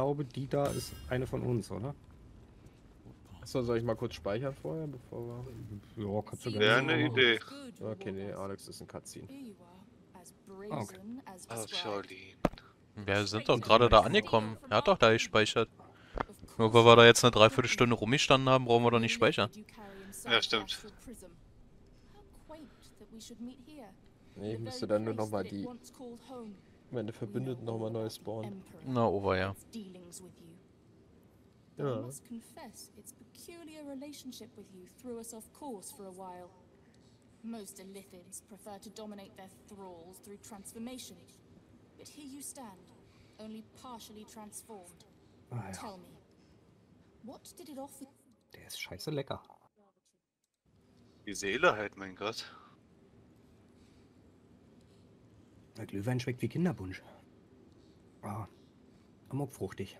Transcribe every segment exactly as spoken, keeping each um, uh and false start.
glaube, die da ist eine von uns, oder? Achso, soll ich mal kurz speichern vorher, bevor wir... Ja, kannst du Wäre gerne eine machen. Idee. Okay, nee, Alex ist ein Cutscene. Okay. Ah, Charlene. Wir sind doch gerade da angekommen. Er hat doch da gespeichert. Nur weil wir da jetzt eine Dreiviertelstunde rumgestanden haben, brauchen wir doch nicht speichern. Ja, stimmt. Nee, ich müsste dann nur nochmal die... meine Verbündeten nochmal neu spawnen. Na, over, ja. Ja. I must confess, its peculiar relationship with you threw us off course for a while. Most Illithids prefer to dominate their thralls through transformation. But here you stand, only partially transformed. Ah, ja. Tell me, what did it offer? Der ist scheiße lecker. Die Seele halt, mein Gott. Der Glühwein schmeckt wie Kinderpunsch. Ah, amokfruchtig.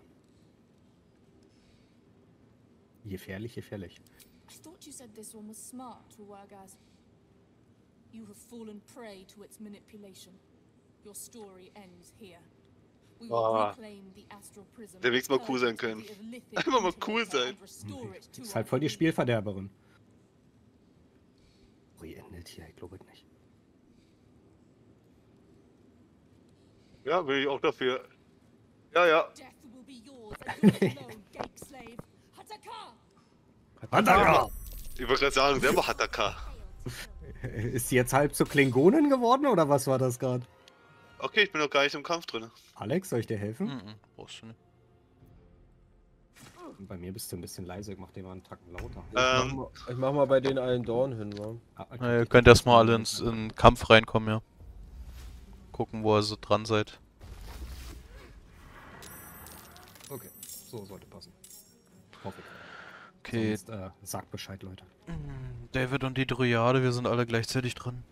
Gefährlich, gefährlich. I thought you said this one was smart, Ruargaz. You have fallen prey to its manipulation. Your story ends here. We will Ah. reclaim the astral prism. Der wird's mal cool sein können. Einfach mal cool sein. Ist halt voll die Spielverderberin. Ui, endet hier, ich glaube nicht. Ja, bin ich auch dafür. Ja, ja. Death will be yours and yours alone, Gake Slave. Hataka! Hataka! Ich wollte gerade sagen, der war Hataka. Ist sie jetzt halb zur Klingonin geworden oder was war das gerade? Okay, ich bin noch gar nicht im Kampf drin. Alex, soll ich dir helfen? Mhm, brauchst du nicht. Bei mir bist du ein bisschen leise, ich mach dir mal einen Tacken lauter. Ich, mach Ähm, mal, ich mach mal bei den allen Dorn hin, wa? Ah, okay. Na, ihr könnt erstmal alle ins, in den Kampf reinkommen, ja. Gucken, wo ihr so dran seid. Okay, so sollte passen. Hoffe ich. Okay, Sonst, äh, sagt Bescheid, Leute. David und die Dryade, wir sind alle gleichzeitig dran.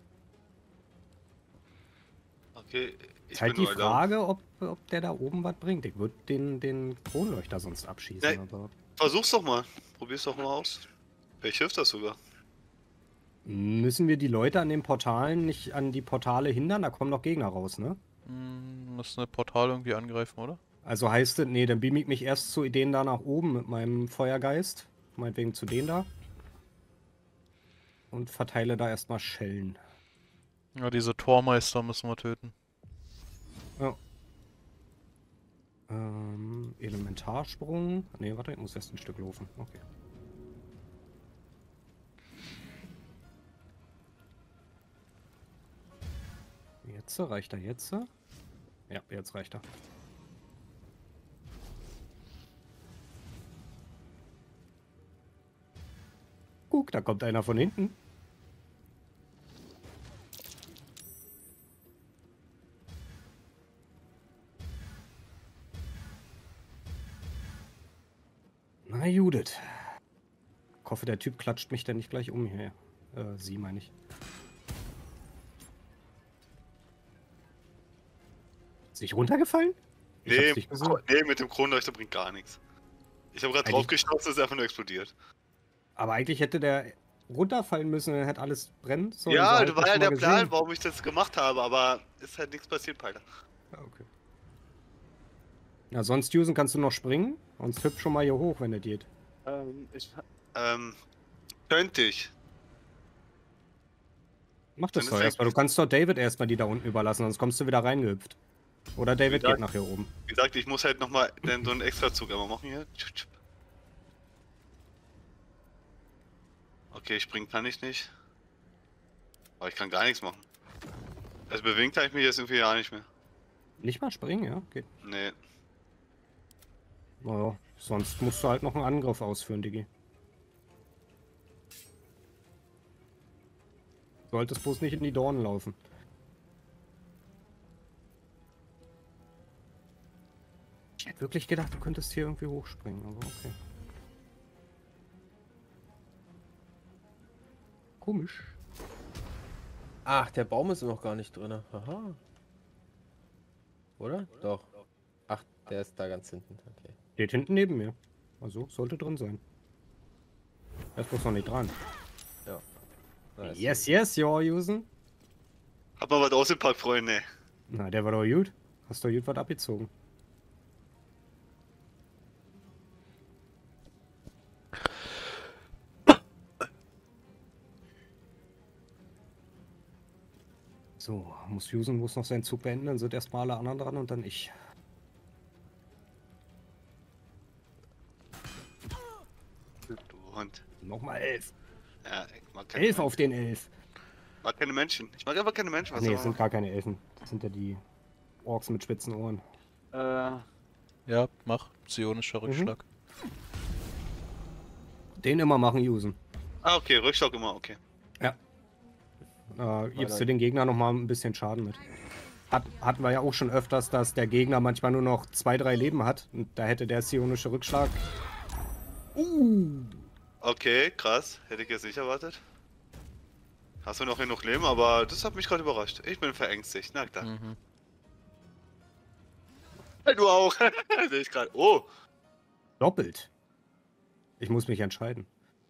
okay. Ich Ist halt bin die nur da. Frage, ob, ob der da oben was bringt. Ich würde den, den Kronleuchter sonst abschießen, Nein. aber... Versuch's doch mal. Probier's doch mal aus. Vielleicht hilft das sogar. Müssen wir die Leute an den Portalen nicht an die Portale hindern? Da kommen noch Gegner raus, ne? Hm, muss eine Portal irgendwie angreifen, oder? Also heißt es, nee, dann beam ich mich erst zu denen da nach oben mit meinem Feuergeist. Meinetwegen zu denen da. Und verteile da erstmal Schellen. Ja, diese Tormeister müssen wir töten. Ja. Ähm, Elementarsprung. Nee, warte, ich muss erst ein Stück laufen. Okay. Jetzt reicht er jetzt? Ja, jetzt reicht er. Guck, da kommt einer von hinten. Na Judith. Ich hoffe, der Typ klatscht mich dann nicht gleich um hier. Äh, sie meine ich. Ist nicht runtergefallen? Ich Nee, hab's nicht gesehen. nee, mit dem Kronleuchter bringt gar nichts. Ich habe gerade Eigentlich- drauf geschaut, es ist einfach nur explodiert. Aber eigentlich hätte der runterfallen müssen, dann hätte alles brennen sollen. Ja, so das halt war das ja schon der mal Plan, gesehen. warum ich das gemacht habe, aber ist halt nichts passiert, Palter. Ja, okay. Ja, sonst, Jusen, kannst du noch springen? Sonst hüpf schon mal hier hoch, wenn es geht. Ähm, ich... Ähm, könnte ich. Mach das Dann doch ist erstmal. Du kannst doch David erstmal die da unten überlassen, sonst kommst du wieder reingehüpft. Oder David Ja. geht nach hier oben. Wie gesagt, ich muss halt nochmal dann so einen Extrazug einmal machen hier. Okay, springen kann ich nicht. Aber ich kann gar nichts machen. Also bewegen kann ich mich jetzt irgendwie ja nicht mehr. Nicht mal springen, ja? Geht. Nee. Naja, sonst musst du halt noch einen Angriff ausführen, Digi. Solltest bloß nicht in die Dornen laufen. Ich hätte wirklich gedacht, du könntest hier irgendwie hochspringen, aber okay. Komisch. Ach, der Baum ist noch gar nicht drin. Aha. Oder? Doch. Ach, der ist da ganz hinten. Okay. Steht hinten neben mir. Also, sollte drin sein. Er ist bloß noch nicht dran. Ja. Nice. Yes, yes, ja, Jusen. Hab mal was ausgepackt, Freunde. Na, der war doch gut. Hast doch gut was abgezogen. So, muss Yusen muss noch seinen Zug beenden, dann sind erstmal alle anderen dran und dann ich. Du Hund. Nochmal elf. Ja, ich mag keine Elf Menschen. auf den elf. Ich mag keine Menschen. Ich mag einfach keine Menschen. Was Nee, soll es man sind machen? gar keine Elfen. Das sind ja die Orks mit spitzen Ohren. Äh, Ja, mach. Psionischer Rückschlag. Den immer machen, Yusen. ah, okay, Rückstock immer, okay. Äh, gibst du den Gegner noch mal ein bisschen Schaden mit. Hat, hatten wir ja auch schon öfters, dass der Gegner manchmal nur noch zwei, drei Leben hat. Und da hätte der psionische Rückschlag. Uh. Okay, krass. Hätte ich jetzt nicht erwartet. Hast du noch genug Leben, aber das hat mich gerade überrascht. Ich bin verängstigt. Na klar. Mhm. Hey, du auch. Sehe ich gerade. Oh. Doppelt. Ich muss mich entscheiden.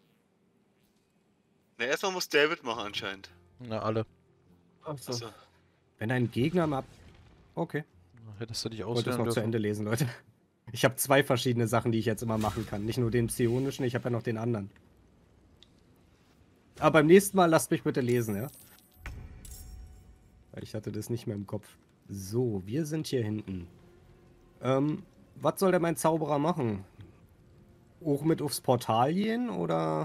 Ne, erstmal muss David machen anscheinend. Na, alle. Achso. Achso. Wenn ein Gegner mal. Okay. Hättest du dich Ich wollte das auswählen noch zu dürfen. Ende lesen, Leute. Ich habe zwei verschiedene Sachen, die ich jetzt immer machen kann. Nicht nur den psionischen, ich habe ja noch den anderen. Aber beim nächsten Mal lasst mich bitte lesen, ja? Weil ich hatte das nicht mehr im Kopf. So, wir sind hier hinten. Ähm, was soll denn mein Zauberer machen? Auch mit aufs Portal gehen oder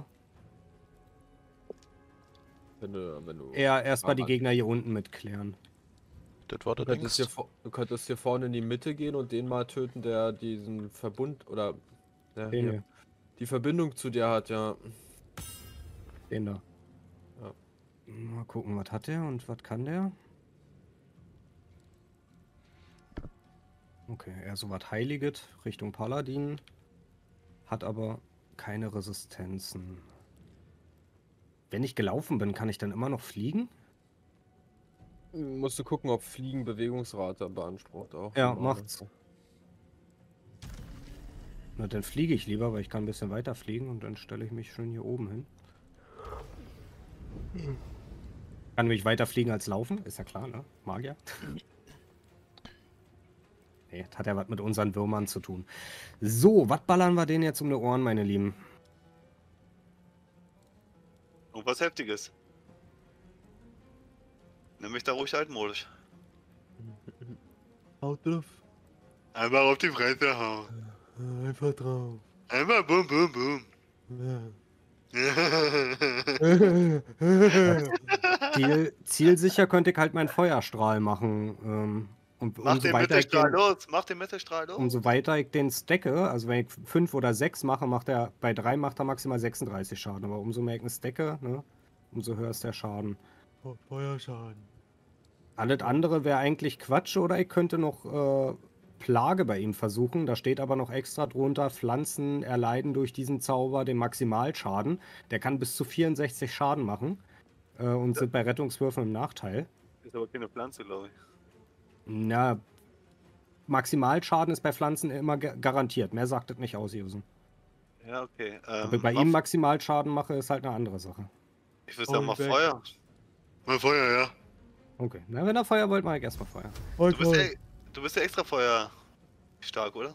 Wenn du, wenn du eher erstmal die Ah, Gegner hier unten mitklären? Das war Du der könntest, Dings. hier, vor- du könntest hier vorne in die Mitte gehen und den mal töten, der diesen Verbund oder ja, Den hier, hier, die Verbindung zu dir hat, ja. den da. Ja. Mal gucken, was hat der und was kann der? Okay, eher so was Heiliges Richtung Paladin. Hat aber keine Resistenzen. Wenn ich gelaufen bin, kann ich dann immer noch fliegen? Musst du gucken, ob Fliegen Bewegungsrate beansprucht auch. Ja, Normal. macht's. Na, dann fliege ich lieber, weil ich kann ein bisschen weiter fliegen und dann stelle ich mich schön hier oben hin. Kann nämlich weiter fliegen als laufen, ist ja klar, ne? Magier. Nee, das hat ja was mit unseren Würmern zu tun. So, was ballern wir denen jetzt um die Ohren, meine Lieben? Und was Heftiges. Nimm mich da ruhig altmodisch. Haut drauf. Einmal auf die Fresse hauen. Einfach drauf. Einmal bum bum bum. Ziel, zielsicher könnte ich halt meinen Feuerstrahl machen. Ähm, und Mach umso den weiter, ich Mittelstrahl den, los, mach den Mittelstrahl los. umso weiter ich den stacke, also wenn ich fünf oder sechs mache, macht er bei drei macht er maximal sechsunddreißig Schaden. Aber umso mehr ich ihn stacke, ne, umso höher ist der Schaden. Feuerschaden. Alles andere wäre eigentlich Quatsch oder ich könnte noch äh, Plage bei ihm versuchen. Da steht aber noch extra drunter, Pflanzen erleiden durch diesen Zauber den Maximalschaden. Der kann bis zu vierundsechzig Schaden machen äh, und sind bei Rettungswürfen im Nachteil. Ist aber keine Pflanze, glaube ich. Na, Maximalschaden ist bei Pflanzen immer ga- garantiert. Mehr sagt das nicht aus, Jusen. Ja, okay. Ähm, Ob ich bei mach- ihm Maximalschaden mache, ist halt eine andere Sache. Ich würde sagen, Oh, mal weg. Feuer. Mal Feuer, ja. Okay, na, wenn er Feuer wollt, mache ich erstmal Feuer. Du bist, ja, du bist ja extra Feuer stark, oder?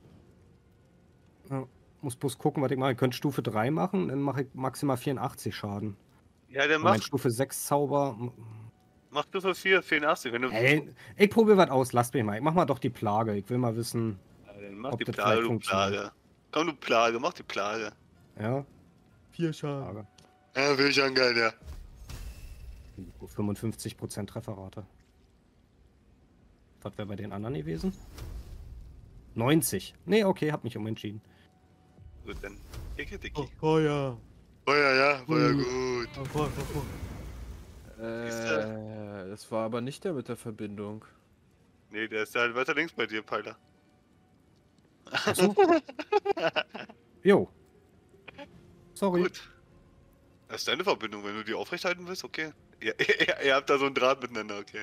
Ja, muss bloß gucken, was ich mache. Ich könnte Stufe drei machen, dann mache ich maximal vierundachtzig Schaden. Ja, der Und mein macht, Stufe sechs Zauber. macht Stufe vier, vierundachtzig. Wenn du. Hey, ich probiere was aus, lasst mich mal. Ich mach mal doch die Plage. Ich will mal wissen, Ja, dann mach ob die das Plage, vielleicht du funktioniert. Plage. Komm, du Plage, mach die Plage. ja, Vier Schaden. Plage. Ja, will ich angehen, ja. fünfundfünfzig Prozent Trefferrate. Was wäre bei den anderen gewesen? neunzig. Nee, okay, hab mich umentschieden. Gut, dann. Dicke, dicke. Oh, Feuer. Feuer, ja, Feuer, Mhm. gut. Oh, Feuer, Feuer. Äh, das war aber nicht der mit der Verbindung. Nee, der ist halt weiter links bei dir, Peiler. Achso. Jo. Sorry. Gut. Das ist deine Verbindung, wenn du die aufrechthalten willst, okay. Ihr, ihr, ihr habt da so einen Draht miteinander, okay.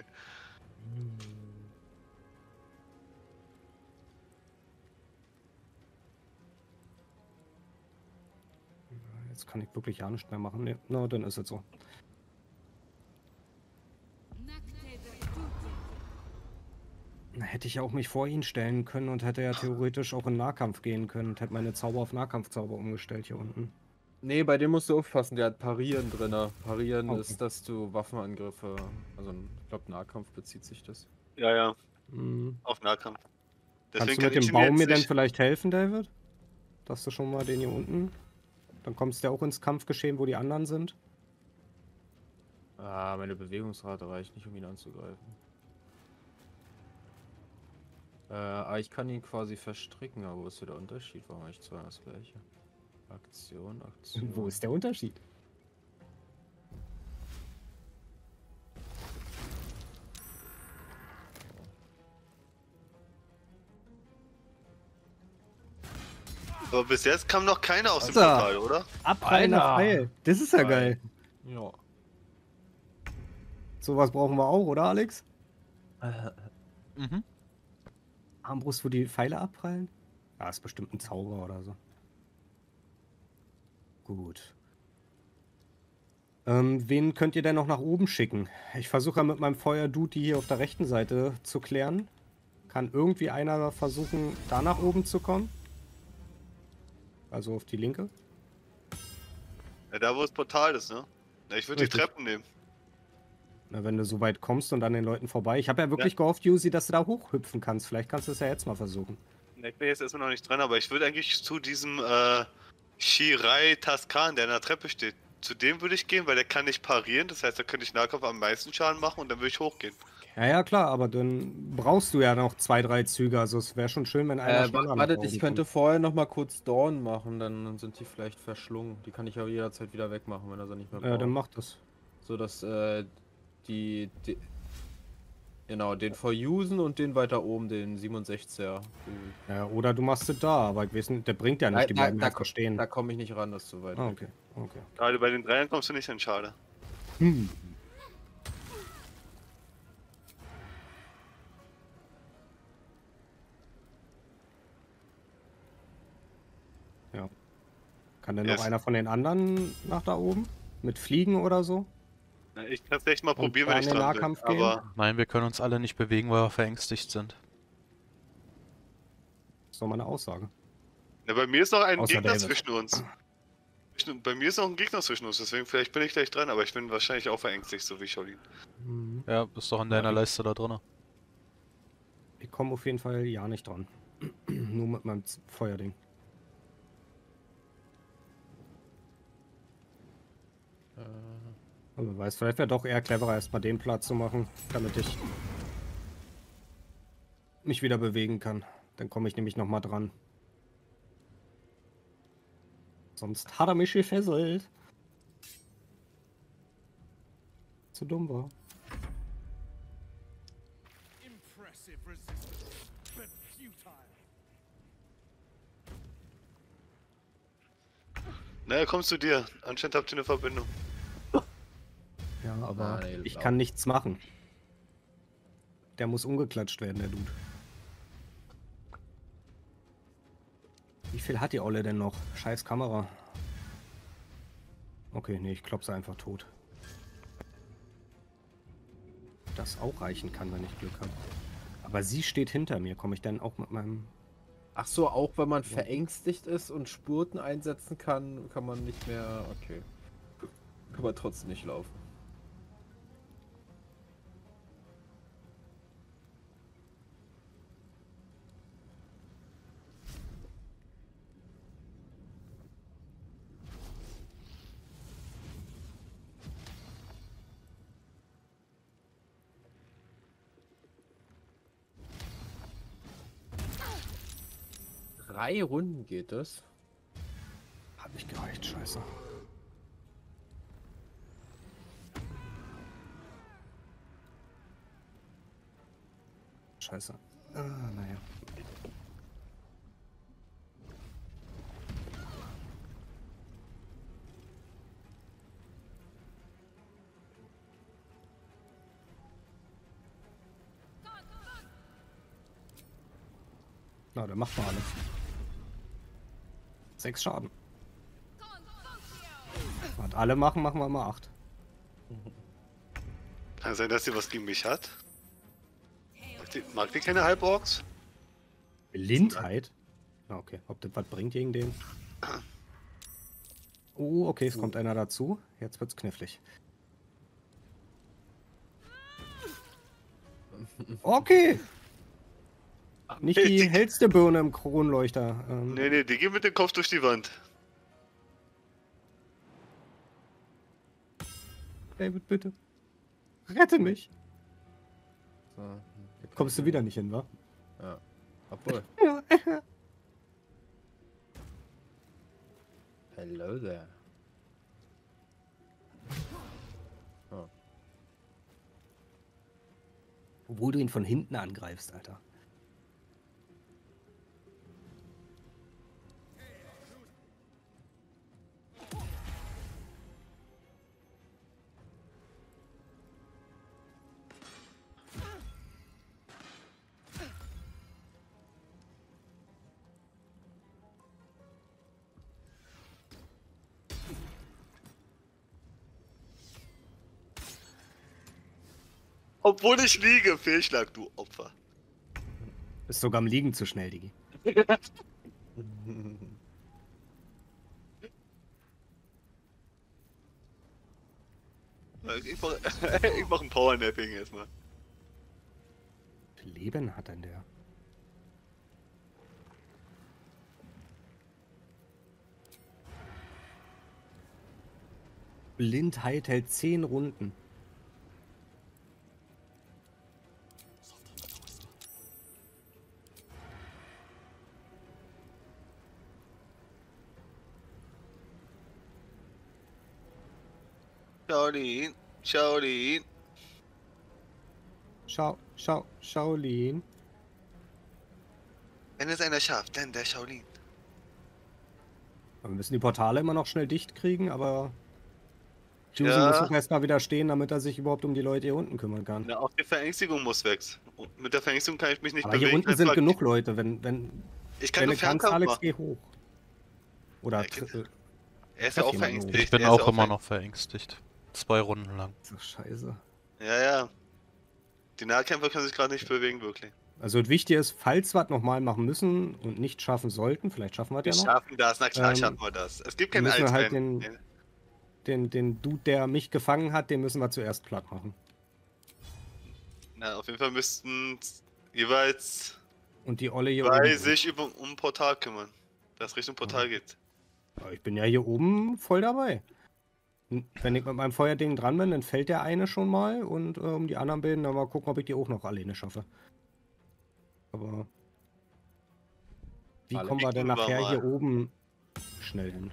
Jetzt kann ich wirklich ja nichts mehr machen. Nee, na, dann ist es so. Na, hätte ich ja auch mich vor ihn stellen können und hätte ja theoretisch auch in Nahkampf gehen können und hätte meine Zauber auf Nahkampfzauber umgestellt hier unten. Nee, bei dem musst du aufpassen, der hat Parieren drin. Parieren Okay. ist, dass du Waffenangriffe, also ich glaube Nahkampf bezieht sich das. Ja, ja, Mhm. auf Nahkampf. Kannst Deswegen du mit kann ich dem ihn Baum jetzt mir denn nicht... vielleicht helfen, David? Dass du schon mal den hier unten... Dann kommst du ja auch ins Kampfgeschehen, wo die anderen sind. Ah, meine Bewegungsrate reicht nicht, um ihn anzugreifen. Äh, aber ich kann ihn quasi verstricken, aber wo ist hier der Unterschied? Warum habe ich zwei das gleiche? Aktion, Aktion. Wo ist der Unterschied? Aber bis jetzt kam noch keiner aus dem Alter. Portal, oder? Abprallender Alter. Pfeil. Das ist ja geil. Ja. Sowas brauchen wir auch, oder Alex? Mhm. Armbrust, wo die Pfeile abprallen? Ah, ist bestimmt ein Zauber oder so. Gut. Ähm, wen könnt ihr denn noch nach oben schicken? Ich versuche ja mit meinem Feuer-Dude die hier auf der rechten Seite zu klären. Kann irgendwie einer versuchen, da nach oben zu kommen? Also auf die linke? Ja, da wo das Portal ist, ne? Ja, ich würde die Richtig. Treppen nehmen. Na, wenn du so weit kommst und an den Leuten vorbei. Ich habe ja wirklich gehofft, Yusi, dass du da hochhüpfen kannst. Vielleicht kannst du es ja jetzt mal versuchen. Ja, ich bin jetzt erstmal noch nicht dran, aber ich würde eigentlich zu diesem äh, Shirai Taskan, der an der Treppe steht. Zu dem würde ich gehen, weil der kann nicht parieren. Das heißt, da könnte ich Nahkampf am meisten Schaden machen und dann würde ich hochgehen. Ja, ja, klar, aber dann brauchst du ja noch zwei, drei Züge. Also es wäre schon schön, wenn einer Äh, schneller nach wartet, oben ich könnte kommt. vorher noch mal kurz Dawn machen, dann sind die vielleicht verschlungen. Die kann ich aber jederzeit wieder wegmachen, wenn er sie nicht mehr braucht. Ja, dann mach das. So dass äh, die, die genau, den Verjusen und den weiter oben, den siebenundsechziger. Ja, oder du machst es da, aber ich weiß nicht, der bringt ja nicht, die da, bleiben da, einfach stehen. da komme ich nicht ran, das ist zu weit. Ah, weg. okay, okay. Gerade bei den Dreiern kommst du nicht an, schade. Hm. Ja. Kann denn Yes. noch einer von den anderen nach da oben? Mit Fliegen oder so? Na, ich kann es echt mal Und probieren, da wenn ich in den dran bin. Nahkampf gehen? Aber Nein, wir können uns alle nicht bewegen, weil wir verängstigt sind. Das ist doch mal eine Aussage. ja, bei mir ist noch ein Außer Gegner David. zwischen uns. Zwischen- Bei mir ist noch ein Gegner zwischen uns, deswegen vielleicht bin ich gleich dran, aber ich bin wahrscheinlich auch verängstigt, so wie Shaolin. Mhm. Ja, ist doch in deiner Ja. Leiste da drin. Ich komme auf jeden Fall ja nicht dran. Nur mit meinem Z- Feuerding. Äh, Aber wer weiß, vielleicht wäre doch eher cleverer, erstmal den Platz zu machen, damit ich mich wieder bewegen kann. Dann komme ich nämlich nochmal dran. Sonst hat er mich gefesselt. Zu dumm war. Impressive resistance, but futile. Naja, kommst zu dir. Anscheinend habt ihr eine Verbindung. Ja, aber Nein, ich laut. kann nichts machen. Der muss umgeklatscht werden, der Dude. Wie viel hat die Olle denn noch? Scheiß Kamera. Okay, nee, ich klopp sie einfach tot. Das auch reichen kann, wenn ich Glück habe. Aber sie steht hinter mir. Komme ich dann auch mit meinem... Ach so, auch wenn man verängstigt ist und Spurten einsetzen kann, kann man nicht mehr. Okay. Kann man trotzdem nicht laufen. Drei Runden geht es. Hat nicht gereicht, scheiße. Scheiße. Ah, naja. Na, dann macht mal alles. Sechs Schaden. Und alle machen, machen wir mal acht. Kann sein, dass sie was gegen mich hat. Mag die, mag die keine Halborks? Blindheit? Ah, okay. Ob das was bringt gegen den? Oh, okay, es kommt einer dazu. Jetzt wird's knifflig. Okay. Nicht Hey, die die- hellste Birne im Kronleuchter. Ähm, Nee, nee, die gehen mit dem Kopf durch die Wand. David, bitte. Rette mich. So, Kommst du wieder nicht hin, wa? ja. Obwohl. Hello there. Oh. Obwohl du ihn von hinten angreifst, Alter. Obwohl ich liege, Fehlschlag, du Opfer. Ist sogar am Liegen zu schnell, Digi. Ich mach, ich mach ein Powernapping erstmal. Wie viel Leben hat denn der? Blindheit hält zehn Runden. Shaolin, Shaolin. Schau, schau, Shaolin. Wenn es einer schafft, dann der Shaolin. Wir müssen die Portale immer noch schnell dicht kriegen, aber Juicy Ja. muss auch erst mal wieder stehen, damit er sich überhaupt um die Leute hier unten kümmern kann. Na, auch die Verängstigung muss weg. Und mit der Verängstigung kann ich mich nicht Aber bewegen. hier unten sind einfach- genug Leute, wenn, wenn, Ich kann wenn nur du kannst, Fernkampf Alex, machen. geh hoch. Oder Ja, tr- äh, Er ist ja treff auch jemanden verängstigt. Ich bin er ist auch ja immer verängstigt. noch verängstigt. Zwei Runden lang. so scheiße. Ja, ja. Die Nahkämpfer können sich gerade nicht bewegen, wirklich. Also das Wichtige ist, falls wir es nochmal machen müssen und nicht schaffen sollten, vielleicht schaffen wir es Wir ja noch, schaffen das, na klar Ähm, schaffen wir das. Es gibt wir keinen müssen halt Altrennen. den- den, den Dude, der mich gefangen hat, den müssen wir zuerst platt machen. Na, auf jeden Fall müssten jeweils Und die Olle hier zwei oben. sich über, um ein Portal kümmern. Das Richtung Portal geht. Ich bin ja hier oben voll dabei. N- Wenn ich mit meinem Feuerding dran bin, dann fällt der eine schon mal und äh, um die anderen beiden, dann mal gucken, ob ich die auch noch alleine schaffe. Aber wie Alle kommen wir denn gucken wir nachher mal. hier oben schnell hin?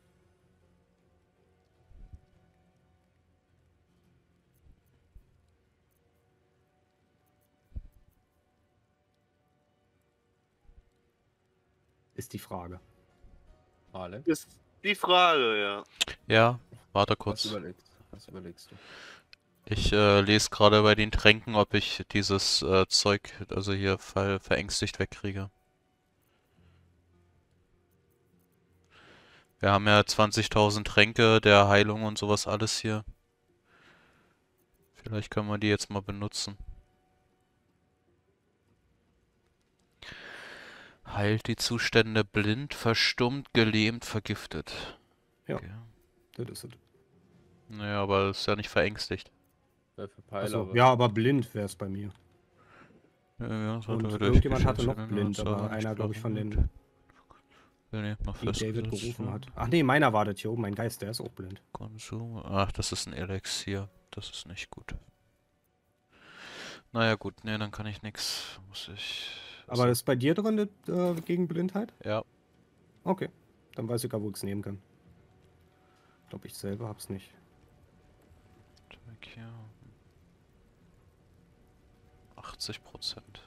Ist die Frage. Ale, Ist die Frage, ja. Ja, warte was kurz. überlegst, was überlegst du? Ich äh, lese gerade bei den Tränken, ob ich dieses äh, Zeug, also hier ver verängstigt wegkriege. Wir haben ja zwanzigtausend Tränke der Heilung und sowas alles hier. Vielleicht können wir die jetzt mal benutzen. Heilt die Zustände blind, verstummt, gelähmt, vergiftet. Ja. Okay. Das ist es. Naja, aber das ist ja nicht verängstigt. Wer für Pfeiler Achso, was? ja, aber blind wäre es bei mir. Ja, ja, das hat Und er wieder irgendjemand hatte noch durchgeschissen, blind, das aber war nicht einer, glaube ich, von blind. den, Ja, nee, noch die David festgesetzt, gerufen ja. hat. Ach nee, meiner wartet hier oben, mein Geist, der ist auch blind. Konsum. Ach, das ist ein Elixier. Das ist nicht gut. Naja, gut, nee, dann kann ich nix. Muss ich. Aber das ist bei dir drin, das, äh, gegen Blindheit? Ja, Okay, dann weiß ich gar, wo ich es nehmen kann. Ich glaube, ich selber hab's nicht. weg hier. achtzig Prozent.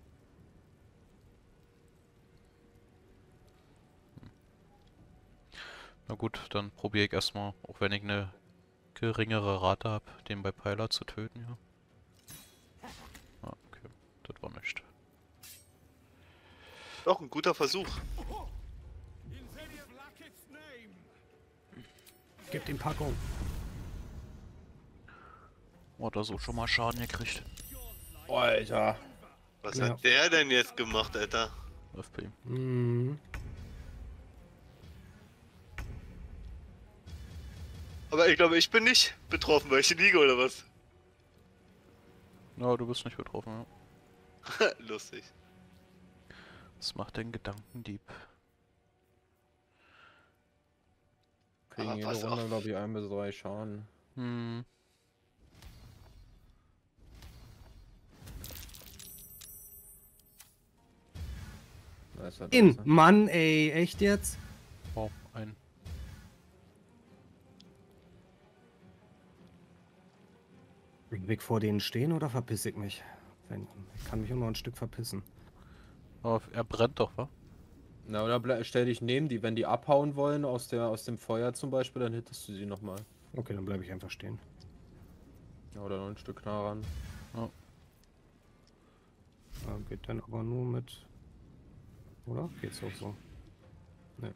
Na gut, dann probiere ich erstmal, auch wenn ich eine geringere Rate habe, den bei Peiler zu töten, ja. Ah, okay, das war nicht. Doch, ein guter Versuch. In Zediath Lacket's name. Gib ihm Packung. Oh, da so schon mal Schaden gekriegt. Alter. Was Ja. hat der denn jetzt gemacht, Alter? F P. Mhm. Aber ich glaube, ich bin nicht betroffen, weil ich hier liege oder was? Ja, du bist nicht betroffen, ja. Lustig. Was macht denn Gedankendieb? Kriegen Aber jede pass Runde, auf. glaube ich, ein bis drei Schaden. Hm. Da ist er, da In, ist er. Mann, ey, echt jetzt? Wow, ein. Weg vor denen stehen oder verpiss ich mich? Wenn, ich kann mich auch noch ein Stück verpissen. Aber er brennt doch, wa? Na, oder ble- stell dich neben die, wenn die abhauen wollen aus der aus dem Feuer zum Beispiel, dann hittest du sie nochmal. Okay, dann bleibe ich einfach stehen. Ja, oder noch ein Stück nah ran. Ja, geht dann aber nur mit... Oder? Geht's auch so? Ne.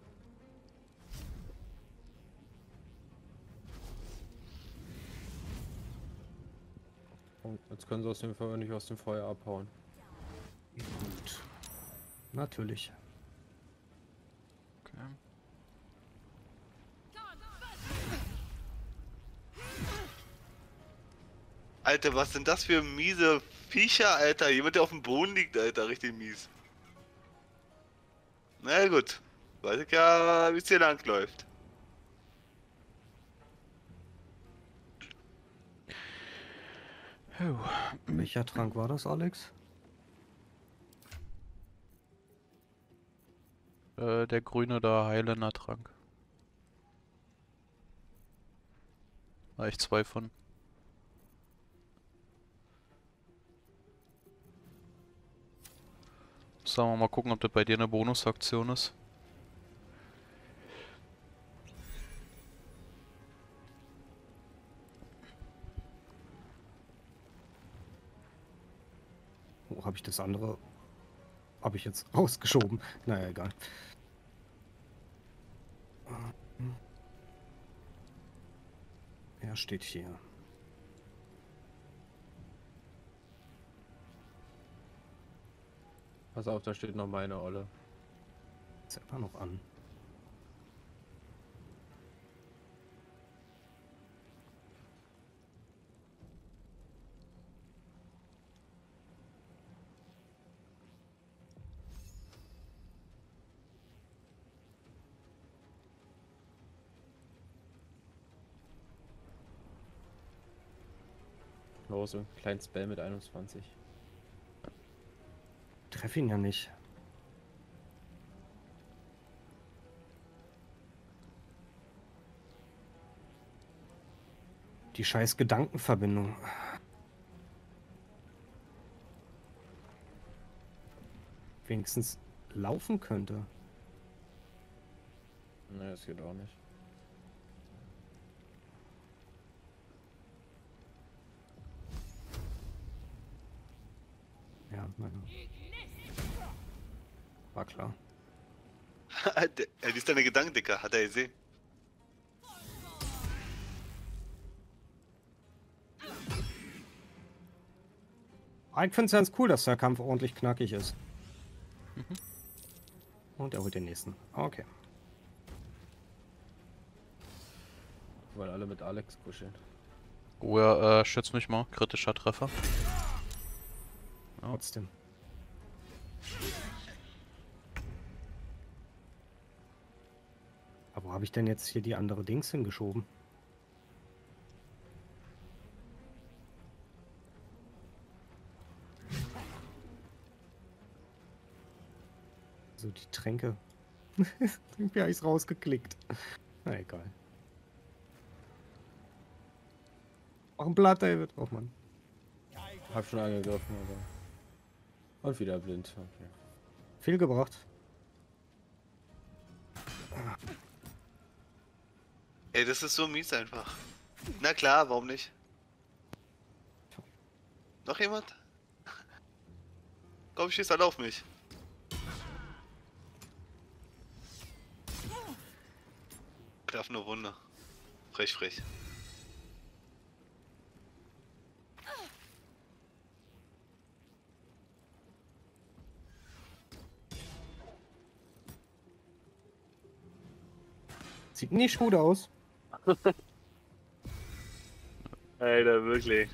Und jetzt können sie aus dem Feuer nicht aus dem Feuer abhauen. Gut. Natürlich. Okay. Alter, was sind das für miese Viecher, Alter? Jemand, der auf dem Boden liegt, Alter, richtig mies. Na gut. Weiß ich ja, wie es hier lang läuft. Puh. Welcher Trank war das, Alex? Äh, der grüne da, Highlander Trank. Da ich zwei von. Sagen wir mal gucken, ob das bei dir eine Bonusaktion ist. Wo habe ich das andere? Habe ich jetzt rausgeschoben? Naja, egal. Er steht hier. Pass auf, da steht noch meine Olle. Ist immer noch an. Los, so einen kleinen Spell mit einundzwanzig. Treff ihn ja nicht. Die scheiß Gedankenverbindung. Wenigstens laufen könnte. Ne, das geht auch nicht. Ja, meine. War klar. Der- er liest deine Gedanken, Dicker, hat er gesehen. Ich finde es ganz cool, dass der Kampf ordentlich knackig ist. Und er holt den nächsten. Okay. Weil alle mit Alex kuscheln. Oh ja, äh, schütz mich mal. Kritischer Treffer. Trotzdem. Aber wo habe ich denn jetzt hier die andere Dings hingeschoben? So, die Tränke. Irgendwie habe ich es rausgeklickt. Na egal. Mach ein Blatt, David. Oh Mann. Hab schon angegriffen, aber. Und wieder blind. Okay. Viel gebracht. Ey, das ist so mies einfach. Na klar, warum nicht? Noch jemand? Komm, schießt alle auf mich. Klaff nur Wunder. Frech, frech. Sieht nicht gut aus. Alter, wirklich.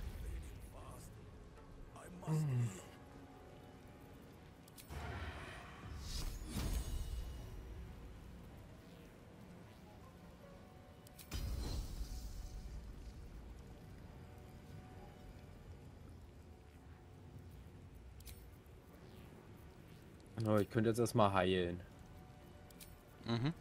Oh, ich könnte jetzt erstmal heilen. Mhm.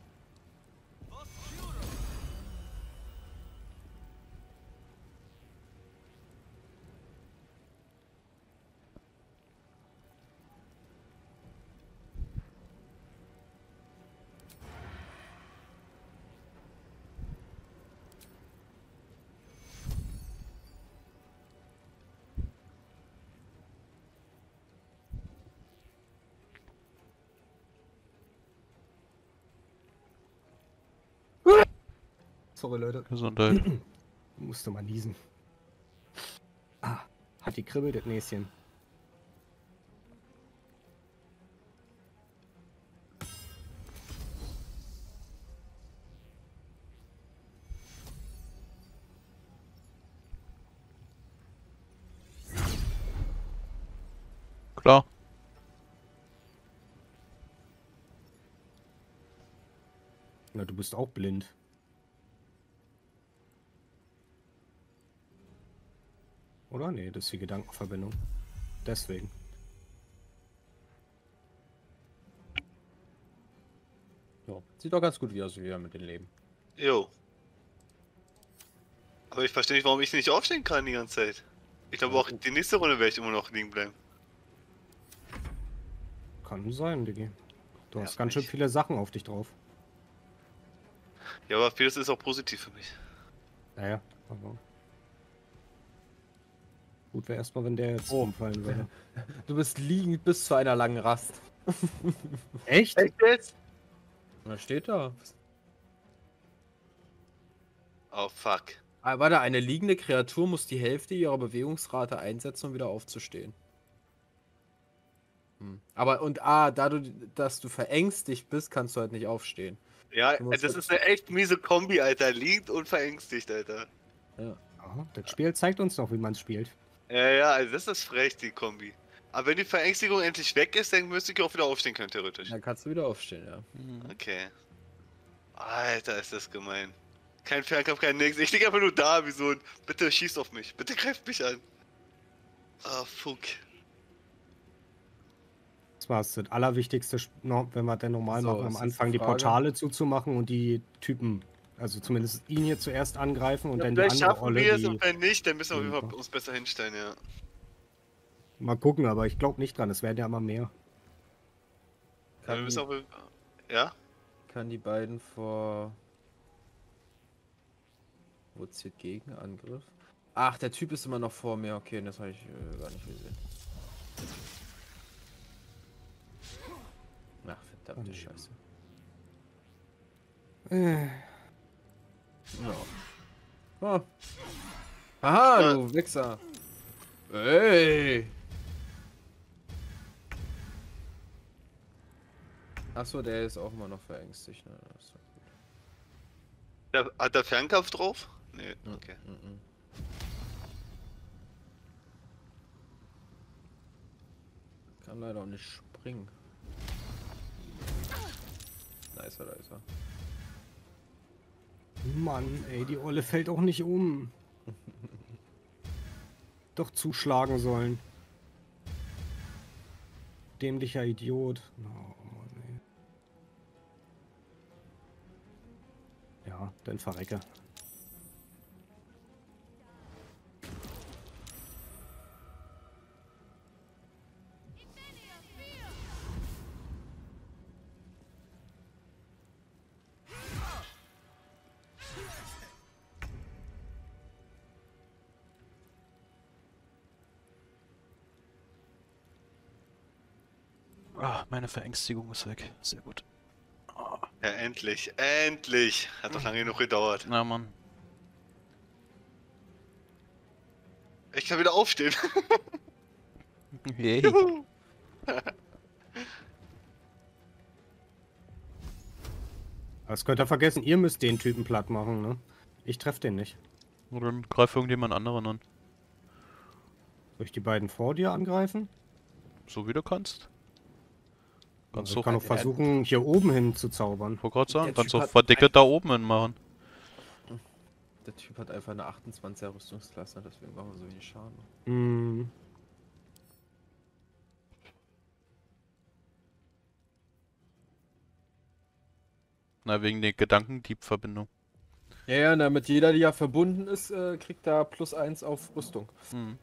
Sorry, Leute. Gesundheit. Musste mal niesen. Ah, hat die Kribbel, das Näschen. Klar. Na, du bist auch blind. Oder? Nee, das ist die Gedankenverbindung. Deswegen. So. Sieht doch ganz gut wie aus, wie wir mit dem Leben. Jo. Aber ich verstehe nicht, warum ich nicht aufstehen kann die ganze Zeit. Ich glaube auch die nächste Runde werde ich immer noch liegen bleiben. Kann sein, Diggi. Du Ja, hast ganz schön nicht. viele Sachen auf dich drauf. Ja, aber vieles ist auch positiv für mich. Naja, aber. Gut wäre erstmal, wenn der jetzt Oh. umfallen würde. Du bist liegend bis zu einer langen Rast. Echt? Echt jetzt? Was steht da? Oh fuck. Ah, warte, eine liegende Kreatur muss die Hälfte ihrer Bewegungsrate einsetzen, um wieder aufzustehen. Hm. Aber und ah, da du, dass du verängstigt bist, kannst du halt nicht aufstehen. Ja, Du musst das halt- ist eine echt miese Kombi, Alter. Liegt und verängstigt, Alter. Ja. Aha, das Spiel zeigt uns noch, wie man es spielt. Ja, ja, also das ist frech, die Kombi. Aber wenn die Verängstigung endlich weg ist, dann müsste ich auch wieder aufstehen können, theoretisch. Dann kannst du wieder aufstehen, ja. Mhm. Okay. Alter, ist das gemein. Kein Fernkampf, kein nix. Ich lieg einfach nur da, wie so ein... Bitte schieß auf mich. Bitte greift mich an. Ah, fuck. Das war das Allerwichtigste, noch, wenn wir denn normal So, machen, ist am jetzt Anfang die die Frage. Portale zuzumachen und die Typen, also zumindest ihn hier zuerst angreifen und Ja, dann die vielleicht andere schaffen Olle, wir es die... und wenn nicht, dann müssen wir auf jeden Fall Super. uns besser hinstellen, ja. Mal gucken, aber ich glaube nicht dran, es werden ja immer mehr. Ja, wir Kann, müssen die, auch... Ja? kann die beiden vor... Wo zielt Gegenangriff? Ach, der Typ ist immer noch vor mir. Okay, das habe ich äh, gar nicht gesehen. Ach, verdammte Scheiße. Äh, Ja. Ah. Aha, du Wichser. Ey. Achso, der ist auch immer noch verängstigt. Ne? Das ist doch gut. Der, hat der Fernkampf drauf? Nee, okay. Mhm. Kann leider auch nicht springen. Nice, da ist er. Mann, ey, die Olle fällt auch nicht um. Doch zuschlagen sollen. Dämlicher Idiot. Oh, Mann, ey. Ja, dann verrecke. Ah, meine Verängstigung ist weg. Sehr gut. Ja, endlich. Endlich. Hat doch lange genug gedauert. Na Mann. Ich kann wieder aufstehen. Yay. Juhu. Das könnt ihr vergessen, ihr müsst den Typen platt machen, ne? Ich treff den nicht. Oder dann greif irgendjemand anderen an. Soll ich die beiden vor dir angreifen? So wie du kannst. Kannst Ich du, kann auch versuchen, hier oben hin zu zaubern. ich wollte gerade sagen, Der kannst Typ du hat verdicke ein- da oben hin machen. Der Typ hat einfach eine achtundzwanziger Rüstungsklasse, deswegen machen wir so wenig Schaden. Hm. Na, wegen der Gedankendieb-Verbindung. Ja, ja, damit jeder, der ja verbunden ist, äh, kriegt da plus eins auf Rüstung. Hm.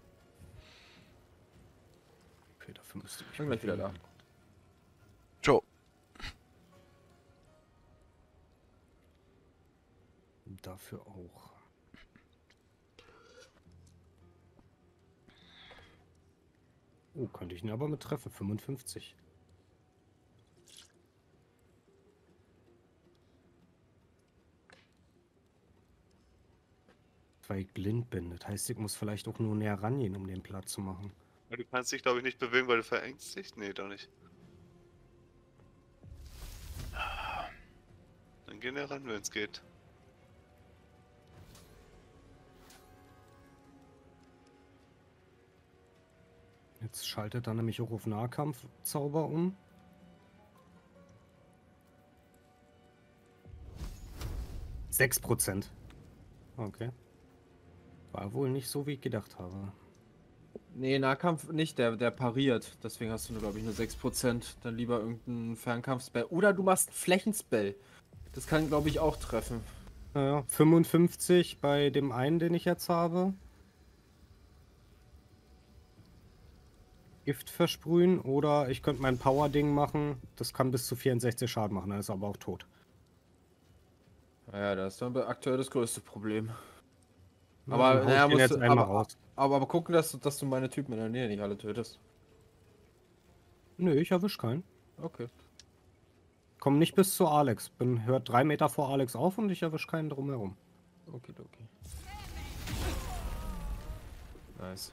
Okay, dafür müsste ich Bin gleich wieder da. bewegen. Ciao. Dafür auch. Oh, könnte ich ihn aber mit treffen. fünfundfünfzig. Weil ich blind bin. Das heißt, ich muss vielleicht auch nur näher rangehen, um den Platz zu machen. Du kannst dich, glaube ich, nicht bewegen, weil du verängstigt? Nee, doch nicht. Dann geh näher ran, wenn es geht. Jetzt schaltet er nämlich auch auf Nahkampfzauber um. Sechs Prozent. Okay. War wohl nicht so, wie ich gedacht habe. Nee, Nahkampf nicht, der, der pariert. Deswegen hast du nur, glaube ich, nur sechs Prozent. Dann lieber irgendein Fernkampfspell. Oder du machst ein Flächenspell. Das kann, glaube ich, auch treffen. Naja, fünfundfünfzig bei dem einen, den ich jetzt habe. Gift versprühen oder ich könnte mein Power-Ding machen. Das kann bis zu vierundsechzig Schaden machen, dann ist er aber auch tot. Naja, das ist dann aktuell das größte Problem. Ja, Aber, dann hau ich naja, den musst jetzt du, einmal aber, raus. aber, aber gucken, dass du, dass du meine Typen in der Nähe nicht alle tötest. Nö, ich erwisch keinen. Okay. Komm nicht bis zu Alex. Bin, hört drei Meter vor Alex auf und ich erwisch keinen drumherum. Okay, okay. Nice.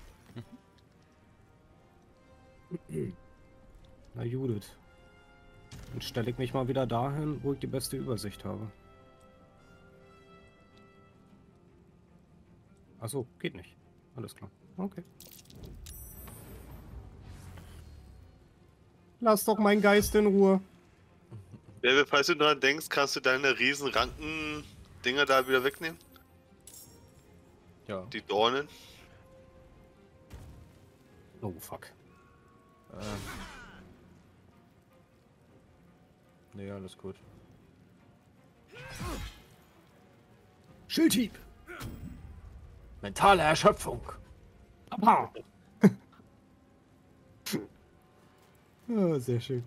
Na Judith. Dann stelle ich mich mal wieder dahin, wo ich die beste Übersicht habe. Achso, geht nicht. Alles klar. Okay. Lass doch meinen Geist in Ruhe. Ja, falls du daran denkst, kannst du deine riesen Ranken-Dinger da wieder wegnehmen? Ja. Die Dornen? Oh, fuck. Äh. Nee, alles gut. Schildhieb! Mentale Erschöpfung. Abha! Ja, sehr schön.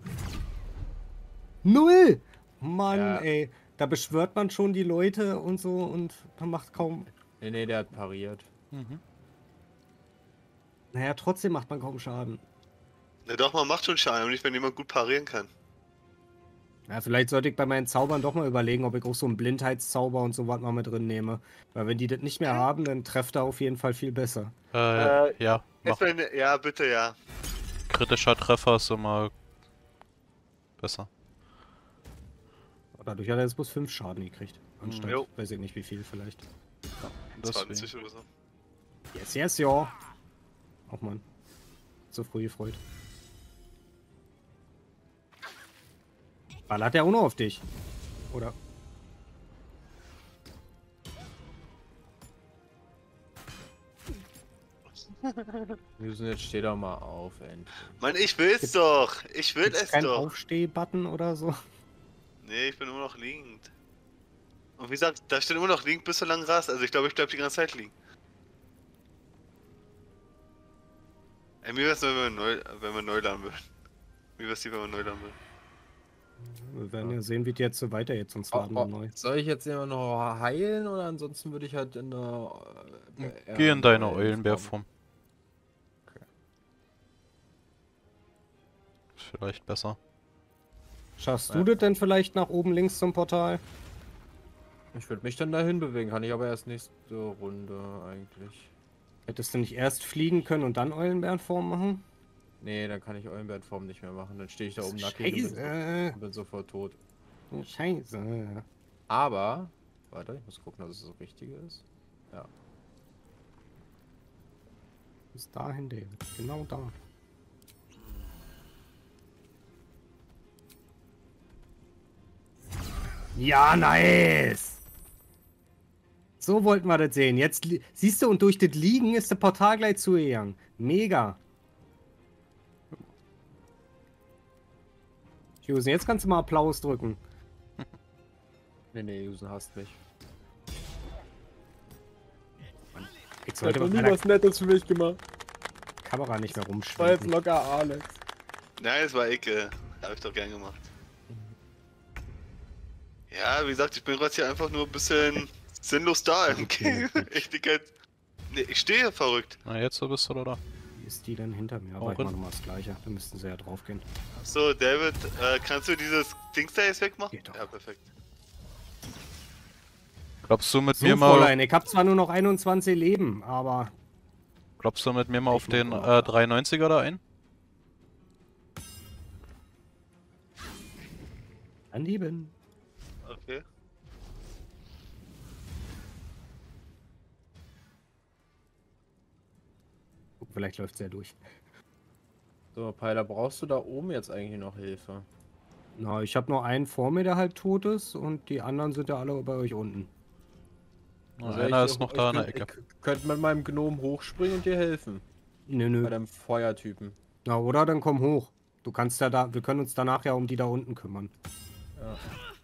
Null! Mann, Ja. ey. Da beschwört man schon die Leute und so und man macht kaum... Nee, nee, der hat pariert. Mhm. Naja, trotzdem macht man kaum Schaden. Na doch, man macht schon Schaden, aber nicht, wenn jemand gut parieren kann. Ja, vielleicht sollte ich bei meinen Zaubern doch mal überlegen, ob ich auch so einen Blindheitszauber und so was mal mit drin nehme. Weil wenn die das nicht mehr haben, dann trefft er auf jeden Fall viel besser. Äh, Äh, ja. Mach. Jetzt wenn, ja, bitte, ja. Kritischer Treffer ist immer besser. Dadurch hat er jetzt bloß fünf Schaden gekriegt. Anstatt, Jo. weiß ich nicht wie viel vielleicht. Deswegen. zwanzig oder so. Yes, yes, ja. Ach man. So früh gefreut. Ballert der auch noch auf dich? Oder? Wir müssen jetzt steh doch mal auf, endlich. Mann, ich will's doch! Ich will Gibt's es keinen doch! Aufsteh-Button oder so? Nee, ich bin immer noch liegend. Und wie gesagt, da steht immer noch liegend bis du lang rast. Also ich glaube, ich bleib die ganze Zeit liegen. Ey, mir wär's nur, wenn wir neu, wenn wir neu laden würden. Mir wär's lieber, wenn wir neu laden würden. Wir werden ja sehen, wie es jetzt so weitergeht, sonst laden wir Oh, neu. oh. Soll ich jetzt immer noch heilen oder ansonsten würde ich halt in der. Äh, Geh in deine Eulenform. Eulenbärform. Ist vielleicht besser. Schaffst Ja. du das denn vielleicht nach oben links zum Portal? Ich würde mich dann dahin bewegen, kann ich aber erst nächste Runde eigentlich. Hättest du nicht erst fliegen können und dann Eulenbärenform machen? Nee, dann kann ich Eulenbärform nicht mehr machen. Dann stehe ich da oben nackig und bin, so, Scheiße. und bin sofort tot. Scheiße. Aber, warte, ich muss gucken, dass es das Richtige ist. Ja. Bis dahin, David. Genau da. Ja, nice! So wollten wir das sehen. Jetzt li- siehst du, und durch das Liegen ist der Portal gleich zugegangen. Mega. Jusen, jetzt kannst du mal Applaus drücken. Nee, nee, Jusen hasst mich. Ich Er sollte hat mit nie meiner was Nettes für mich gemacht. Kamera nicht mehr War jetzt rumschwenken. locker Alex. Nein, das war Ecke. Hab ich doch gern gemacht. Ja, wie gesagt, ich bin gerade hier einfach nur ein bisschen sinnlos da im Game. Ich denke halt. Nee, ich stehe verrückt. Na, jetzt so bist du da. Wie ist die denn hinter mir? Auch Aber ich mach hin. nochmal das Gleiche. Da müssten sie ja drauf gehen. So, David, äh, kannst du dieses Dings da jetzt wegmachen? Geht doch. Ja, perfekt. Glaubst du mit So, mir mal, Fräulein, ich hab zwar nur noch einundzwanzig Leben, aber glaubst du mit mir mal Ich auf mach den mal. äh, dreihundertneunziger da ein? daneben. Okay. Guck, vielleicht läuft's ja durch. So, Peiler, brauchst du da oben jetzt eigentlich noch Hilfe? Na, ich habe nur einen vor mir, der halb tot ist, und die anderen sind ja alle bei euch unten. Na, Also einer ich- ist noch ich da in der könnt- Ecke. Ich könnte mit meinem Gnom hochspringen und dir helfen. Nö, Bei nö. deinem Feuertypen. Na, oder? Dann komm hoch. Du kannst ja da, wir können uns danach ja um die da unten kümmern. Ja.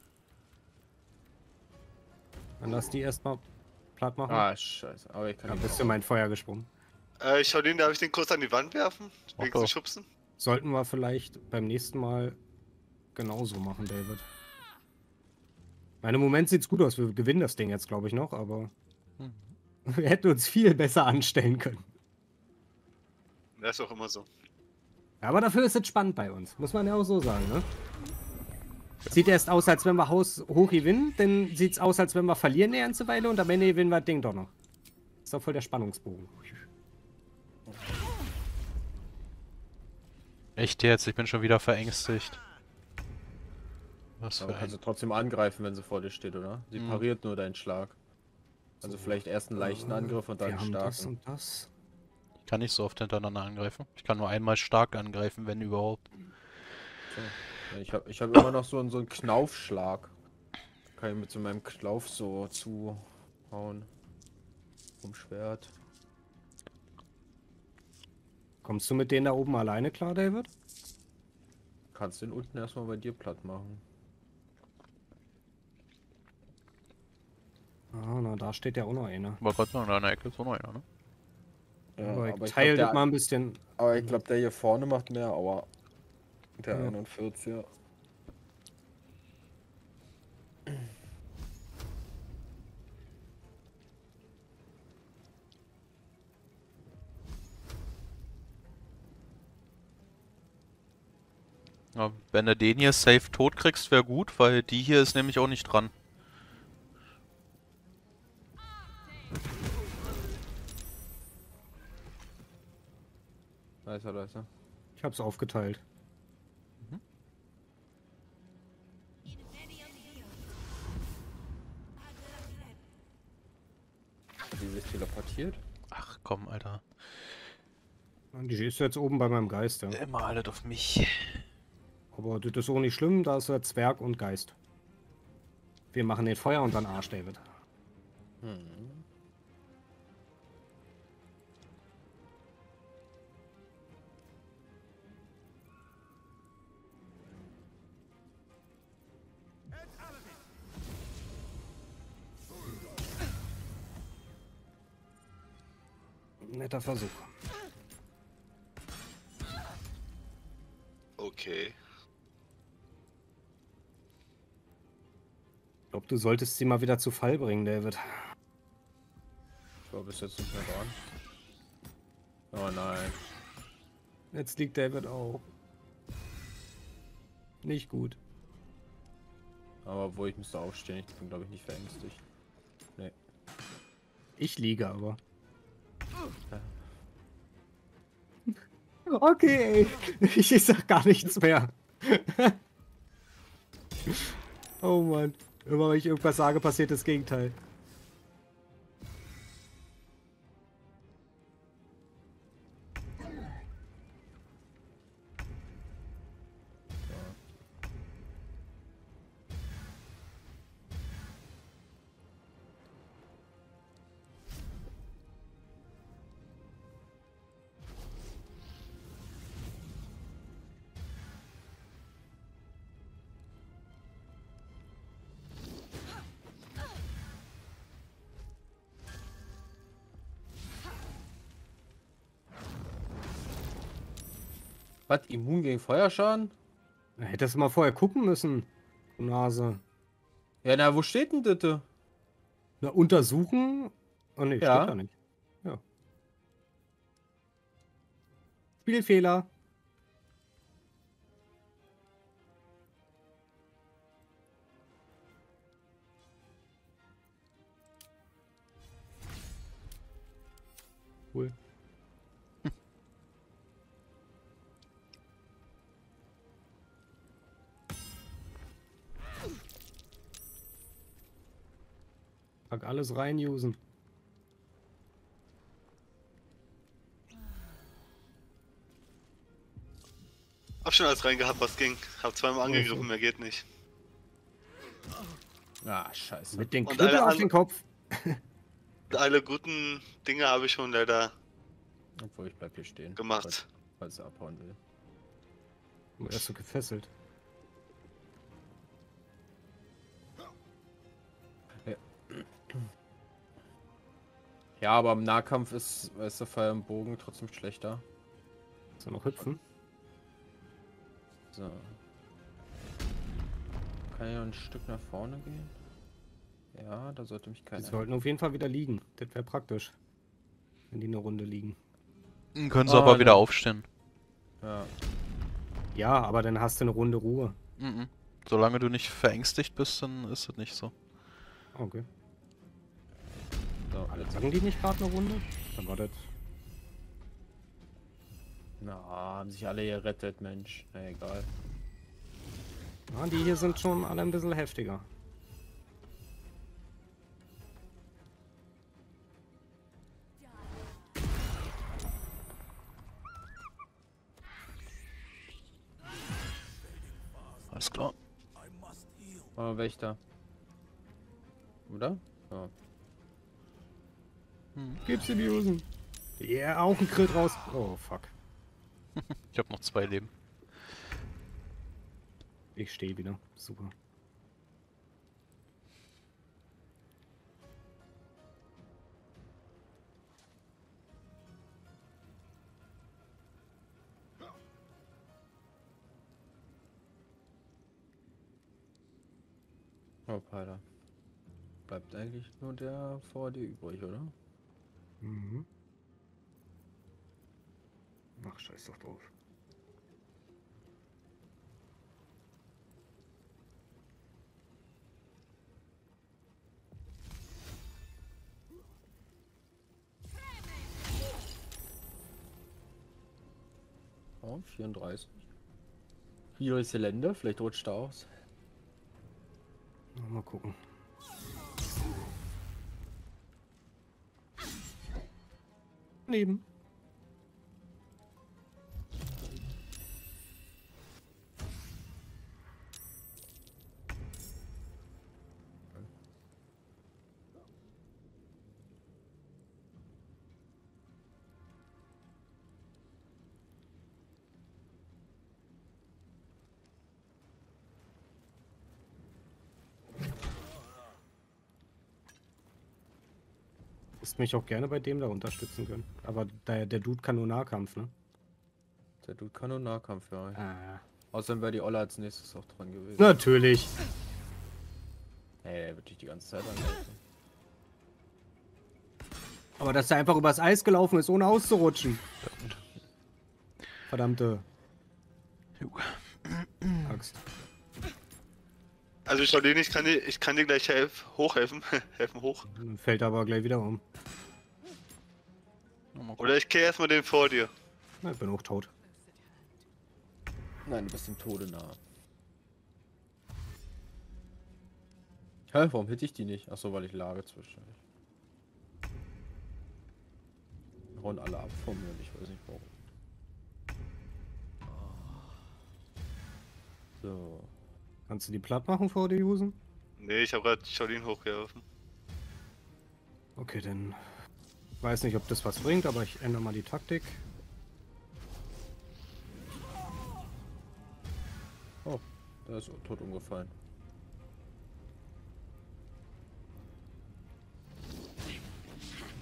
Dann lass die erstmal platt machen. Ah, scheiße. Aber ich kann Da nicht bist du in mein Feuer gesprungen. Äh, Shaolin, darf ich den kurz an die Wand werfen? Mach Wegen zu doch. schubsen? Sollten wir vielleicht beim nächsten Mal genauso machen, David. Meine, im Moment sieht's gut aus. Wir gewinnen das Ding jetzt, glaube ich, noch, aber Mhm. wir hätten uns viel besser anstellen können. Das ist auch immer so. Aber dafür ist es spannend bei uns. Muss man ja auch so sagen, ne? Sieht erst aus, als wenn wir Haus hoch gewinnen, dann sieht's aus, als wenn wir verlieren eine ganze Weile, und am Ende gewinnen wir das Ding doch noch. Ist doch voll der Spannungsbogen. Echt jetzt? Ich bin schon wieder verängstigt. Was für Aber ein... kannst du trotzdem angreifen, wenn sie vor dir steht, oder? Sie Mhm. pariert nur deinen Schlag. Also vielleicht erst einen leichten Angriff und dann Wir einen haben das starken. und das. Ich kann nicht so oft hintereinander angreifen. Ich kann nur einmal stark angreifen, wenn überhaupt. Ja, Ich habe ich hab immer noch so einen, so einen Knaufschlag. Kann ich mit so meinem Knauf so zuhauen. Vom Schwert. Kommst du mit denen da oben alleine klar, David? Kannst den unten erstmal bei dir platt machen. Ah, na, da steht ja auch noch einer. Aber Gott sei Dank, da in der Ecke ist auch noch einer, ne? Ja, aber aber ich ich teile glaub, das der, mal ein bisschen. aber ich glaube, der hier vorne macht mehr Aua. Der Ja. einundvierziger. Ja, wenn du den hier safe tot kriegst, wäre gut, weil die hier ist nämlich auch nicht dran. Da ist er, da ist er. Ich hab's aufgeteilt. Hat die sich teleportiert? Ach komm, Alter. Die ist jetzt oben bei meinem Geist, ja. Immer alles auf mich. Aber das ist auch nicht schlimm, da ist ja Zwerg und Geist. Wir machen den Feuer und dann Arsch, David. Hm. Netter Versuch. Okay. Ich glaube, du solltest sie mal wieder zu Fall bringen, David. Ich war bis jetzt nicht mehr dran. Oh nein. Jetzt liegt David auch. Nicht gut. Aber wo ich müsste aufstehen, ich bin glaube ich nicht verängstigt. Nee. Ich liege aber. Okay, ey. Ich sag gar nichts mehr. Oh Mann. Immer wenn ich irgendwas sage, passiert das Gegenteil. Was? Immun gegen Feuerschaden? Da hättest du mal vorher gucken müssen. Du Nase. Ja, na, wo steht denn das? Na, untersuchen? Oh ne, Ja. steht da nicht. Ja. Spielfehler. Cool. Pack alles rein, usen. Hab schon alles reingehabt, was ging. Hab zweimal so. angegriffen, mehr geht nicht. Ah, scheiße. Mit den Und Knüppel alle auf an- den Kopf. Alle guten Dinge habe ich schon leider Obwohl, ich bleib hier stehen. gemacht. Falls, falls er abhauen will. Er ist so gefesselt. Ja, aber im Nahkampf ist, ist der Pfeil im Bogen trotzdem schlechter. Soll er noch hüpfen? So. Kann ich noch ein Stück nach vorne gehen? Ja, da sollte mich Die keiner. sollten auf jeden Fall wieder liegen. Das wäre praktisch. Wenn die eine Runde liegen. Dann können sie Ah, aber wieder ja. aufstehen. Ja. Ja, aber dann hast du eine Runde Ruhe. Mhm. Solange du nicht verängstigt bist, dann ist es nicht so. Okay. So, Alle jetzt. sagen die nicht gerade eine Runde? Dann war das. Na, haben sich alle gerettet, Mensch. Na egal. Ja, die hier sind schon alle ein bisschen heftiger. Alles klar. Oh, Wächter. Oder? Ja. Gib's ihm Usen. Ja, yeah, auch ein Crit raus. Oh, fuck. Ich habe noch zwei Leben. Ich stehe wieder. Super. Oh, Peiler. Bleibt eigentlich nur der vor dir übrig, oder? Mhm. Ach, scheiß doch drauf. Oh, vierunddreißig. Hier ist Gelände, vielleicht rutscht er aus. Mal gucken. Neben. Hättest mich auch gerne bei dem da unterstützen können. Aber der, der Dude kann nur Nahkampf, ne? Der Dude kann nur Nahkampf, ja. Ah. Außerdem wäre die Olle als nächstes auch dran gewesen. Natürlich. Ey, der wird dich die ganze Zeit angreifen. Aber dass er einfach übers Eis gelaufen ist, ohne auszurutschen. Verdammte Jo. Axt. Also Charlene, ich kann dir, ich kann dir gleich helf, hochhelfen. Helfen hoch. Dann fällt er aber gleich wieder um. Mal gucken. Oder ich kehre erstmal den vor dir. Na, ich bin auch tot. Nein, du bist dem Tode nah. Hä, warum hätte ich die nicht? Achso, weil ich lage zwischen. Hauen alle ab von mir und ich weiß nicht warum. So. Kannst du die platt machen vor dir, Usen? Nee, ich habe gerade Charlene hochgeholfen. Okay, dann. Ich weiß nicht, ob das was bringt, aber ich ändere mal die Taktik. Oh, der ist tot umgefallen.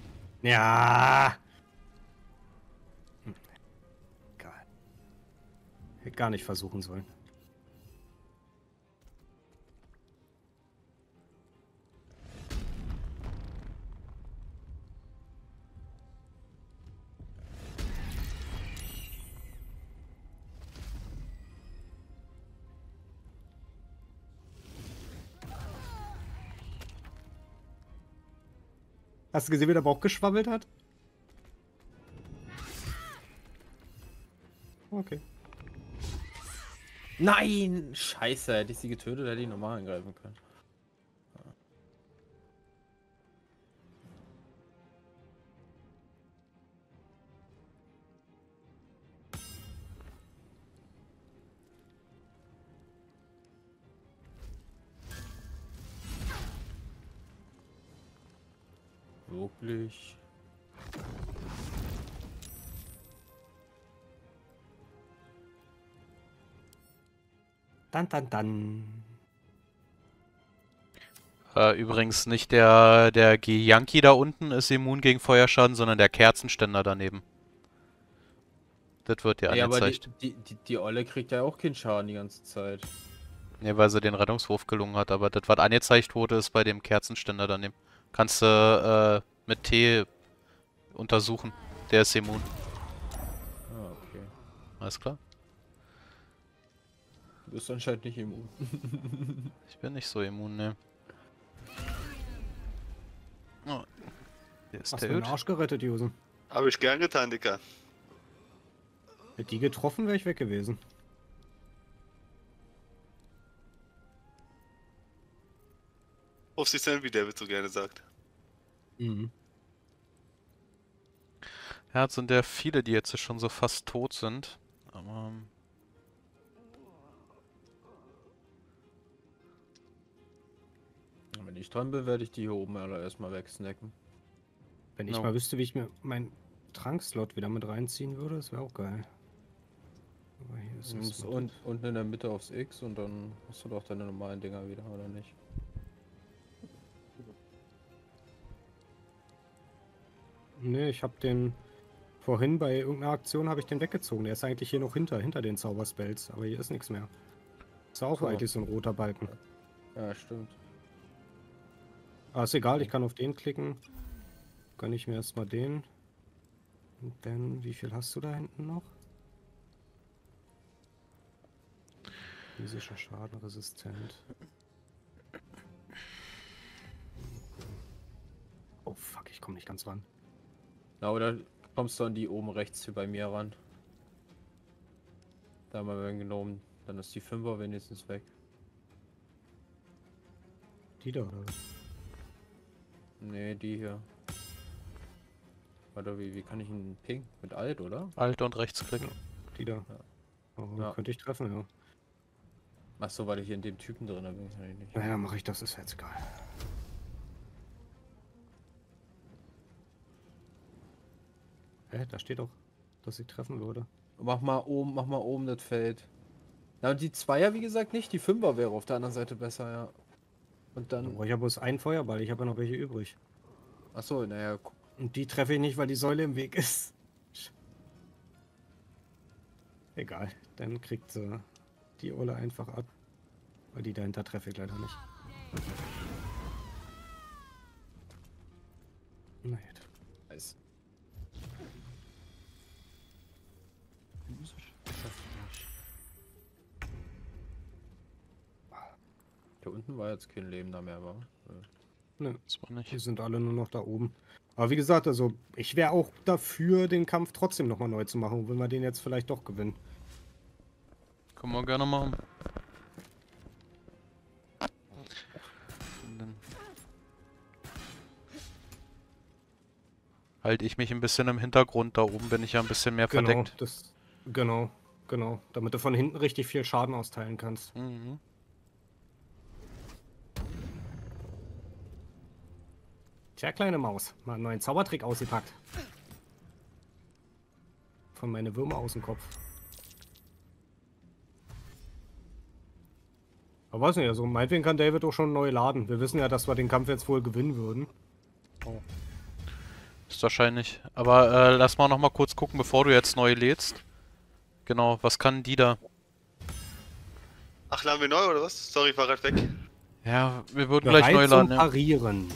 Ja. Hm. Egal. gar nicht versuchen sollen. Hast du gesehen, wie der Bauch geschwabbelt hat? Okay. Nein! Scheiße, hätte ich sie getötet, hätte ich normal angreifen können. Wirklich? Dann, dann, dann. Äh, übrigens nicht der, der Yankee da unten ist immun gegen Feuerschaden, sondern der Kerzenständer daneben. Das wird ja Ja, aber die, angezeigt. die, die, die Olle kriegt ja auch keinen Schaden die ganze Zeit. Ne, weil sie den Rettungswurf gelungen hat, aber das, was angezeigt wurde, ist bei dem Kerzenständer daneben. Kannst du äh, mit T untersuchen. Der ist immun. Ah, okay. Alles klar? Du bist anscheinend nicht immun. Ich bin nicht so immun, ne. Oh. Der ist Hast der du den Öd. Arsch gerettet, Jusen? Habe ich gern getan, Dicker. Hätte die getroffen, wäre ich weg gewesen. Auf sich sein, wie David so gerne sagt. Mhm. Ja, es sind ja viele, die jetzt schon so fast tot sind. Aber... ähm, Wenn ich dran bin, werde ich die hier oben alle erstmal wegsnacken. Wenn ich No. mal wüsste, wie ich mir meinen Trankslot wieder mit reinziehen würde, das wäre auch geil. Aber hier ist Und, es und unten in der Mitte aufs X und dann hast du doch deine normalen Dinger wieder, oder nicht? Nee, ich habe den vorhin bei irgendeiner Aktion habe ich den weggezogen. Der ist eigentlich hier noch hinter, hinter den Zauberspells, aber hier ist nichts mehr. Ist auch So. eigentlich so ein roter Balken. Ja, stimmt. Aber ist egal, ich kann auf den klicken. Gönne ich mir erstmal den. Und dann, wie viel hast du da hinten noch? Physischer Schaden resistent. Oh fuck, ich komme nicht ganz ran. Na, oder kommst du an die oben rechts hier bei mir ran? Da haben wir genommen. Dann ist die Fünfer wenigstens weg. Die da oder was? Nee, die hier. Warte, wie, wie kann ich ihn ping? Mit Alt, oder? Alt und Rechtsklick. Die da. Oh, Ja. könnte ich treffen, ja. Ach so, weil ich hier in dem Typen drin bin. Kann ich nicht. Naja, mache ich das, ist jetzt egal. Hä, da steht doch, dass ich treffen würde. Mach mal oben, mach mal oben das Feld. Na, und die Zweier, wie gesagt, nicht. Die Fünfer wäre auf der anderen Seite besser, ja. Und Dann dann. brauche ich ja bloß einen Feuerball, ich habe ja noch welche übrig. Ach so, naja. gu- Und die treffe ich nicht, weil die Säule im Weg ist. Egal, dann kriegt sie die Olle einfach ab. Weil die dahinter treffe ich leider nicht. Na gut. Nice. Da unten war jetzt kein Leben da mehr, war. Ne, Das war nicht. die sind alle nur noch da oben. Aber wie gesagt, also ich wäre auch dafür, den Kampf trotzdem nochmal neu zu machen, wenn wir den jetzt vielleicht doch gewinnen. Können wir gerne machen. Und dann halte ich mich ein bisschen im Hintergrund. Da oben bin ich ja ein bisschen mehr Genau, verdeckt. das, genau, genau. Damit du von hinten richtig viel Schaden austeilen kannst. Mhm. Tja, kleine Maus, mal einen neuen Zaubertrick ausgepackt. Von meine Würmer aus dem Kopf. Aber weiß nicht, also meinetwegen kann David auch schon neu laden. Wir wissen ja, dass wir den Kampf jetzt wohl gewinnen würden. Ist wahrscheinlich. Aber äh, lass mal noch mal kurz gucken, bevor du jetzt neu lädst. Genau, was kann die da? Ach, laden wir neu oder was? Sorry, ich war grad weg. Ja, wir würden gleich Bereit neu zum laden, ja. Parieren.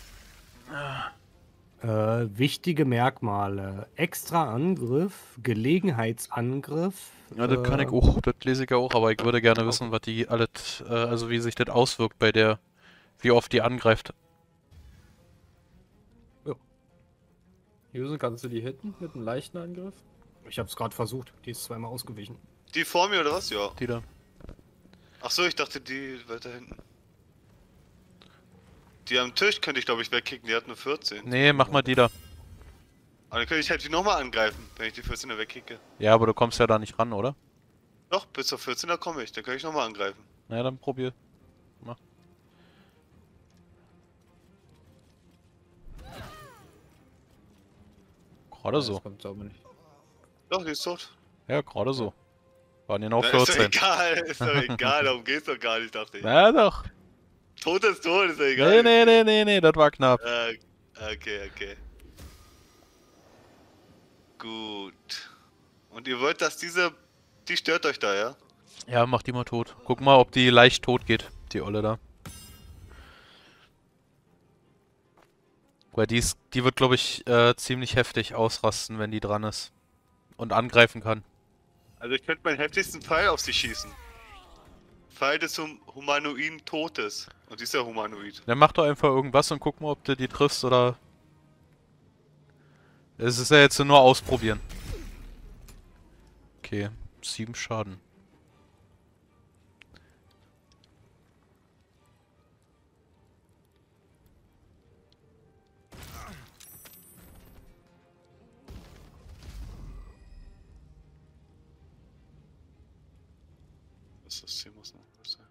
Äh, wichtige Merkmale. Extra Angriff, Gelegenheitsangriff. Ja, das kann ich äh, auch, das lese ich ja auch, aber ich würde gerne wissen, was die alles, äh, also wie sich das auswirkt bei der, wie oft die angreift. Usen, kannst du die hitten mit einem leichten Angriff? Ich hab's gerade versucht. Die ist zweimal ausgewichen. Die vor mir oder was? Ja. Die da. Ach so, ich dachte die weiter hinten. Die am Tisch könnte ich glaube ich wegkicken, die hat nur vierzehn. Nee, mach mal die da. Aber dann könnte ich halt die nochmal angreifen, wenn ich die vierzehner wegkicke. Ja, aber du kommst ja da nicht ran, oder? Doch, bis zur vierzehner komme ich, dann kann ich nochmal angreifen. Na ja, dann probier. Mach. Gerade so. Das kommt aber nicht. Doch, die ist tot. Ja, gerade so. Waren ja noch Na, ist doch vierzehn. egal, ist doch egal, darum geht's doch gar nicht, dachte ich. Na doch. Tot ist tot, ist doch Nee, egal. nee, nee, nee, nee, das war knapp. Äh, okay, okay. Gut. Und ihr wollt, dass diese... Die stört euch da, ja? Ja, mach die mal tot. Guck mal, ob die leicht tot geht, die Olle da. Weil die ist, die wird, glaube ich, äh, ziemlich heftig ausrasten, wenn die dran ist. Und angreifen kann. Also ich könnte meinen heftigsten Pfeil auf sie schießen. Pfeil des hum humanoiden Totes. Und die ist ja humanoid. Dann mach doch einfach irgendwas und guck mal, ob du die triffst oder... Es ist ja jetzt nur ausprobieren. Okay, sieben Schaden. Das System muss noch sein.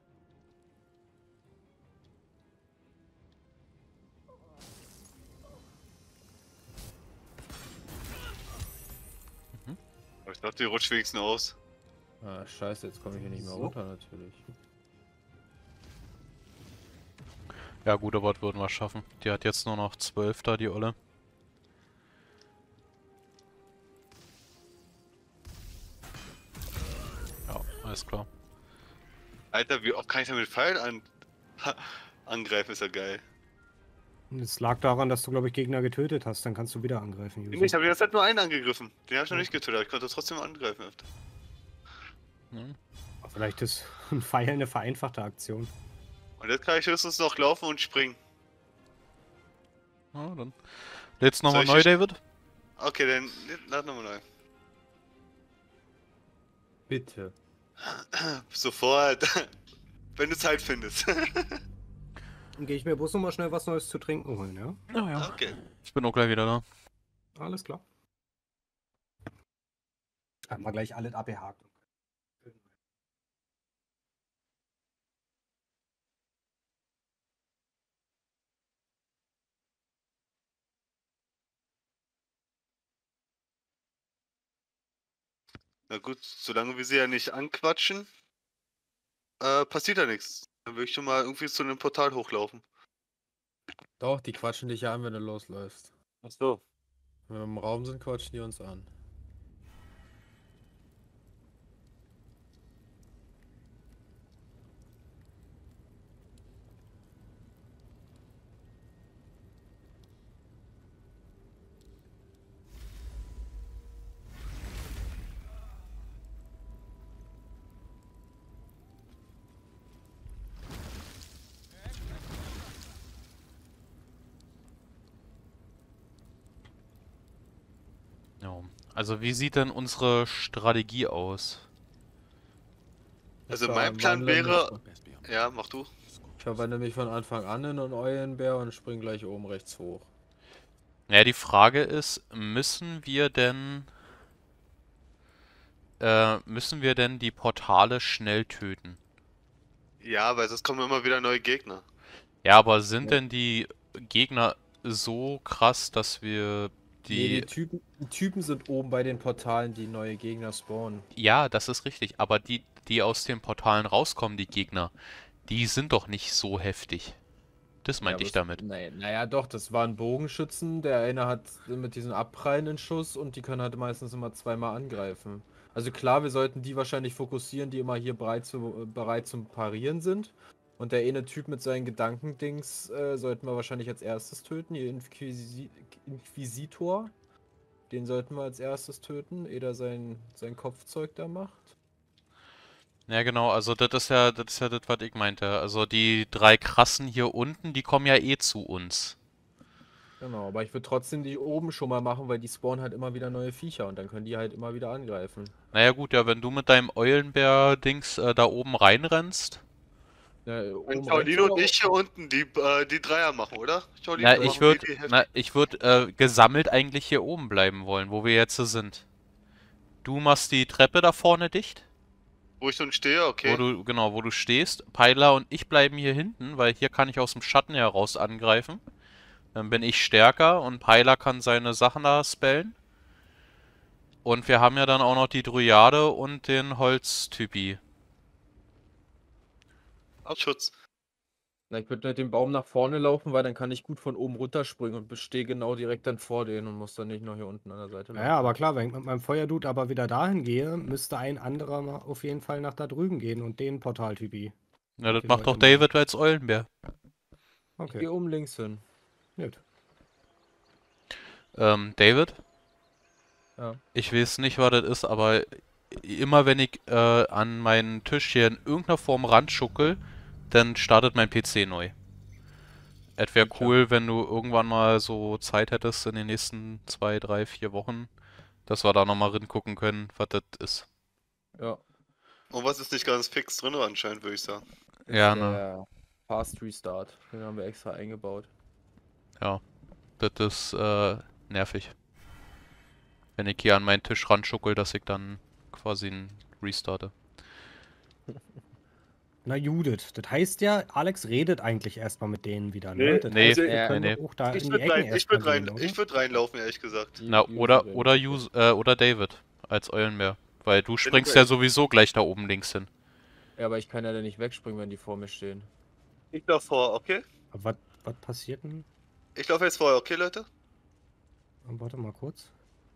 Mhm. Aber ich dachte, die rutscht wenigstens aus. Ah, scheiße, jetzt komme ich hier nicht mehr So. runter natürlich. Ja gut, aber das würden wir schaffen. Die hat jetzt nur noch zwölf da, die Olle. Ja, alles klar. Alter, wie oft kann ich damit Pfeil an angreifen? Ist ja geil. Es lag daran, dass du, glaube ich, Gegner getötet hast. Dann kannst du wieder angreifen, Nee, User. ich habe die ganze Zeit nur einen angegriffen. Den habe ich noch nicht getötet, aber ich konnte trotzdem angreifen öfter. Hm. Aber vielleicht ist ein Pfeil eine vereinfachte Aktion. Und jetzt kann ich höchstens noch laufen und springen. Ja, dann. Lädst nochmal Soll neu, ich- David? Okay, dann lad nochmal neu. Bitte. Sofort. Wenn du Zeit findest. Dann gehe ich mir bloß noch mal schnell was Neues zu trinken holen, ja? Ja, ja. Okay. Ich bin auch gleich wieder da. Alles klar. Haben wir gleich alles abgehakt. Na gut, solange wir sie ja nicht anquatschen, äh, passiert ja nichts. Dann würde ich schon mal irgendwie zu einem Portal hochlaufen. Doch, die quatschen dich ja an, wenn du losläufst. Ach so. Wenn wir im Raum sind, quatschen die uns an. Ja. Also wie sieht denn unsere Strategie aus? Also Ich mein Plan verwandle wäre... mich- Ja, mach du. Ich verwandle mich von Anfang an in einen Eulenbär und spring gleich oben rechts hoch. Ja, die Frage ist, müssen wir denn... Äh, müssen wir denn die Portale schnell töten? Ja, weil sonst kommen immer wieder neue Gegner. Ja, aber sind Ja. denn die Gegner so krass, dass wir Nee, die... die Typen, die Typen sind oben bei den Portalen, die neue Gegner spawnen. Ja, das ist richtig, aber die, die aus den Portalen rauskommen, die Gegner, die sind doch nicht so heftig. Das meinte Ja, ich aber damit. es- Naja, naja, doch, das waren Bogenschützen. Der eine hat mit diesen abprallenden Schuss und die können halt meistens immer zweimal angreifen. Also klar, wir sollten die wahrscheinlich fokussieren, die immer hier bereit, zu, bereit zum Parieren sind. Und der eine Typ mit seinen Gedankendings äh, sollten wir wahrscheinlich als erstes töten. Ihr Inquisi Inquisitor. Den sollten wir als erstes töten, ehe er sein, sein Kopfzeug da macht. Ja, genau, also das ist ja, das ist ja das, was ich meinte. Also die drei Krassen hier unten, die kommen ja eh zu uns. Genau, aber ich würde trotzdem die oben schon mal machen, weil die spawnen halt immer wieder neue Viecher und dann können die halt immer wieder angreifen. Naja gut, ja, wenn du mit deinem Eulenbär-Dings äh, da oben reinrennst. Ja, Wenn oben rechts Paulino oder und ich hier unten die, äh, die Dreier machen, oder? Paulino, Na, machen ich wir würde, die Hälfte. na, ich würde äh, gesammelt eigentlich hier oben bleiben wollen, wo wir jetzt sind. Du machst die Treppe da vorne dicht, Wo ich schon stehe, wo okay. du, genau, wo du stehst. Peiler und ich bleiben hier hinten, weil hier kann ich aus dem Schatten heraus angreifen. Dann bin ich stärker und Peiler kann seine Sachen da spellen. Und wir haben ja dann auch noch die Dryade und den Holztypi. Schutz. Na, ich würde mit dem Baum nach vorne laufen, weil dann kann ich gut von oben runterspringen und bestehe genau direkt dann vor denen und muss dann nicht noch hier unten an der Seite laufen. Ja, aber klar, wenn ich mit meinem Feuerdude aber wieder dahin gehe, müsste ein anderer mal auf jeden Fall nach da drüben gehen und den Portaltypi. Ja, das Den macht doch sollte man- David als Eulenbär. Ich Okay, gehe oben links hin. gut. Ähm, David? Ja. Ich weiß nicht, was das ist, aber immer wenn ich äh, an meinen Tisch hier in irgendeiner Form ranschuckel, dann startet mein P C neu. Es wäre cool, wenn du irgendwann mal so Zeit hättest in den nächsten zwei, drei, vier Wochen, dass wir da nochmal ringucken können, was das ist. Ja. Und was ist nicht ganz fix drin anscheinend, würde ich sagen. Ist Ja, ne. der Fast Restart. Den haben wir extra eingebaut. Ja, das ist äh, nervig. Wenn ich hier an meinen Tisch ranschuckel, dass ich dann quasi einen restarte. Na Judith, das heißt ja, Alex redet eigentlich erstmal mit denen wieder, ne? Nee, Das nee, heißt, wir nee, können nee. auch da Ich in die würde Ecken rein, ich erstmal würd rein, gehen, oder? ich würd reinlaufen, ehrlich gesagt. Die- Na, die oder, User oder, werden- Use, äh, oder David als Eulenbär. Weil du springst du- ja sowieso gleich da oben links hin. Ja, aber ich kann ja dann nicht wegspringen, wenn die vor mir stehen. Ich lauf vor, okay? Aber Was, was passiert denn? Ich laufe jetzt vor, okay, Leute? Warte mal kurz.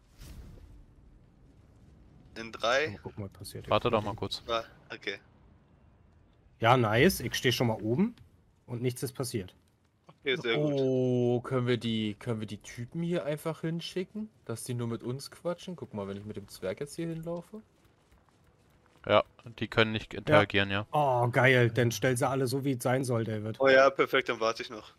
In drei, Mal gucken, was passiert. jetzt. Warte doch mal kurz. zwei, okay. Ja, nice. Ich stehe schon mal oben und nichts ist passiert. Okay, sehr gut. Oh, können wir die, können wir die Typen hier einfach hinschicken? Dass die nur mit uns quatschen? Guck mal, wenn ich mit dem Zwerg jetzt hier hinlaufe. Ja, die können nicht interagieren, ja. Oh, geil. Dann stell sie alle so, wie es sein soll, David. Oh ja, perfekt, dann warte ich noch.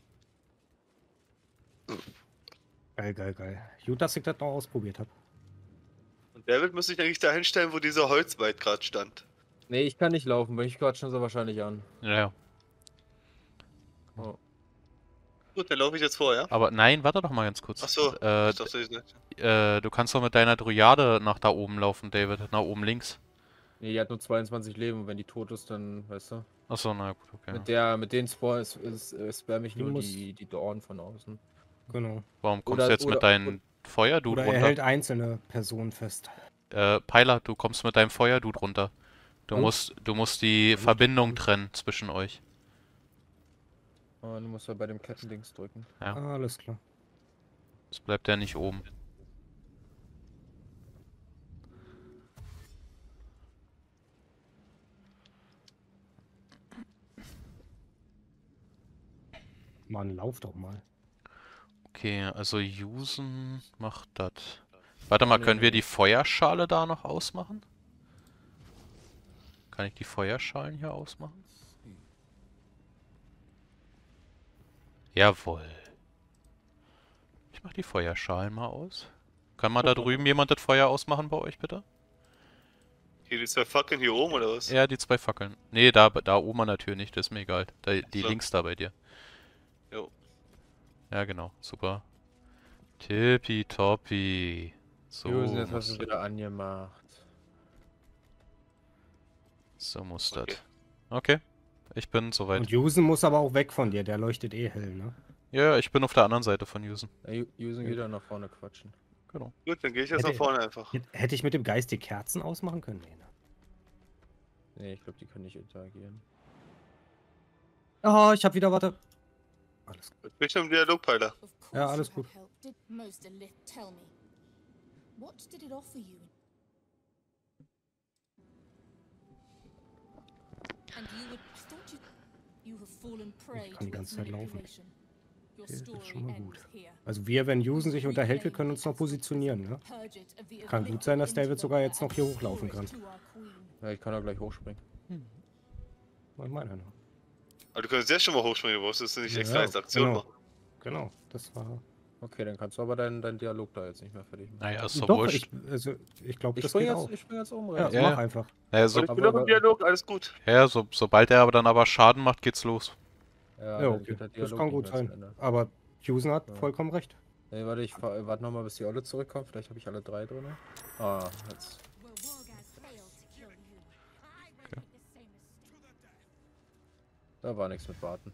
Geil, geil, geil. Gut, dass ich das noch ausprobiert habe. Und David müsste ich eigentlich da hinstellen, wo dieser Holzwald gerade stand. Nee, ich kann nicht laufen, weil ich quatschen sie wahrscheinlich an. Ja, ja. Oh. Gut, dann laufe ich jetzt vor, ja? Aber nein, warte doch mal ganz kurz. Achso, Äh, ich dachte, ich sagte. äh, du kannst doch mit deiner Dryade nach da oben laufen, David. Nach oben links. Nee, die hat nur zweiundzwanzig Leben und wenn die tot ist, dann, weißt du. Achso, na gut, okay. Mit der, mit den Spawn ist, ist, äh, spam ich Die nur muss- die, die Dorn von außen. Genau. Warum kommst Oder- du jetzt oder- mit deinem Feuerdude Oder er runter? hält einzelne Personen fest. Äh, Peiler, du kommst mit deinem Feuerdude runter. Du Oh. musst, du musst die Alles Verbindung gut. trennen zwischen euch. Oh, du musst ja bei dem Kettendings drücken. Ja. Ah, alles klar. Es bleibt ja nicht oben. Mann, lauf doch mal. Okay, also usen macht das. Warte mal, nee, können wir nee. die Feuerschale da noch ausmachen? Kann ich die Feuerschalen hier ausmachen? Jawohl. Ich mach die Feuerschalen mal aus. Kann mal da drüben jemand das Feuer ausmachen bei euch, bitte? Hier die zwei Fackeln hier oben, oder was? Ja, die zwei Fackeln. Nee, da, da oben an der Tür nicht, das ist mir egal. Da, die So. links da bei dir. Jo. Ja, genau, super. Tippitoppi. So Josen, jetzt hast muss du das. wieder angemacht. So muss Okay. das. Okay, ich bin soweit. Und Jusen muss aber auch weg von dir. Der leuchtet eh hell, ne? Ja, ja, ich bin auf der anderen Seite von Usen. Ja, Ju- Jusen geht dann nach vorne quatschen. Genau. Gut, dann gehe ich jetzt Hätte- nach vorne einfach. Hätt- Hätte ich mit dem Geist die Kerzen ausmachen können? Nee, ne? Nee, ich glaube, die können nicht interagieren. Oh, ich hab wieder, warte. Alles gut. Ich bin schon im Dialogpeiler. Of course Ja, you alles have gut. help. Did most Elith tell me? What did it offer you? And you would I thought you you have fallen prey kann die to ganze its Zeit laufen. manipulation. Your Okay, das ist story schon mal gut. ends here. Also wir, wenn Yusen sich unterhält, wir können uns noch positionieren, ne? Kann gut sein, dass David sogar jetzt noch hier hochlaufen kann. Ja, ich kann da gleich hochspringen. Ich meine noch. Aber du kannst jetzt schon mal hochspringen, du brauchst es nicht extra Ja, als Aktion genau. machen. Genau, das war... Okay, dann kannst du aber deinen dein Dialog da jetzt nicht mehr fertig machen. Naja, ist doch Doch, wurscht. ich, also, ich glaube, Ich das spring geht jetzt, auch. ich spring jetzt um, Ja, rein. Ja, mach ja. einfach. Naja, so, Und ich bin noch im Dialog, alles gut. ja, so, sobald er aber dann aber Schaden macht, geht's los. Ja, Ja, dann okay. geht der Das Dialog kann nicht gut mehr zu sein. Ende. Aber Yusen hat Ja. vollkommen recht. Nee, warte, ich fahr- warte nochmal, bis die Olle zurückkommt. Vielleicht habe ich alle drei drin. Ah, jetzt. Will Wargas fail to kill you? I repeat the same mistake. Da war nichts mit warten.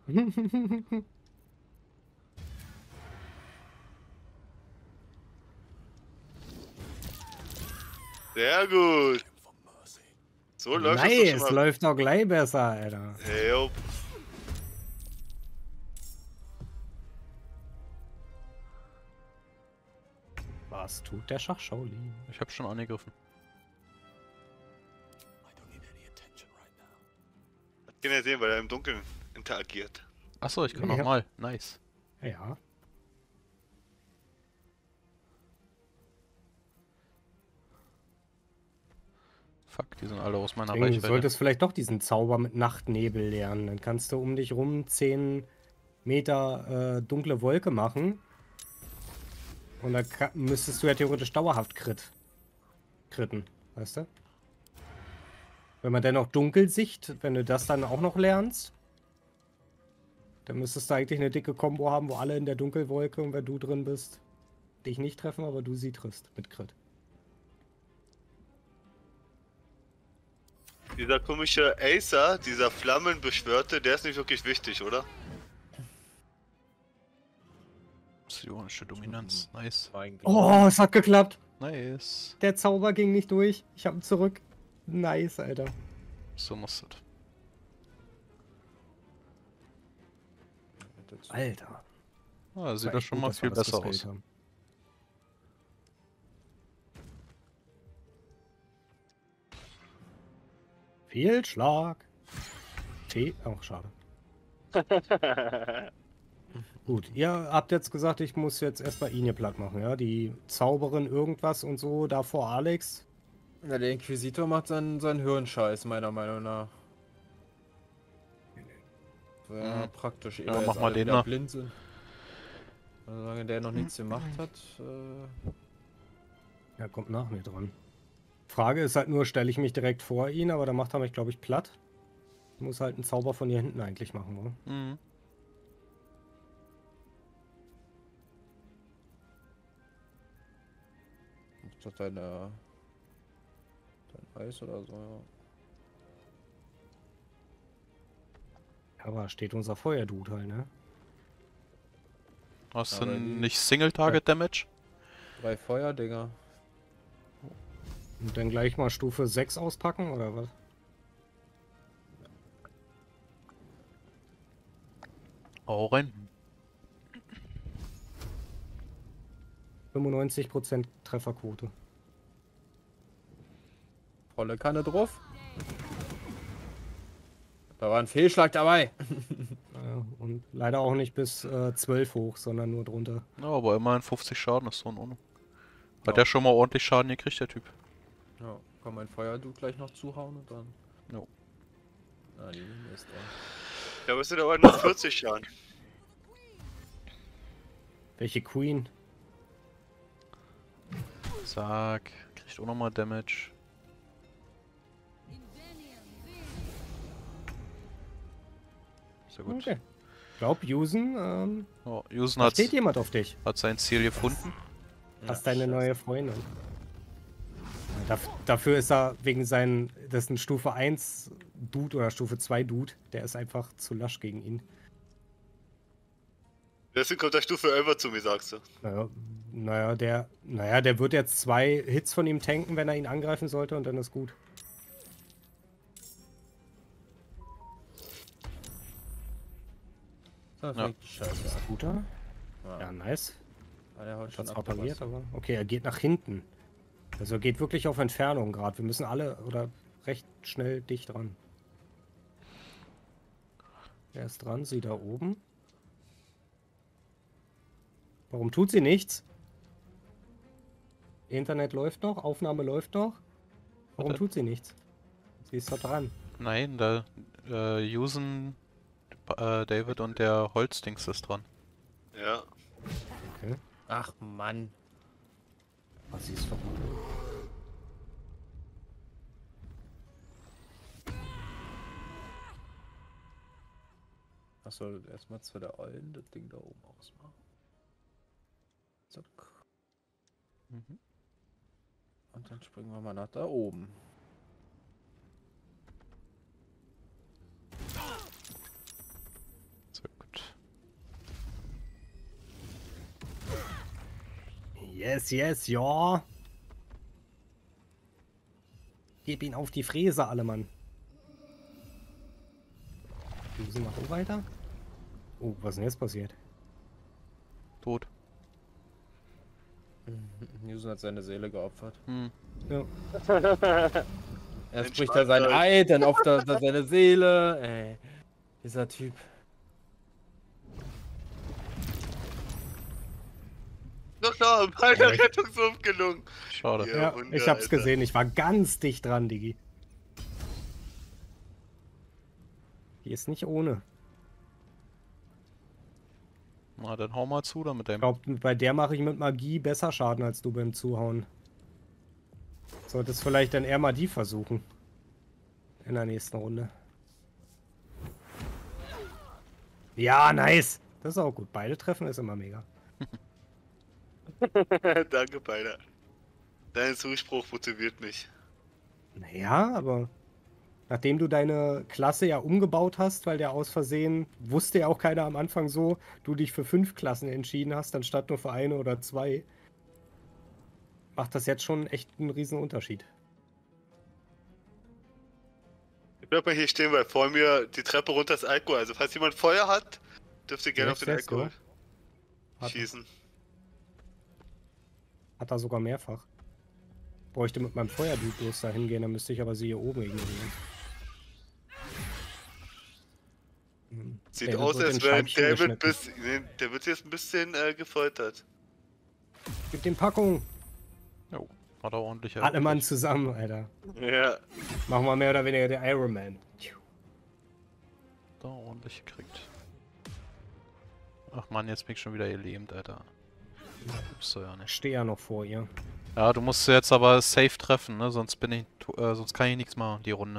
Sehr gut. So läuft das doch Nice, schon mal. läuft doch gleich besser, Alter. Hey, yo. Was tut der Schachschaulin? Ich hab schon angegriffen. Das kann er sehen, weil er im Dunkeln interagiert. Achso, ich kann Ja. nochmal. Nice. Ja. Fuck, die sind alle aus meiner Deswegen, du Reichweite. solltest vielleicht doch diesen Zauber mit Nachtnebel lernen. Dann kannst du um dich rum zehn Meter äh, dunkle Wolke machen. Und dann ka- müsstest du ja theoretisch dauerhaft crit. Critten, weißt du? Wenn man dennoch Dunkelsicht, wenn du das dann auch noch lernst, dann müsstest du eigentlich eine dicke Combo haben, wo alle in der Dunkelwolke und wenn du drin bist, dich nicht treffen, aber du sie triffst mit Crit. Dieser komische Acer, dieser Flammenbeschwörte, der ist nicht wirklich wichtig, oder? Psionische Dominanz. Nice. Mein Gott. Oh, es hat geklappt. Nice. Der Zauber ging nicht durch. Ich hab ihn zurück. Nice, Alter. So muss das. Alter. Ah, sieht War das echt schon gut, mal dass wir viel das besser gespellt aus. haben. Fehlschlag. T. Ach, schade. Gut, ihr habt jetzt gesagt, ich muss jetzt erstmal ihn hier platt machen, ja? Die Zauberin irgendwas und so, da vor Alex. Ja, der Inquisitor macht seinen, seinen Hirnscheiß, meiner Meinung nach. Wäre Mhm. praktisch, ehe Ja, jetzt mach mal alle den wieder da. blind sind. Solange der noch nichts gemacht hat, äh, Ja, kommt nach mir dran. Frage ist halt nur, stelle ich mich direkt vor ihn, aber dann macht er mich, glaube ich, platt. Ich muss halt einen Zauber von hier hinten eigentlich machen, oder? Mhm. ist das deine, dein Eis oder so, ja. Aber steht unser Feuerdude halt, ne? Hast du Aber die- nicht Single-Target-Damage? Drei Feuerdinger. Und dann gleich mal Stufe sechs auspacken, oder was? Hau rein. fünfundneunzig Prozent Trefferquote. Volle Kanne drauf. Da war ein Fehlschlag dabei. Ja, und leider auch nicht bis äh, zwölf hoch, sondern nur drunter. Ja, aber immerhin fünfzig Schaden ist so in Ordnung. Hat Ja. der schon mal ordentlich Schaden gekriegt, der Typ? Ja, kann mein Feuerdude gleich noch zuhauen und dann. Jo. Ah, die Mine ist da. Ja, aber es sind aber nur vierzig Schaden. Welche Queen? Zack. Kriegt auch nochmal Damage. Sehr gut. Okay. Ich glaube, Yusen, ähm, Oh, Yusen da hat, steht jemand auf dich. hat sein Ziel gefunden. Hast deine neue Freundin. Ja, daf- dafür ist er wegen seinen, das ist ein Stufe eins Dude oder Stufe zwei Dude, der ist einfach zu lasch gegen ihn. Deswegen kommt der Stufe elf zu mir, sagst du. Naja, naja, der, naja, der wird jetzt zwei Hits von ihm tanken, wenn er ihn angreifen sollte und dann ist gut. Da Ja. fängt die Scheiße an. Guter? Ja. Ja, nice. Ah, der haut Hat schon zwar ab, der pariert, Bastard. aber. Okay, er geht nach hinten. Also er geht wirklich auf Entfernung gerade. Wir müssen alle oder recht schnell dicht dran. Wer ist dran? Sie da oben. Warum tut sie nichts? Internet läuft noch, Aufnahme läuft noch. Warum Warte. tut sie nichts? Sie ist doch dran. Nein, da äh, usen äh, David und der Holzdings ist dran. Ja. Okay. Ach Mann. Ah, sie ist verbunden. Achso, erstmal zu der Eulen das Ding da oben ausmachen. Zack. Mhm. Und dann springen wir mal nach da oben. Sehr gut. Yes, yes, ja. Gib ihn auf die Fräse, alle Mann. Müssen wir noch weiter? Oh, was ist denn jetzt passiert? Tot. Yusun hat seine Seele geopfert. Hm. Ja. Erst bricht er sein Ei, dann opfert er seine Seele. Ey, dieser Typ. Doch, doch, bei der Rettungswurf gelungen. Schade. Ja, Ja, Hunde, ich hab's Alter. gesehen. Ich war ganz dicht dran, Digi. Die ist nicht ohne. Na, dann hau mal zu da mit Ich dem. glaube, bei der mache ich mit Magie besser Schaden als du beim Zuhauen. Solltest vielleicht dann eher mal die versuchen. In der nächsten Runde. Ja, nice. Das ist auch gut. Beide treffen ist immer mega. Danke, beide. Dein Zuspruch motiviert mich. Naja, aber nachdem du deine Klasse ja umgebaut hast, weil der aus Versehen, wusste ja auch keiner am Anfang so, du dich für fünf Klassen entschieden hast, anstatt nur für eine oder zwei, macht das jetzt schon echt einen riesen Unterschied. Ich bleib mal hier stehen, weil vor mir die Treppe runter ist Alkohol. Also falls jemand Feuer hat, dürft ihr gerne auf Echt den jetzt, Alkohol Hat, schießen. hat er sogar mehrfach. Bräuchte mit meinem Feuerdude bloß da hingehen, dann müsste ich aber sie hier oben ignorieren. Hm. Sieht David aus, wird als in wäre Scheibchen David geschnitten. bis, nee, der wird jetzt ein bisschen äh, gefoltert. Gib den Packung! Jo, hat er ordentlich Alle Mann erledigt. zusammen, Alter. Ja. Machen wir mehr oder weniger der Iron Man. Da ordentlich gekriegt. Ach man, jetzt bin ich schon wieder gelähmt, Alter. Gibt's doch ja Ich nicht. stehe ja noch vor ihr. Ja, du musst jetzt aber safe treffen, ne? Sonst bin ich, tu- äh, sonst kann ich nichts machen, die Runde.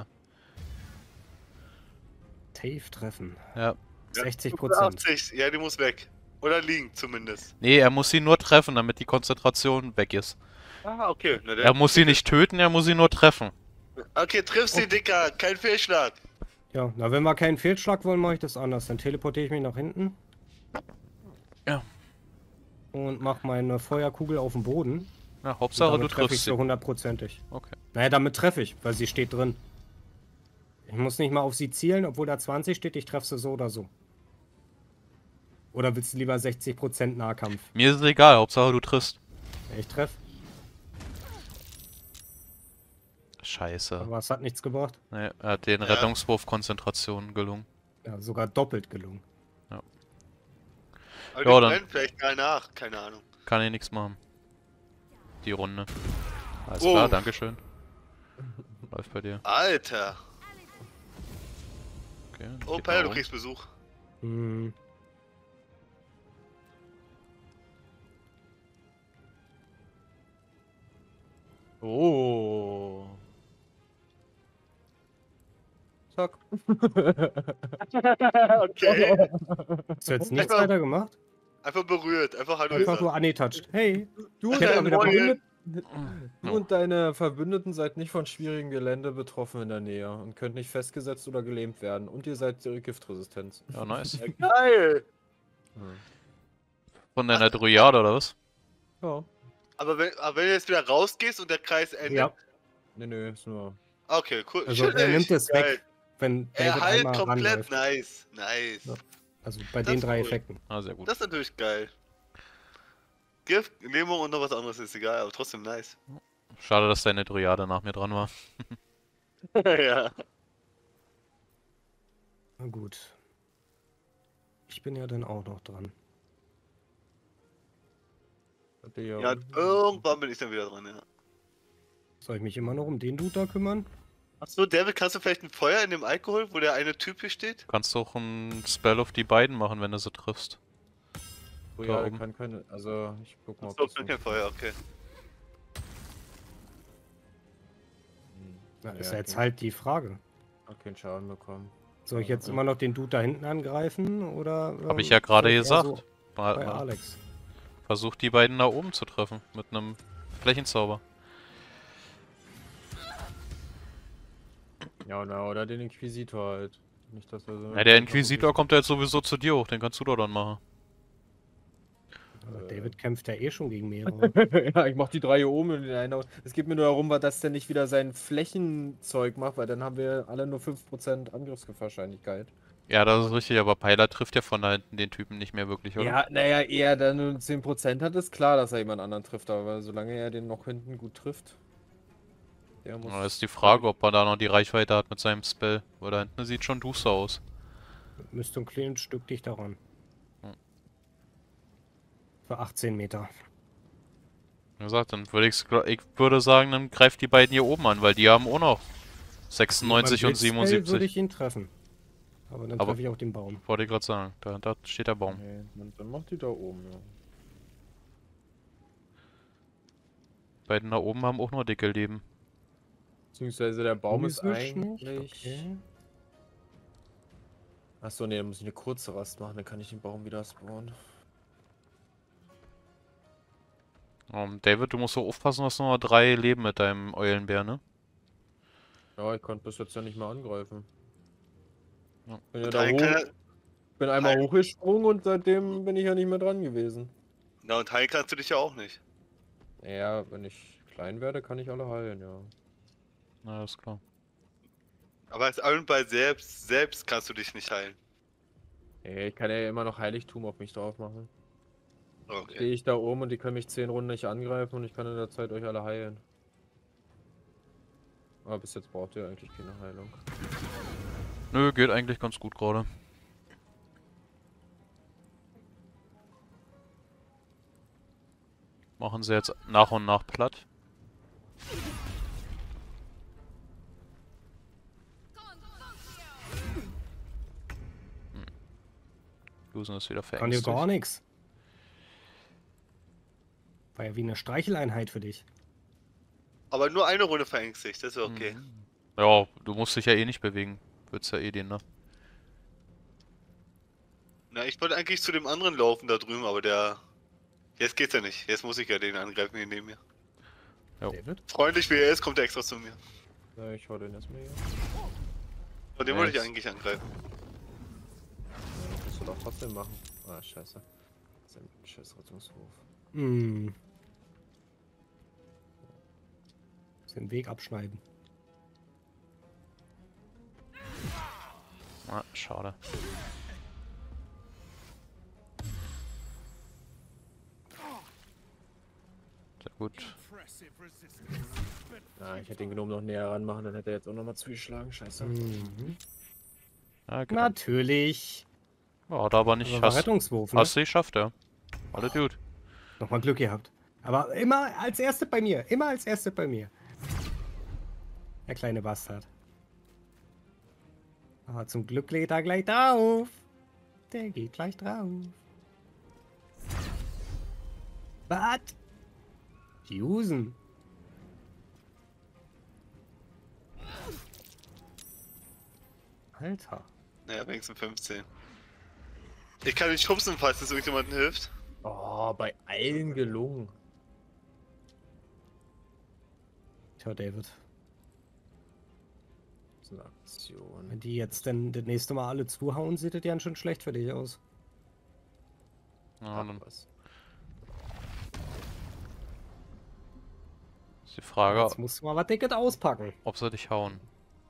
Safe treffen. Ja. sechzig Prozent. achtzig, ja, die muss weg. Oder liegen zumindest. Nee, er muss sie nur treffen, damit die Konzentration weg ist. Ah, okay. Na, Er muss sie nicht töten, er muss sie nur treffen. Okay, triff sie, Dicker. Kein Fehlschlag. Ja, na wenn wir keinen Fehlschlag wollen, mache ich das anders. Dann teleportiere ich mich nach hinten. Ja. Und mache meine Feuerkugel auf den Boden. Ja, Und Hauptsache du damit treffe ich triffst sie sie. hundertprozentig. Okay. Naja, damit treffe ich, weil sie steht drin. Ich muss nicht mal auf sie zielen, obwohl da zwanzig steht, ich treffe sie so oder so. Oder willst du lieber sechzig Prozent Nahkampf? Mir ist es egal, Hauptsache du triffst. Ja, ich treffe, Scheiße. aber es hat nichts gebracht. Nee, er hat den Ja. Rettungswurf Konzentration gelungen. Ja, sogar doppelt gelungen. Aber Ja, die dann- brennen vielleicht gar nach. Keine Ahnung. Kann ich nichts machen. Die Runde. Alles Oh. klar, dankeschön. Läuft bei dir. Alter. Okay, dann Oh, geht Pelle, mal du um. kriegst Besuch. Hm. Oh. Zack. Okay. Hast du jetzt nichts Einfach- weiter gemacht? Einfach berührt. Einfach Hallo Einfach gesagt. nur untouched. Hey, Du, Ich und hätte deine wieder Verbündeten, Oh. du und deine Verbündeten seid nicht von schwierigem Gelände betroffen in der Nähe und könnt nicht festgesetzt oder gelähmt werden. Und ihr seid äh, giftresistent. Ja, nice. Geil. Von deiner Dryade oder was? Ja. Aber wenn, aber wenn du jetzt wieder rausgehst und der Kreis endet. ja, Nee, nee, ist nur. Okay, cool. also er Chillig. nimmt es Geil. weg, wenn Er David heilt einmal komplett. ranläuft. Nice. Nice. Ja. Also bei Das den ist drei cool. Effekten. Ah, sehr gut. Das ist natürlich geil. Gift, Lähmung und noch was anderes ist egal, aber trotzdem nice. Schade, dass deine Dryade nach mir dran war. Ja. Na gut. ich bin ja dann auch noch dran. Hat der hier Ja, unten- irgendwann bin ich dann wieder dran, ja. Soll ich mich immer noch um den Dude da kümmern? Achso, David, kannst du vielleicht ein Feuer in dem Alkohol, wo der eine Typ hier steht? Du kannst auch ein Spell auf die beiden machen, wenn du sie triffst. Oh da ja, der oben. kann keine. Also, ich guck mal, ob Achso, das kein Feuer, okay. Hm. Na, Ja, ist ja jetzt kein- halt die Frage. hat keinen Schaden bekommen. Soll ich jetzt Ja. immer noch den Dude da hinten angreifen oder? Hab ähm, ich ja gerade soll ich eher gesagt. so Mal, bei mal. Alex. Versuch die beiden da oben zu treffen. Mit einem Flächenzauber. Ja, na, oder den Inquisitor halt. Nicht, dass er so. Ja, der Inquisitor kommt ja jetzt sowieso zu dir hoch. Den kannst du doch dann machen. Aber Äh. David kämpft ja eh schon gegen mehrere. Ja, ich mach die drei hier oben und den einen. Es geht mir nur darum, weil dass der nicht wieder sein Flächenzeug macht, weil dann haben wir alle nur fünf Prozent Angriffswahrscheinlichkeit. Ja, das ist richtig, aber Peiler trifft ja von da hinten den Typen nicht mehr wirklich, oder? Ja, naja, eher dann nur zehn Prozent hat, ist klar, dass er jemand anderen trifft, aber solange er den noch hinten gut trifft. Der muss. Da ist die Frage, ob er da noch die Reichweite hat mit seinem Spell. Weil da hinten sieht schon duster aus. Müsste ein kleines Stück dichter ran. Hm. Für achtzehn Meter. Wie gesagt, dann würde ich's, gl- ich würde sagen, dann greift die beiden hier oben an, weil die haben auch noch sechsundneunzig Beim und Blitzspell würde siebenundsiebzig. ich ihn treffen. Aber dann Aber- treffe ich auch den Baum. Wollte ich gerade sagen, da, da steht der Baum. Nee, dann, dann macht die da oben, ja. Beiden da oben haben auch noch dicke Leben. Beziehungsweise der Baum ist Physisch eigentlich. nicht, okay. Achso, nee, dann muss ich eine kurze Rast machen, dann kann ich den Baum wieder spawnen. Ähm, David, du musst so aufpassen, dass du noch drei Leben mit deinem Eulenbär, ne? Ja, ich konnte bis jetzt ja nicht mehr angreifen. Ja. Bin ja Und da heilen hoch, kann er, bin einmal heilen- hochgesprungen und seitdem bin ich ja nicht mehr dran gewesen. na und heilen kannst du dich ja auch nicht. Ja, wenn ich klein werde, kann ich alle heilen, ja. Na, ist klar. Aber als Ironball selbst, selbst kannst du dich nicht heilen. Nee, ich kann ja immer noch Heiligtum auf mich drauf machen. Okay. Stehe ich da oben und die können mich zehn Runden nicht angreifen und ich kann in der Zeit euch alle heilen. Aber bis jetzt braucht ihr eigentlich keine Heilung. Nö, geht eigentlich ganz gut gerade. Machen sie jetzt nach und nach platt. Hm. Lusen ist wieder Kann dir verängstigt. gar nichts. War ja wie eine Streicheleinheit für dich. Aber nur eine Runde verängstigt, das ist okay. Mhm. Ja, du musst dich ja eh nicht bewegen. Wird's ja eh den, ne? Na, ich wollte eigentlich zu dem anderen laufen da drüben, aber der... Jetzt geht's ja nicht. Jetzt muss ich ja den angreifen hier neben mir. Jo. David? Freundlich wie er ist, kommt er extra zu mir. Ja, ich hau den erstmal hier. Und den wollte ich Nice. eigentlich angreifen. Ja, das musst du doch trotzdem machen. Ah, scheiße. Das ist ein scheiß Rettungswurf. Hm. Den Weg abschneiden. Ah, schade. Sehr gut. Impressive resistance. But Ja, ich hätte den Gnom noch näher ranmachen, dann hätte er jetzt auch nochmal zugeschlagen. Scheiße. Mhm. Ja, genau. Natürlich. Ja, hat er aber nicht. Aber war Hast, Rettungswurf, ne? hast du geschafft, ja. Alle gut. Nochmal Glück gehabt. Aber immer als Erste bei mir. Immer als Erste bei mir. Der kleine Bastard. Aber zum Glück lädt er gleich drauf. Der geht gleich drauf. Was? Jusen. Alter. Naja, wenigstens fünfzehn. Ich kann nicht schubsen, falls das irgendjemandem hilft. Oh, bei allen gelungen. Tja, David. Das ist eine Aktion. Wenn die jetzt denn das nächste Mal alle zuhauen, sieht das ja schon schlecht für dich aus. Ja, Ach, dann was. ist die Frage, Jetzt musst du mal was Dickes auspacken. ob sie dich hauen.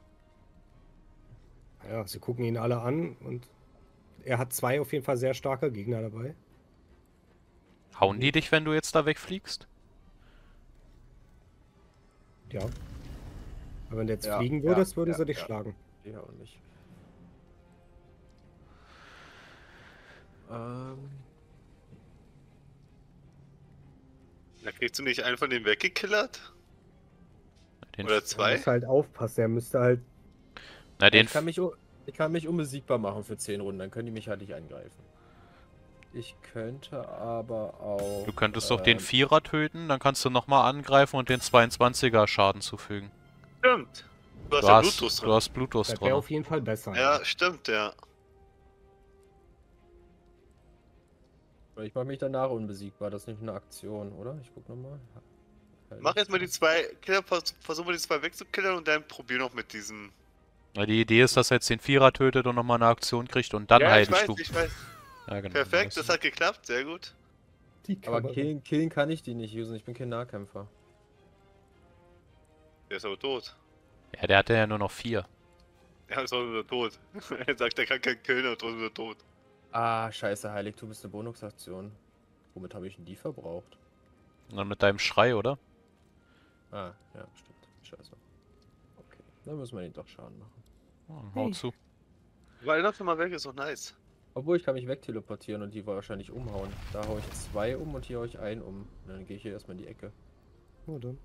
Ja, sie gucken ihn alle an und er hat zwei auf jeden Fall sehr starke Gegner dabei. Hauen die dich, wenn du jetzt da wegfliegst? Ja. Aber wenn du jetzt Ja, fliegen ja, würdest, würden ja, sie dich ja. schlagen. Ja, und nicht. Ähm, Da kriegst du nicht einen von denen weggekillert? Den, Oder Er zwei? muss halt aufpassen, er müsste halt. na, den ich, kann mich, u- ich kann mich unbesiegbar machen für zehn Runden, dann können die mich halt nicht angreifen. Ich könnte aber auch... Du könntest doch den ähm, Vierer töten, dann kannst du nochmal angreifen und den zweiundzwanziger Schaden zufügen. Stimmt. Du hast Du ja hast, Bluetooth du drin. hast Bluetooth Das wäre drin. auf jeden Fall besser. Ja, stimmt, ja. Ich mache mich danach unbesiegbar, das ist nicht eine Aktion, oder? Ich guck nochmal. Mach jetzt mal die zwei Killer, vers versuch mal die zwei wegzukillern und dann probier noch mit diesem. Na, die Idee ist, dass er jetzt den Vierer tötet und nochmal eine Aktion kriegt und dann ja, ich heilst weiß, du. ich weiß. Ja, genau. Perfekt, Nice. das hat geklappt, sehr gut. Die Aber Kamera. killen, killen kann ich die nicht usen, ich bin kein Nahkämpfer. Der ist aber tot. Ja, der hatte ja nur noch vier. Er ist auch wieder tot. Er sagt, er kann keinen killen, aber trotzdem wieder tot. Ah, scheiße, Heiligtum ist eine Bonusaktion. Womit habe ich denn die verbraucht? Und dann mit deinem Schrei, oder? Ah, ja, stimmt. Scheiße. Okay, dann müssen wir den doch Schaden machen. Oh, dann hau zu. Weil das mal weg ist doch nice. Obwohl, ich kann mich wegteleportieren und die wahrscheinlich umhauen. Da hau ich zwei um und hier hau ich einen um. Und dann gehe ich hier erstmal in die Ecke. Ja, dann.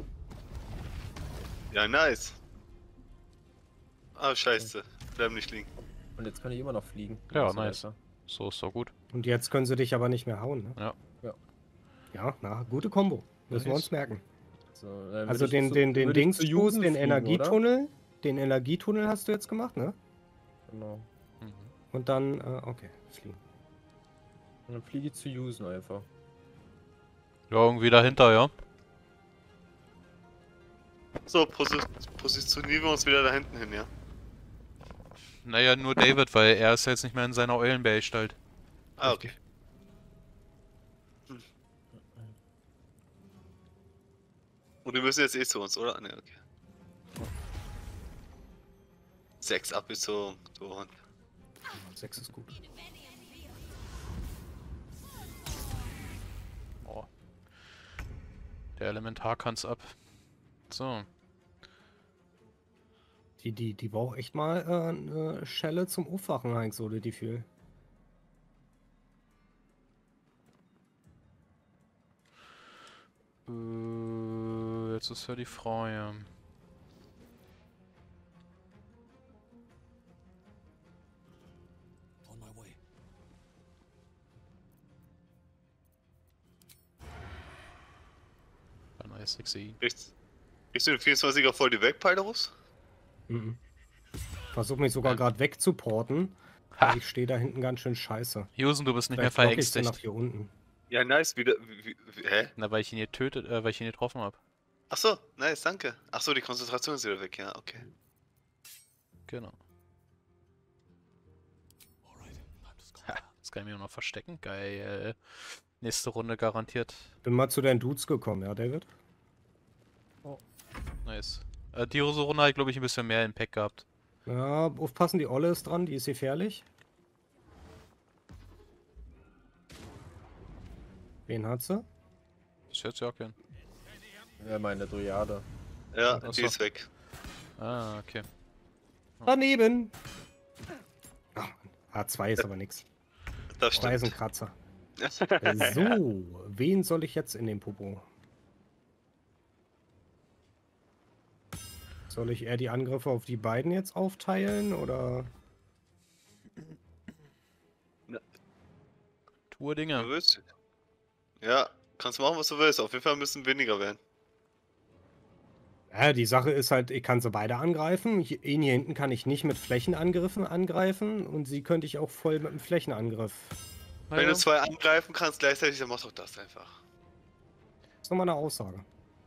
Ja, nice. Ah, scheiße. Bleib nicht liegen. Und jetzt kann ich immer noch fliegen. Ja, Das ist nice. besser. So ist doch gut. Und jetzt können sie dich aber nicht mehr hauen, ne? Ja. Ja. Ja, na, gute Kombo. Müssen wir Nice. uns merken. So, dann würd Also ich den, zu- den, den würd ich Dings, zu Jusen den fliegen, Energietunnel, den Energietunnel hast du jetzt gemacht, ne? Oder? Genau. Mhm. Und dann, äh, okay, fliegen. Und dann fliege ich zu Jusen einfach. Ja, irgendwie dahinter, ja. So, posi positionieren wir uns wieder da hinten hin, ja? Naja, nur David, weil er ist jetzt nicht mehr in seiner Eulenbärgestalt. Ah, okay. Hm. Und wir müssen jetzt eh zu uns, oder? Ne, okay. Sechs abgezogen, du Hund. Sechs ist gut. Oh. Der Elementar kann's ab. So. Die, die, die braucht echt mal äh, eine Schelle zum Aufwachen, Heinz, so die viel. Äh, jetzt ist ja die Frage. On my way. Ja, nice, sexy. Kriegst, kriegst du den vierundzwanziger voll die weg, Peilerus? Mhm. Versuch mich sogar gerade wegzuporten. Ha! aber Ich stehe da hinten ganz schön scheiße. Jusen, du bist nicht mehr Vielleicht lock ich sie nach verängstigt. hier unten. Ja, nice, wieder. Wie, wie, hä? Na, weil ich ihn hier tötet, äh, weil ich ihn getroffen habe. Achso, nice, danke. Achso, die Konzentration ist wieder weg, ja, okay. Genau. All right, time to score. Ha, das kann ich mir noch verstecken. Geil. Nächste Runde garantiert. Bin mal zu deinen Dudes gekommen, ja, David? Nice. Äh, die Runde hat, glaube ich, ein bisschen mehr Impact gehabt. Ja, aufpassen, die Olle ist dran, die ist gefährlich. Wen hat sie? Das hört sich auch gern. Ja, meine Dryade. Ja, Achso. die ist weg. Ah, okay. Daneben! Ach, A zwei ist aber nix. Das zwei ist ein stimmt. Kratzer. Äh, So, wen soll ich jetzt in den Popo? Soll ich eher die Angriffe auf die beiden jetzt aufteilen oder? Tue Du Dinge. willst. Ja, kannst machen, was du willst. Auf jeden Fall müssen weniger werden. Ja, die Sache ist halt, ich kann sie beide angreifen. Hier- Ihn hier hinten kann ich nicht mit Flächenangriffen angreifen und sie könnte ich auch voll mit einem Flächenangriff. Wenn Naja. du zwei angreifen kannst gleichzeitig, dann mach doch das einfach. Das ist nochmal eine Aussage.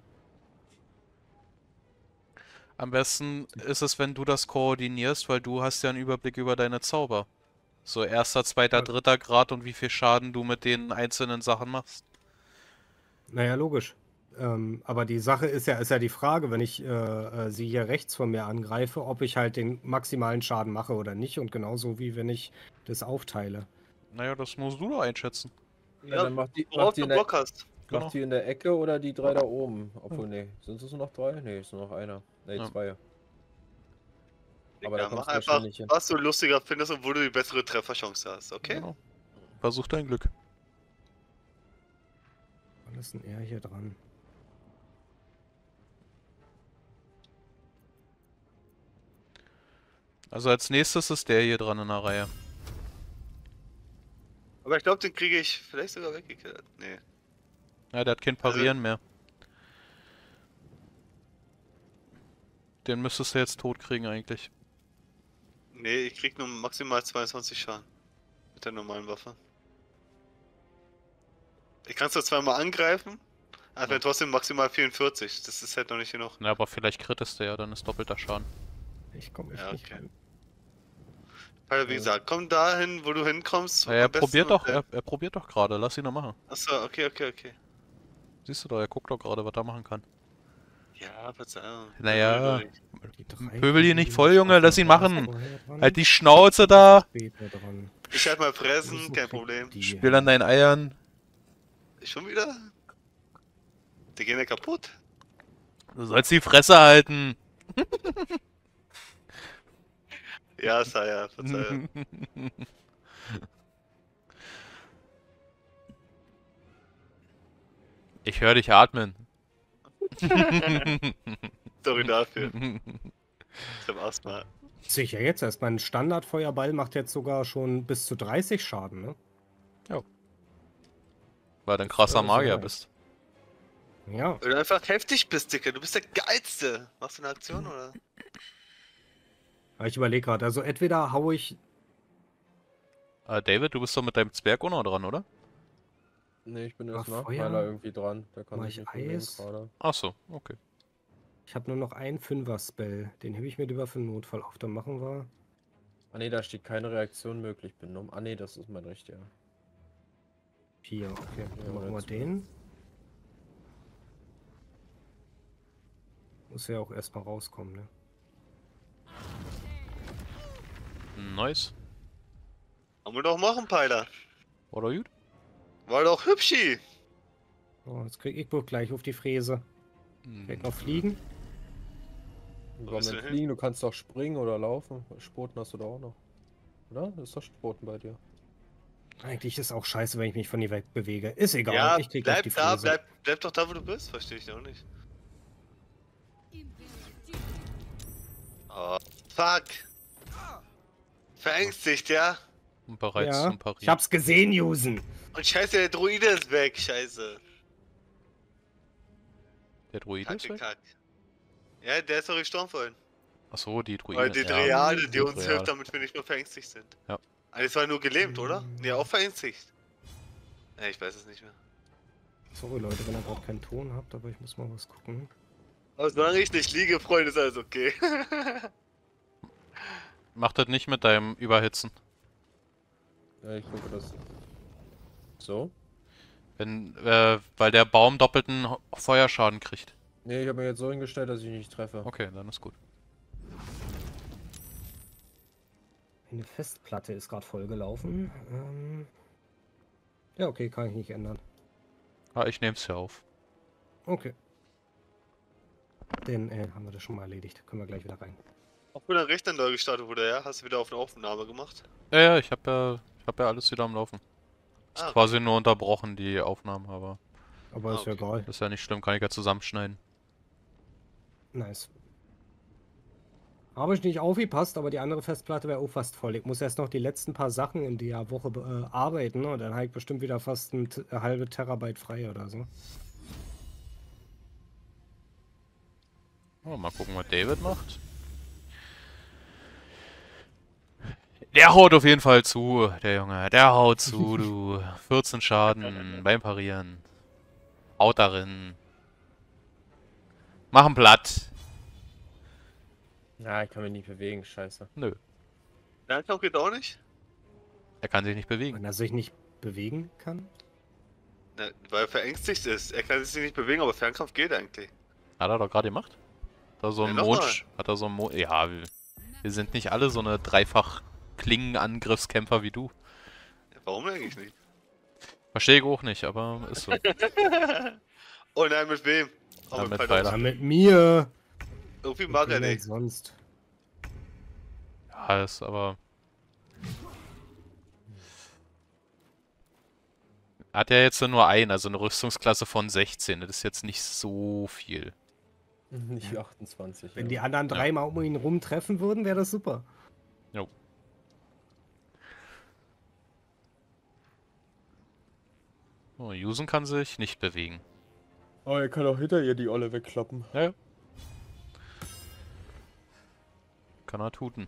Am besten ist es, wenn du das koordinierst, weil du hast ja einen Überblick über deine Zauber. So erster, zweiter, Ja. dritter Grad und wie viel Schaden du mit den einzelnen Sachen machst. Naja, logisch. Ähm, aber die Sache ist ja, ist ja die Frage, wenn ich äh, äh, sie hier rechts von mir angreife, ob ich halt den maximalen Schaden mache oder nicht. Und genauso wie wenn ich das aufteile. Naja, das musst du doch einschätzen. Ja, dann macht die, Worauf macht die, du in der, Bock hast. Genau. macht die in der Ecke oder die drei da oben? Obwohl, nee. Sind es nur noch drei? Nee, ist nur noch einer. Nee, Ja. zwei. Aber da Digga, kommst mach du einfach, wahrscheinlich hin. was du lustiger findest und wo du die bessere Trefferchance hast, okay? Genau. versuch dein Glück. Wann ist denn er hier dran? Also als nächstes ist der hier dran in der Reihe. Aber ich glaube, den kriege ich vielleicht sogar weggekillt. Nee. Ja, der hat kein Parieren mehr. Den müsstest du jetzt tot kriegen eigentlich. Nee, ich krieg nur maximal zweiundzwanzig Schaden. Mit der normalen Waffe. Ich kann zwar zweimal angreifen, aber Ja. wenn trotzdem maximal vierundvierzig. Das ist halt noch nicht genug. Na, aber vielleicht krittest du ja, dann ist doppelter Schaden. Ich komme echt Ja, nicht okay. rein. Weil, wie gesagt, komm dahin, wo du hinkommst. Ja, er am besten probiert und doch, der- er, er probiert doch gerade, lass ihn doch machen. Achso, okay, okay, okay. Siehst du doch, er guckt doch gerade, was er machen kann. Ja, Verzeihung. Naja. Der will doch nicht. Die drei Pöbel ihn nicht Kollegen voll, Junge, schaffen lass ihn das machen. vorher dran, Halt die Schnauze da! später dran. Ich halt mal Diesen fressen, kein kriegt Problem. die Spiel an deinen Eiern. Schon wieder? Die gehen ja kaputt. Du sollst die Fresse halten. Ja, Saya, Verzeihung. Ich höre dich atmen. Sorry dafür. Zum Asthma. Sicher, jetzt erst. Mein Standardfeuerball macht jetzt sogar schon bis zu dreißig Schaden, ne? Weil du ein krasser Ja, das ist Magier ja bist. Ja. Weil du einfach heftig bist, Dicker. Du bist der Geilste. Machst du eine Aktion, oder? Aber ich überlege gerade, also entweder hau ich. Äh, David, du bist doch mit deinem Zwerg auch noch dran, oder? Nee, ich bin Mach erst nach Feuer. Pfeiler irgendwie dran. Der kann Mach sich ich nicht bewegen Eis. gerade. Ach so, okay. Ich habe nur noch einen Fünfer-Spell. Den hebe ich mir lieber für den Notfall auf. Dann machen wir. Ah ne, da steht keine Reaktion möglich. Bin um. Ah ne, das ist mein richtiger. Hier, okay. Dann Ja, machen wir jetzt den. Muss ja auch erstmal rauskommen, ne? Nice. Haben wir doch machen, Peiler. Oder gut? War doch hübschi. Oh, jetzt krieg ich wohl gleich auf die Fräse. Hm. Vielleicht noch fliegen. Warum bist du denn hin? fliegen? Du kannst doch springen oder laufen. Spoten hast du da auch noch. Oder? Ist doch Spoten bei dir. Eigentlich ist auch scheiße, wenn ich mich von dir wegbewege. Ist egal, Ja, ich krieg gleich bleib die da, Fräse. bleib, bleib doch da, wo du bist. Verstehe ich auch nicht. Oh, fuck. Verängstigt, ja? Und bereit Ja, zum ich Parieren. hab's gesehen, Jusen. Und scheiße, der Druide ist weg. Scheiße. Der Druide ist Kacke, weg? kack. Ja, der ist doch gestorben vorhin. Achso, die Druide. Weil die ja, Dreade, die uns Dreade. hilft, damit wir nicht nur verängstigt sind. Ja. Ah, das war nur gelähmt, oder? Nee, auch verängstigt. Ja, ich weiß es nicht mehr. Sorry, Leute, wenn ihr gerade keinen Ton habt, aber ich muss mal was gucken. Aber solange ich nicht liege, Freunde, ist alles okay. Mach das nicht mit deinem Überhitzen. Ja, ich gucke das. So? Wenn, äh, weil der Baum doppelten Ho- Feuerschaden kriegt. Ne, ich habe mir jetzt so hingestellt, dass ich nicht treffe. Okay, dann ist gut. Eine Festplatte ist gerade vollgelaufen. Ähm ja, okay, kann ich nicht ändern. Ah, ich nehm's ja auf. Okay. Den äh, haben wir das schon mal erledigt. Können wir gleich wieder rein. Auch wenn dein Rechner neu gestartet wurde, ja? Hast du wieder auf eine Aufnahme gemacht? Ja, ja, ich hab ja, ich hab ja alles wieder am Laufen. Ist Ah, quasi nur unterbrochen, die Aufnahmen, aber Aber Ah, ist ja okay. egal. ist ja nicht schlimm, kann ich ja zusammenschneiden. Nice. Habe ich nicht aufgepasst, aber die andere Festplatte wäre auch fast voll. Ich muss erst noch die letzten paar Sachen in der Woche äh, arbeiten, ne? Und dann habe ich bestimmt wieder fast ein T- eine halbe Terabyte frei oder so. Oh, mal gucken, was David macht. Der haut auf jeden Fall zu, der Junge. Der haut zu, du. vierzehn Schaden beim Parieren. Haut darin. Machen platt. Ja, ich kann mich nicht bewegen, scheiße. Nö, Fernkampf geht auch nicht? er kann sich nicht bewegen. Wenn er sich nicht bewegen kann. Ne, weil er verängstigt ist. Er kann sich nicht bewegen, aber Fernkampf geht eigentlich. Hat er doch gerade gemacht. Hat er so einen Ja, nochmal. Mond. Hat er so einen Mond. Ja, wir, wir sind nicht alle so eine dreifach Klingenangriffskämpfer wie du. Ja, warum eigentlich nicht? Verstehe ich auch nicht, aber ist so. Oh nein, mit wem? Oh, Ja, mit mit Pfeiler. Pfeiler. Ja, mit mir. Irgendwie mag Wer er denn nicht. sonst. Ja, ist aber. Er hat ja jetzt nur einen, also eine Rüstungsklasse von sechzehn. Das ist jetzt nicht so viel. Nicht achtundzwanzig. Wenn ja. die anderen dreimal um ihn rum treffen würden, wäre das super. Jo. Oh, Yusen kann sich nicht bewegen. Oh, er kann auch hinter ihr die Olle wegklappen. Ja, ja. Kann er tuten.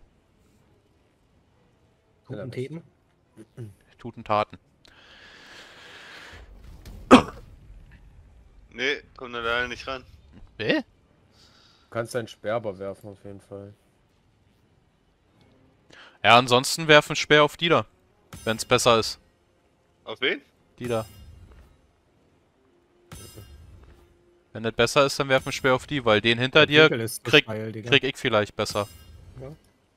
Guten Teten. Tuten Taten. Nee, kommt da leider nicht ran. Hä? Du kannst deinen Sperber werfen auf jeden Fall. Ja, ansonsten werfen Speer auf die da. Wenn es besser ist. Auf wen? Die da. Wenn das besser ist, dann werfen Speer auf die, weil den hinter dir Winkel ist so krieg, steil, Digga. krieg ich vielleicht besser. Ja.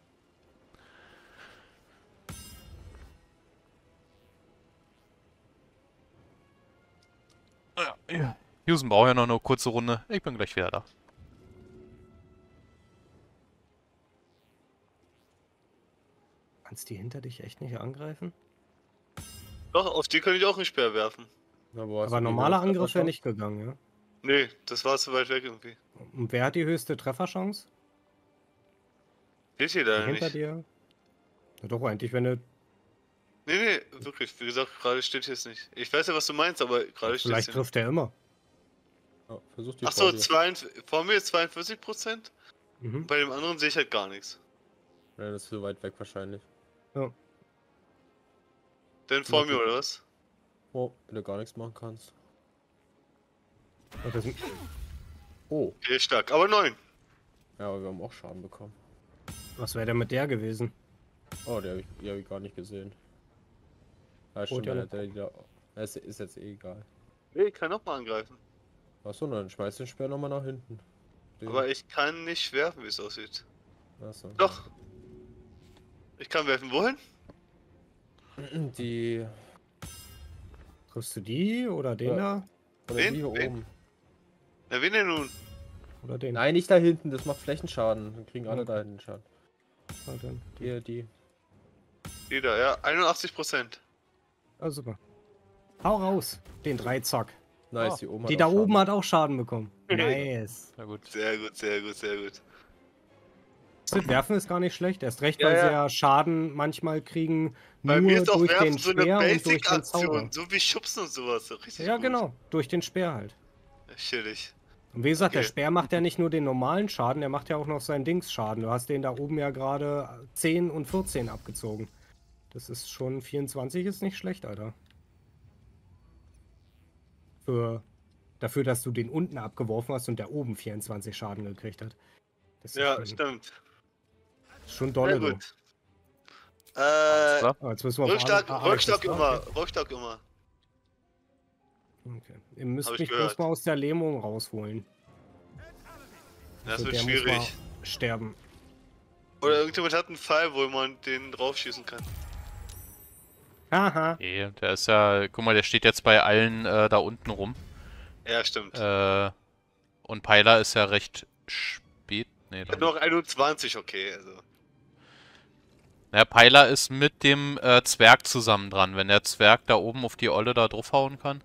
Ja. Yusen braucht ja noch eine kurze Runde. Ich bin gleich wieder da. Kannst die hinter dich echt nicht angreifen? Doch, auf die könnte ich auch einen Speer werfen. Na, wo hast Aber du die normaler höhere Angriff wäre Trefferchance? nicht gegangen, ja. Nee, das war zu weit weg irgendwie. Und wer hat die höchste Trefferchance? Steht hier Die leider hinter nicht. dir? Ja, doch, eigentlich, wenn du. Nee, nee, wirklich. Wie gesagt, gerade steht hier es nicht. Ich weiß ja, was du meinst, aber gerade steht es Vielleicht hier nicht. trifft er immer. Ja, versuch die Achso, vor dir. vor mir ist zweiundvierzig Prozent. Mhm. Bei dem anderen sehe ich halt gar nichts. Ja, das ist so weit weg wahrscheinlich. Ja. Denn vor Okay. mir, oder was? Oh, wenn du gar nichts machen kannst. Und das, Oh, Okay, stark. Aber neun. ja, aber wir haben auch Schaden bekommen. was wäre denn mit der gewesen? Oh, die habe ich, die hab ich gar nicht gesehen. Ja, stimmt, ja der, noch. der, der, ist, ist jetzt eh egal. Nee, ich kann nochmal angreifen. Achso, dann schmeiß den Speer nochmal nach hinten. Den- Aber ich kann nicht werfen, wie es aussieht. Achso. Doch. Ich kann werfen. Wohin? Die. Triffst du die oder den Ja. da? Oder Wen? die hier Wen? oben. Na, wen denn nun? Oder den? Nein, nicht da hinten, das macht Flächenschaden. Dann kriegen alle Okay. da hinten Schaden. Ah, den. Hier, die. Die da, ja. einundachtzig Prozent. Ah, super. Hau raus. Den Dreizack. Nice, Oh, die oben die hat da auch Schaden. oben hat auch Schaden bekommen. Nice. Na gut. Sehr gut, sehr gut, sehr gut. Das Werfen ist gar nicht schlecht. Erst recht, Ja, weil sie ja. ja Schaden manchmal kriegen Bei nur mir ist auch durch Werfen den so eine Speer und durch den Zauber. Basic-Aktion. So wie Schubsen und sowas. So richtig Ja, gut. genau. Durch den Speer halt. Chillig. Und wie gesagt, der Okay. Speer macht ja nicht nur den normalen Schaden, der macht ja auch noch seinen Dingsschaden. Du hast den da oben ja gerade zehn und vierzehn abgezogen. Das ist schon vierundzwanzig, ist nicht schlecht, Alter. Für, dafür, dass du den unten abgeworfen hast und der oben vierundzwanzig Schaden gekriegt hat. Das ist Ja, schon, stimmt. schon Sehr dolle, du. gut. Äh, klar. Aber jetzt müssen wir auf Rückstock, Ale- Alex' Rückstock Frage. immer. Rückstock immer. Okay. Ihr müsst Hab ich mich bloß gehört. mal aus der Lähmung rausholen. Das Also wird der muss schwierig. mal sterben. Oder irgendjemand hat einen Pfeil, wo man den draufschießen kann. Haha. Nee, der ist ja, guck mal, der steht jetzt bei allen äh, da unten rum. Ja, stimmt. Äh, und Peiler ist ja recht spät. Nee, Ich hab dann, noch einundzwanzig, okay, also. naja, Peiler ist mit dem äh, Zwerg zusammen dran. Wenn der Zwerg da oben auf die Olle da draufhauen kann.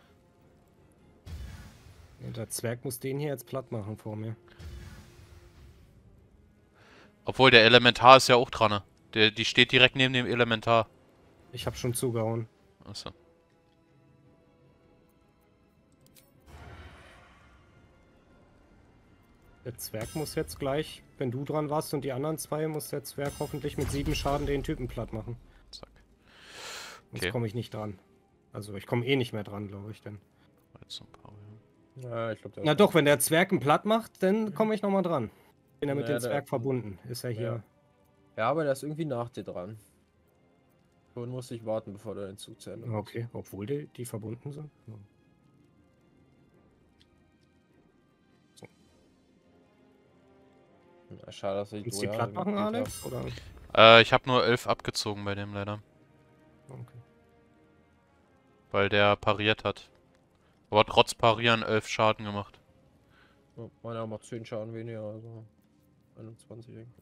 Ja, der Zwerg muss den hier jetzt platt machen vor mir. Obwohl, der Elementar ist ja auch dran. Ne? Der, die steht direkt neben dem Elementar. Ich hab schon zugehauen. Achso. Der Zwerg muss jetzt gleich, wenn du dran warst und die anderen zwei, muss der Zwerg hoffentlich mit sieben Schaden den Typen platt machen. Zack. Sonst Okay. komme ich nicht dran. Also ich komme eh nicht mehr dran, glaube ich dann. Jetzt ein paar, ja. Ja, ich glaube, Na doch, wenn der Zwerg einen platt macht, dann komme ich nochmal dran. Bin ja mit Ja, dem der- Zwerg verbunden. Ist er hier. Ja, aber der ist irgendwie nach dir dran. Schon musste ich warten, bevor du den Zug zu Ende machst. Okay, obwohl die, die verbunden sind. Ja. Ja, schade, dass ich Willst du die Dojane platt machen, gespielt Alex? Oder? Äh, ich habe nur elf abgezogen bei dem leider. Okay. Weil der pariert hat. Aber trotz Parieren elf Schaden gemacht. hab. Ja, meiner macht zehn Schaden weniger, also einundzwanzig. irgendwie.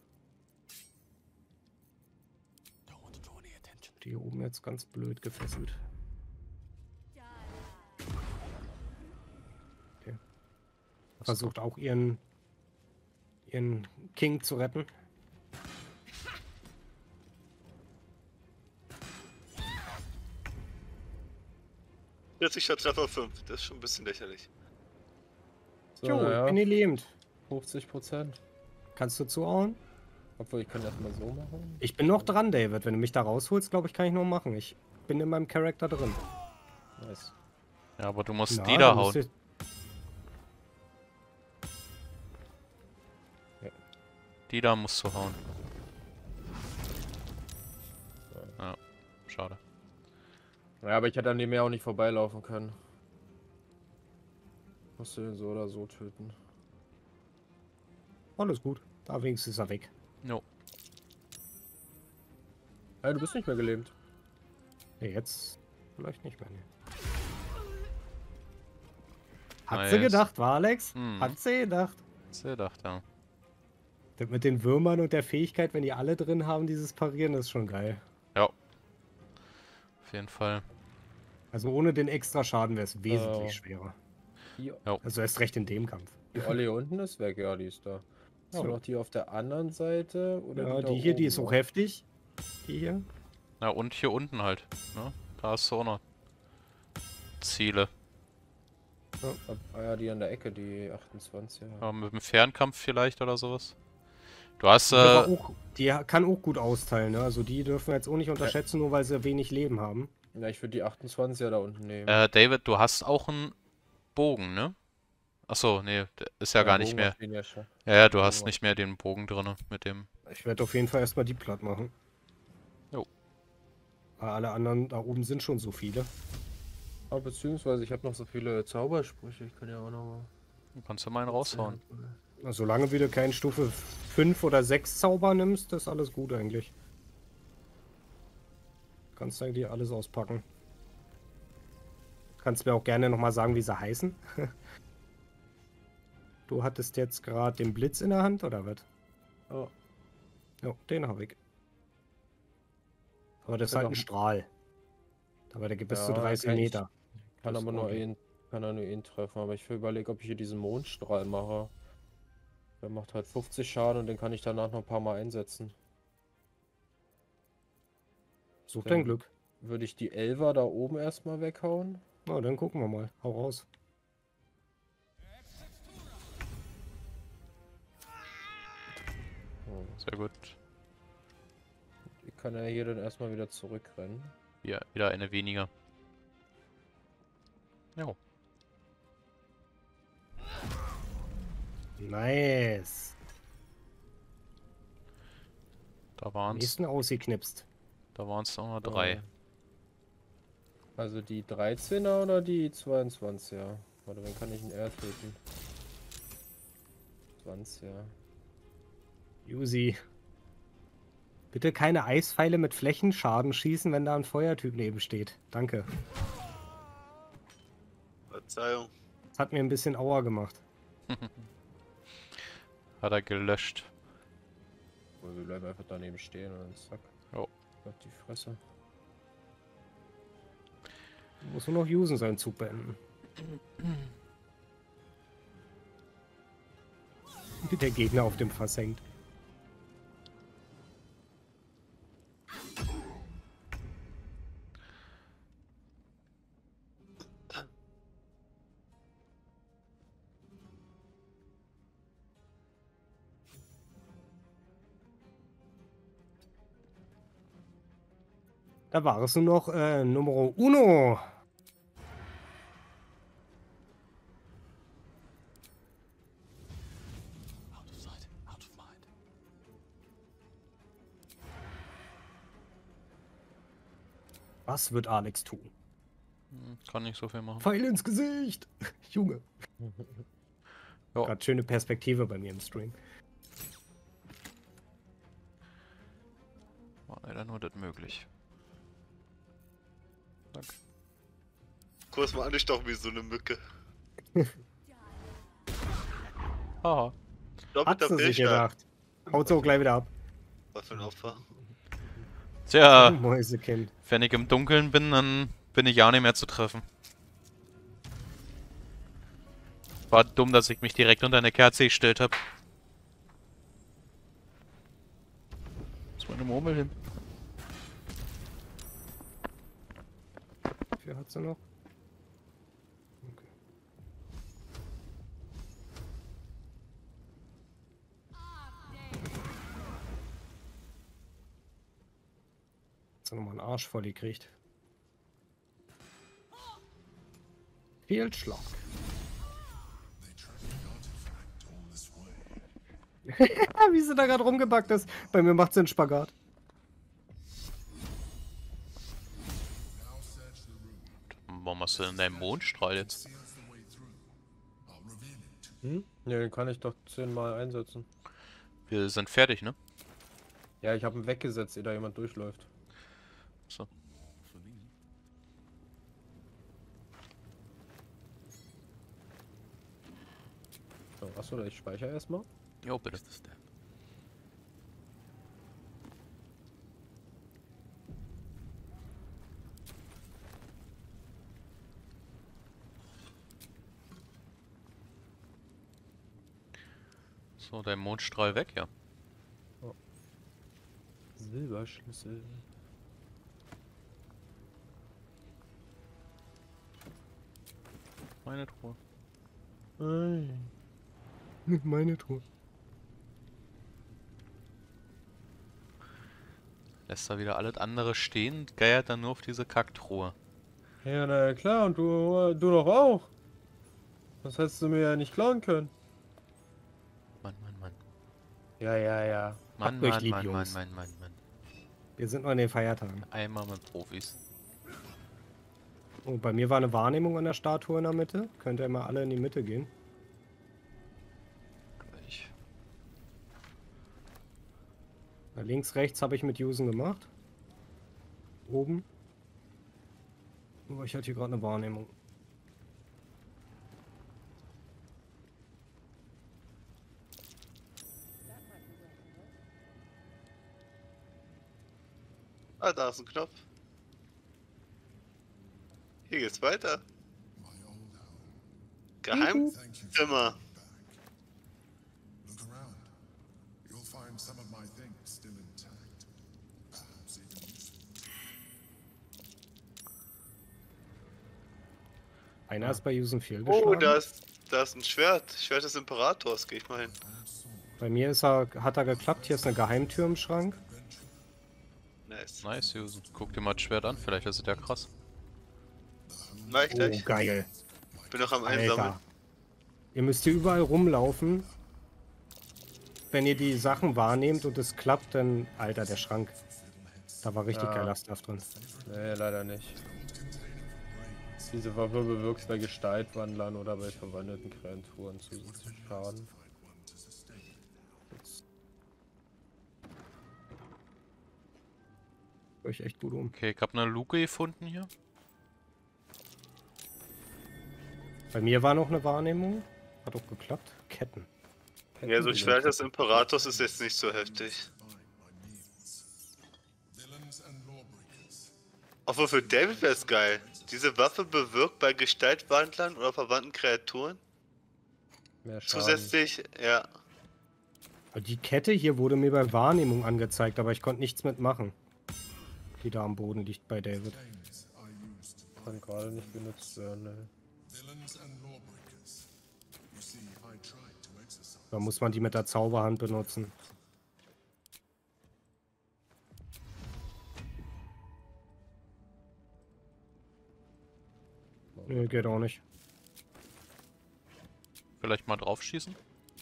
Don't want to draw any attention. Die hier oben jetzt ganz blöd gefesselt. Ja, versucht auch ihren, ihren King zu retten. vierziger Treffer fünf, das ist schon ein bisschen lächerlich. So, Jo, ich naja, bin lebend. fünfzig Prozent. Kannst du zuhauen? Obwohl, ich kann das mal so machen. Ich bin noch dran, David. Wenn du mich da rausholst, glaube ich, kann ich noch machen. Ich bin in meinem Charakter drin. Nice. Ja, aber du musst Na, die da dann hauen. müsst Die da musst du hauen. Ja, schade. Ja, aber ich hätte an dem Meer auch nicht vorbeilaufen können. Musst du ihn so oder so töten. ihr- Alles gut. Da wenigstens ist er weg. Jo. Ja, du bist nicht mehr gelähmt. Ja, jetzt vielleicht nicht mehr. Nee. Hat sie Nice. gedacht, war Alex? Mhm. Hat sie gedacht. Hast du gedacht, ja. Das mit den Würmern und der Fähigkeit, wenn die alle drin haben, dieses Parieren, das ist schon geil. Ja. Auf jeden Fall. Also ohne den extra Schaden wäre es wesentlich Oh. schwerer. Die, Also erst recht in dem Kampf. die Olle hier unten ist weg, ja, die ist da. Ist So. noch die auf der anderen Seite? Oder Ja, da die hier, die oben ist auch noch? heftig. Die hier. Ja, und hier unten halt. Ne? Da hast du auch noch Ziele. Ah ja, die an der Ecke, die achtundzwanzig. Ja, mit dem Fernkampf vielleicht oder sowas. Du hast Die, aber äh, auch, die kann auch gut austeilen. Ne? Also die dürfen wir jetzt auch nicht unterschätzen, nur weil sie wenig Leben haben. Ja, ich würde die achtundzwanziger da unten nehmen. äh, David, du hast auch einen Bogen, ne? Achso, nee, der ist ja, gar nicht Bogen mehr. macht den ja schon. Ja, ja, du Bogen hast macht- nicht mehr den Bogen drinne mit dem. Ich werde auf jeden Fall erstmal die platt machen. Jo. Weil alle anderen da oben sind schon so viele. Aber beziehungsweise ich habe noch so viele Zaubersprüche, ich kann ja auch noch mal... Du kannst ja mal einen raushauen. Also solange wie du keinen Stufe fünf oder sechs Zauber nimmst, ist alles gut eigentlich. Kannst du eigentlich alles auspacken. Kannst mir auch gerne nochmal sagen, wie sie heißen. Du hattest jetzt gerade den Blitz in der Hand, oder was? Oh, Ja, den habe ich. Aber das ist Kann halt ein doch- Strahl. Aber der geht bis zu Ja, dreißig kann ich- Meter. kann Das aber ist nur okay. ihn, kann er nur ihn treffen, aber ich überlege, ob ich hier diesen Mondstrahl mache. Der macht halt fünfzig Schaden und den kann ich danach noch ein paar Mal einsetzen. Such Dann- dein Glück. Würde ich die Elfer da oben erstmal weghauen? Na, dann gucken wir mal. Hau raus. Hm. Sehr gut. Ich kann ja hier dann erstmal wieder zurückrennen. Ja, wieder eine weniger. Jo. Nice. Da waren es Nächsten ausgeknipst. da waren's noch mal drei. Äh, Also die dreizehner oder die zweiundzwanziger? Warte, wen kann ich denn eher töten? zwanziger. Yuzi. Bitte keine Eispfeile mit Flächenschaden schießen, wenn da ein Feuertyp neben steht. Danke. Verzeihung. Das hat mir ein bisschen Aua gemacht. Hat er gelöscht. Oder wir bleiben einfach daneben stehen und dann zack. Jo. Auf die Fresse. Muss nur noch Yusen seinen Zug beenden. Wie der Gegner auf dem Fass hängt. Da war es nur noch äh, Numero Uno. Out of sight, out of mind. Was wird Alex tun? Hm, Kann nicht so viel machen. Pfeil ins Gesicht! Junge. Ja. Gerade schöne Perspektive bei mir im Stream. War leider nur das möglich. Zack. Kurz mal angestochen wie so eine Mücke. Haha. Hat Doppelter sie sich Fehlschlag. gedacht. Haut so gleich wieder ab. Was für ein Opfer. Tja, Mäusekind. wenn ich im Dunkeln bin, dann bin ich ja nicht mehr zu treffen. War dumm, dass ich mich direkt unter eine Kerze gestellt habe. Wo ist meine Murmel hin? Wie viel hat sie noch? Okay. Hat sie nochmal einen Arsch voll gekriegt. Fehlschlag. Wie sie da gerade rumgebackt ist. Bei mir macht sie einen Spagat. Warum hast du denn deinen Mondstrahl jetzt? Hm? Ja, den kann ich doch zehnmal einsetzen. Wir sind fertig, ne? Ja, ich habe ihn weggesetzt, ehe da jemand durchläuft. So. So, achso, ich speichere erstmal. Jo, bitte. So, dein Mondstrahl weg, ja. Silberschlüssel. Meine Truhe. Nein. Meine Truhe. Lässt da wieder alles andere stehen, geiert dann nur auf diese Kacktruhe. Ja, na ja, klar, und du, du doch auch. Das hättest du mir ja nicht klauen können. Mann, Mann, Mann. Ja, ja, ja. Mann, Habt euch Mann, lieb, Mann, Mann, Jungs. Mann, Mann, Mann. Wir sind noch in den Feiertagen. Einmal mit Profis. Oh, bei mir war eine Wahrnehmung an der Statue in der Mitte. Könnt ihr mal alle in die Mitte gehen. Gleich. Na, links, rechts habe ich mit Usen gemacht. Oben. Aber ich hatte hier gerade eine Wahrnehmung. Ah, da ist ein Knopf. Hier geht's weiter. Geheimzimmer. Look around. You'll find some of my things still intact. Perhaps even useful. Einer ist bei Usen fehlgeschlagen. Oh, da ist, da ist ein Schwert. Schwert des Imperators. Geh ich mal hin. Bei mir ist er, hat er geklappt. Hier ist eine Geheimtür im Schrank. Nice. Nice, Susan. Guck dir mal das Schwert an, vielleicht ist es ja krass. Mach ich Oh, gleich. geil. Bin noch am Einsammeln. Alter. Ihr müsst hier überall rumlaufen. Wenn ihr die Sachen wahrnehmt und es klappt, dann... Alter, der Schrank. Da war richtig Ja. geiler Stuff drin. Nee, leider nicht. Diese Waffe bewirkt bei Gestaltwandlern oder bei verwandelten Kreaturen zusätzlichen Schaden. Euch echt gut um. Okay, ich hab eine Luke gefunden hier. Bei mir war noch eine Wahrnehmung. Hat auch geklappt. Ketten. Ja, so Schwert des Imperators ist jetzt nicht so heftig. Obwohl für David wäre es geil. Diese Waffe bewirkt bei Gestaltwandlern oder verwandten Kreaturen Mehr Schaden. zusätzlich, ja. Die Kette hier wurde mir bei Wahrnehmung angezeigt, aber ich konnte nichts mitmachen. Die da am Boden liegt bei David. Kann gerade nicht benutzt werden, ne. Da muss man die mit der Zauberhand benutzen. Nee, geht auch nicht. Vielleicht mal drauf schießen?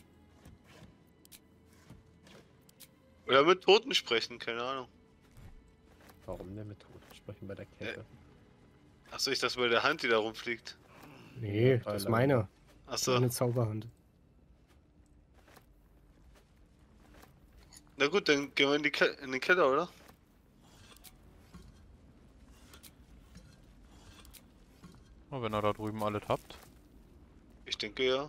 Oder mit Toten sprechen, keine Ahnung. Warum denn mit Toten sprechen bei der Kette? Achso, ich dachte bei der Hand, die da rumfliegt. Nee, das ist meine. Achso. Meine Zauberhand. Na gut, dann gehen wir in, die Ke in den Keller, oder? Oh, wenn ihr da drüben alles habt. Ich denke ja.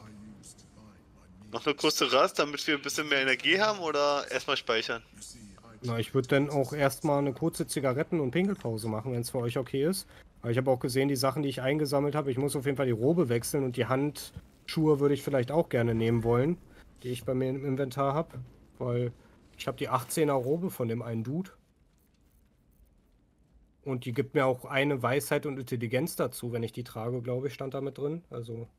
Noch eine kurze Rast, damit wir ein bisschen mehr Energie haben, oder erstmal speichern? Na, ich würde dann auch erstmal eine kurze Zigaretten- und Pinkelpause machen, wenn es für euch okay ist. Aber ich habe auch gesehen, die Sachen, die ich eingesammelt habe, ich muss auf jeden Fall die Robe wechseln und die Handschuhe würde ich vielleicht auch gerne nehmen wollen, die ich bei mir im Inventar habe. Weil ich habe die achtzehner Robe von dem einen Dude. Und die gibt mir auch eine Weisheit und Intelligenz dazu, wenn ich die trage, glaube ich, stand da mit drin. Also.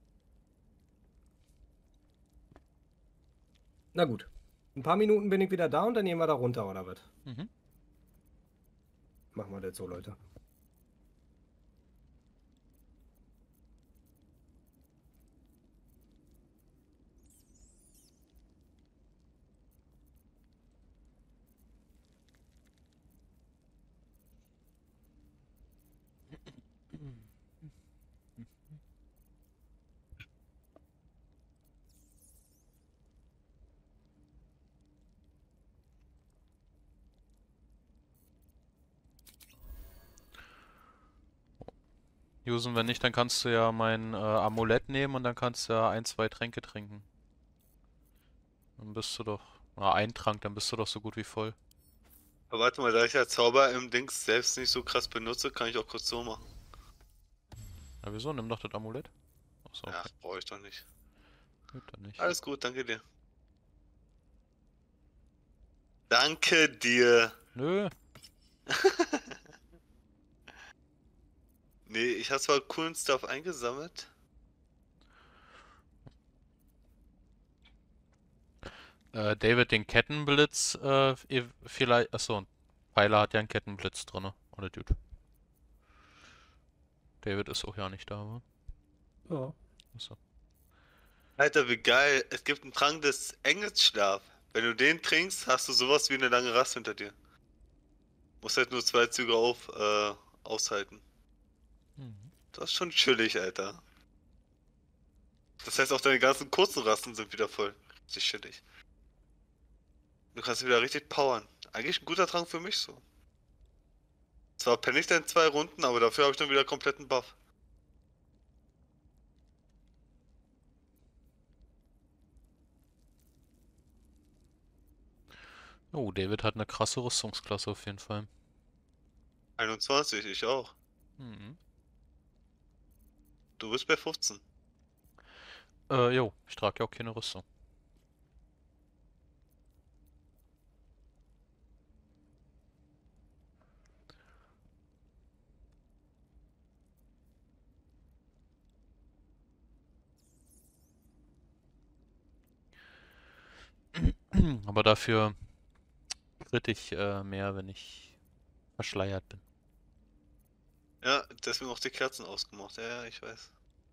Na gut. Ein paar Minuten bin ich wieder da und dann gehen wir da runter, oder was? Mhm. Machen wir das so, Leute. Usen, wenn nicht, dann kannst du ja mein äh, Amulett nehmen und dann kannst du ja ein, zwei Tränke trinken. Dann bist du doch. Ah, ein Trank, dann bist du doch so gut wie voll. Aber warte mal, da ich ja Zauber im Dings selbst nicht so krass benutze, kann ich auch kurz so machen. Na wieso? Nimm doch das Amulett. Achso, okay. Ach, brauche ich doch nicht. Gut, dann nicht. Alles gut, danke dir. Danke dir. Nö. Nee, ich habe zwar coolen Stuff eingesammelt. Äh, David, den Kettenblitz, äh, ev- vielleicht. Achso, Pfeiler hat ja einen Kettenblitz drin, oder Dude? David ist auch ja nicht da, aber. Ja. Achso. Alter, wie geil. Es gibt einen Trank des Engelsschlaf. Wenn du den trinkst, hast du sowas wie eine lange Rast hinter dir. Musst halt nur zwei Züge auf, äh, aushalten. Mhm. Das ist schon chillig, Alter. Das heißt, auch deine ganzen kurzen Rasten sind wieder voll. Richtig chillig. Du kannst wieder richtig powern. Eigentlich ein guter Trank für mich so. Zwar penne ich dann zwei Runden, aber dafür habe ich dann wieder kompletten Buff. Oh, David hat eine krasse Rüstungsklasse auf jeden Fall. einundzwanzig, ich auch. Mhm. Du bist bei fünfzehn. Äh, jo, ich trage ja auch keine Rüstung. Aber dafür kritt ich äh, mehr, wenn ich verschleiert bin. Ja, deswegen auch die Kerzen ausgemacht. Ja, ja, ich weiß.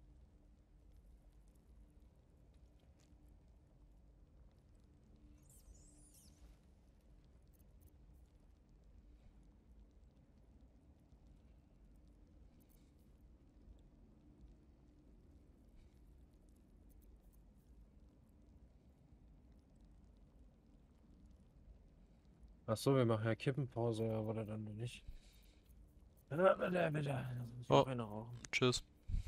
Achso, wir machen ja Kippenpause, aber dann nicht. Ja, bitte, bitte. Lass uns Oh. noch eine rauchen. Tschüss.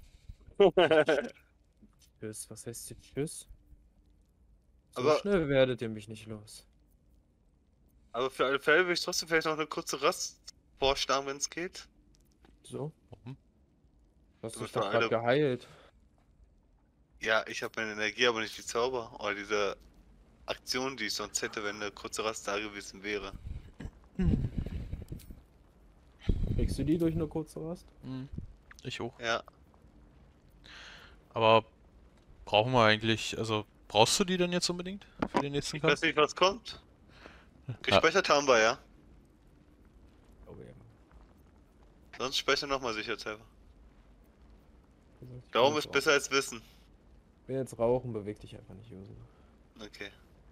Tschüss, was heißt hier Tschüss? So Aber- schnell werdet ihr mich nicht los. Aber für alle Fälle würde ich trotzdem vielleicht noch eine kurze Rast vorschlagen, wenn es geht. So? Warum? Du hast Du dich bist doch doch gerade eine- geheilt. Ja, ich habe meine Energie, aber nicht die Zauber. Oder diese Aktion, die ich sonst hätte, wenn eine kurze Rast da gewesen wäre. Kriegst du die durch eine kurze Rast? Hm, ich auch. Ja. Aber brauchen wir eigentlich, also brauchst du die denn jetzt unbedingt für den nächsten Ich weiß Kampf? nicht, was kommt. Ja. Gespeichert haben wir, ja. Oh ja. Sonst speichern nochmal sicherheitshalber. Ich bin Glauben jetzt ist besser als Wissen. rauchen. Wenn jetzt rauchen, beweg dich einfach nicht, Josen. Okay.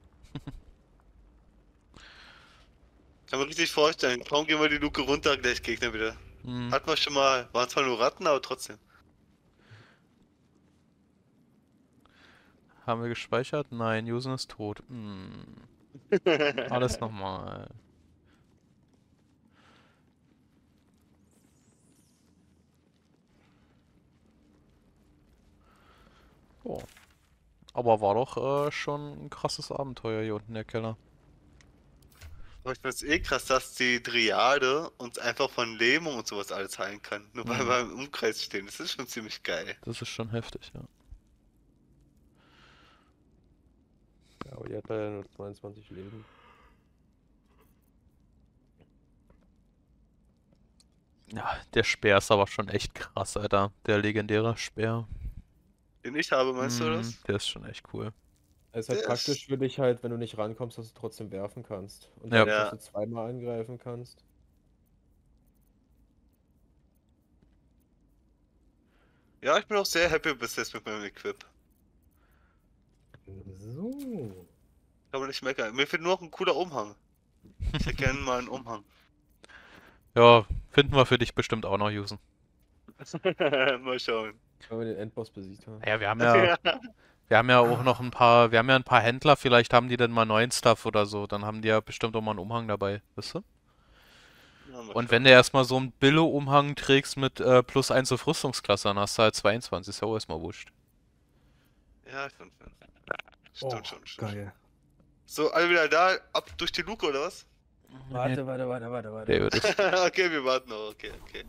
Kann man richtig vorstellen. Kaum gehen wir die Luke runter, gleich Gegner wieder. Hm. Hatten wir schon mal. Waren zwar nur Ratten, aber trotzdem. Haben wir gespeichert? Nein, Usen ist tot. Hm. Alles nochmal. Oh. Aber war doch äh, schon ein krasses Abenteuer hier unten der Keller. Aber ich find's eh krass, dass die Dryade uns einfach von Lähmung und sowas alles heilen kann. Nur weil Mhm. wir im Umkreis stehen. Das ist schon ziemlich geil. Das ist schon heftig, ja. Ja, aber die hat leider nur zweiundzwanzig Leben. Ja, der Speer ist aber schon echt krass, Alter. Der legendäre Speer. Den ich habe, meinst du Mhm, das? Der ist schon echt cool. Es ist halt Der praktisch ist- für dich halt, wenn du nicht rankommst, dass du trotzdem werfen kannst. Und Ja. dadurch, dass Ja. du zweimal angreifen kannst. Ja, ich bin auch sehr happy bis jetzt mit meinem Equip. So. Kann man nicht meckern. Mir fehlt nur noch ein cooler Umhang. Ich hätte gerne mal einen Umhang. Ja, finden wir für dich bestimmt auch noch, Jusen. Mal schauen. Wenn wir den Endboss besiegt haben. Ja, wir haben ja, wir haben ja auch noch ein paar, wir haben ja ein paar Händler, vielleicht haben die dann mal neuen Stuff oder so, dann haben die ja bestimmt auch mal einen Umhang dabei, weißt du? Ja, mal Und schauen. wenn du erstmal so einen Billo-Umhang trägst mit äh, plus eins auf Rüstungsklasse, dann hast du halt zweiundzwanzig, ist ja auch erstmal wurscht. Ja, ich finde. Oh, Stimmt schon, stimmt. geil. So, alle wieder da, ab durch die Luke oder was? Warte, warte, warte, warte, warte. David, ist, Okay, wir warten noch, okay, okay.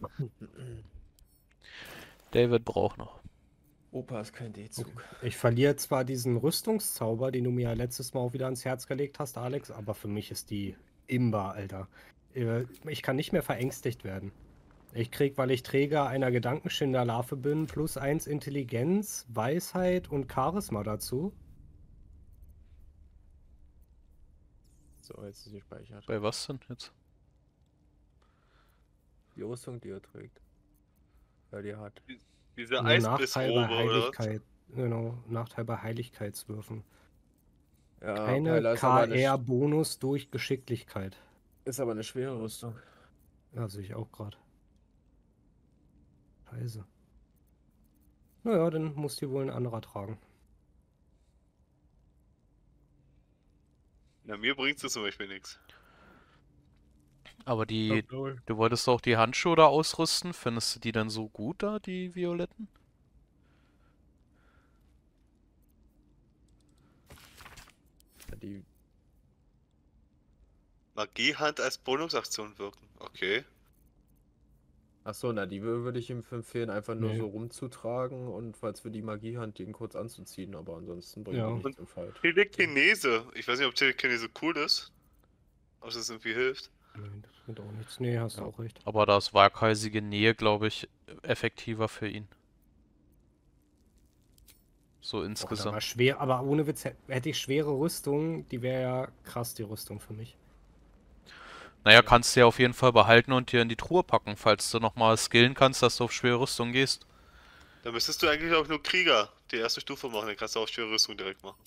David braucht noch. Opa ist kein D-Zug. Ich verliere zwar diesen Rüstungszauber, den du mir ja letztes Mal auch wieder ans Herz gelegt hast, Alex, aber für mich ist die Imba, Alter. Äh, Ich kann nicht mehr verängstigt werden. Ich krieg, weil ich Träger einer Gedankenschinder-Larve bin, plus eins Intelligenz, Weisheit und Charisma dazu. So, jetzt ist sie gespeichert. Bei was denn jetzt? Die Rüstung, die er trägt. Weil die er hat. Diese Nur Nachteil bei Eisbissrobe oder was? Heiligkeit. Genau, Nachteil bei Heiligkeitswürfen. Ja, Keine Heiler ist aber, eine, K sch- R-Bonus durch Geschicklichkeit. ist aber eine schwere Rüstung. Ja, sehe ich auch gerade. Scheiße. Naja, dann muss die wohl ein anderer tragen. Na, mir bringt es zum Beispiel nichts. Aber die, du wolltest doch die Handschuhe da ausrüsten, findest du die dann so gut da, die violetten? Die, Magiehand als Bonusaktion wirken. Okay. achso, na, die wür- würde ich ihm empfehlen, einfach nur Nee. so rumzutragen und falls für die Magiehand den kurz anzuziehen, aber ansonsten bringt Ja. die nichts im Fight. Telekinese. Ich weiß nicht, ob Telekinese cool ist. Ob das irgendwie hilft. Nee, das bringt auch nichts. Nee, hast du auch recht. Aber da ist waghalsige Nähe, glaube ich, effektiver für ihn. So Boah, da war insgesamt. schwer, aber ohne Witz, hä- hätte ich schwere Rüstung, die wäre ja krass, die Rüstung für mich. Naja, kannst du ja auf jeden Fall behalten und dir in die Truhe packen, falls du nochmal skillen kannst, dass du auf schwere Rüstung gehst. Da müsstest du eigentlich auch nur Krieger die erste Stufe machen, dann kannst du auch schwere Rüstung direkt machen.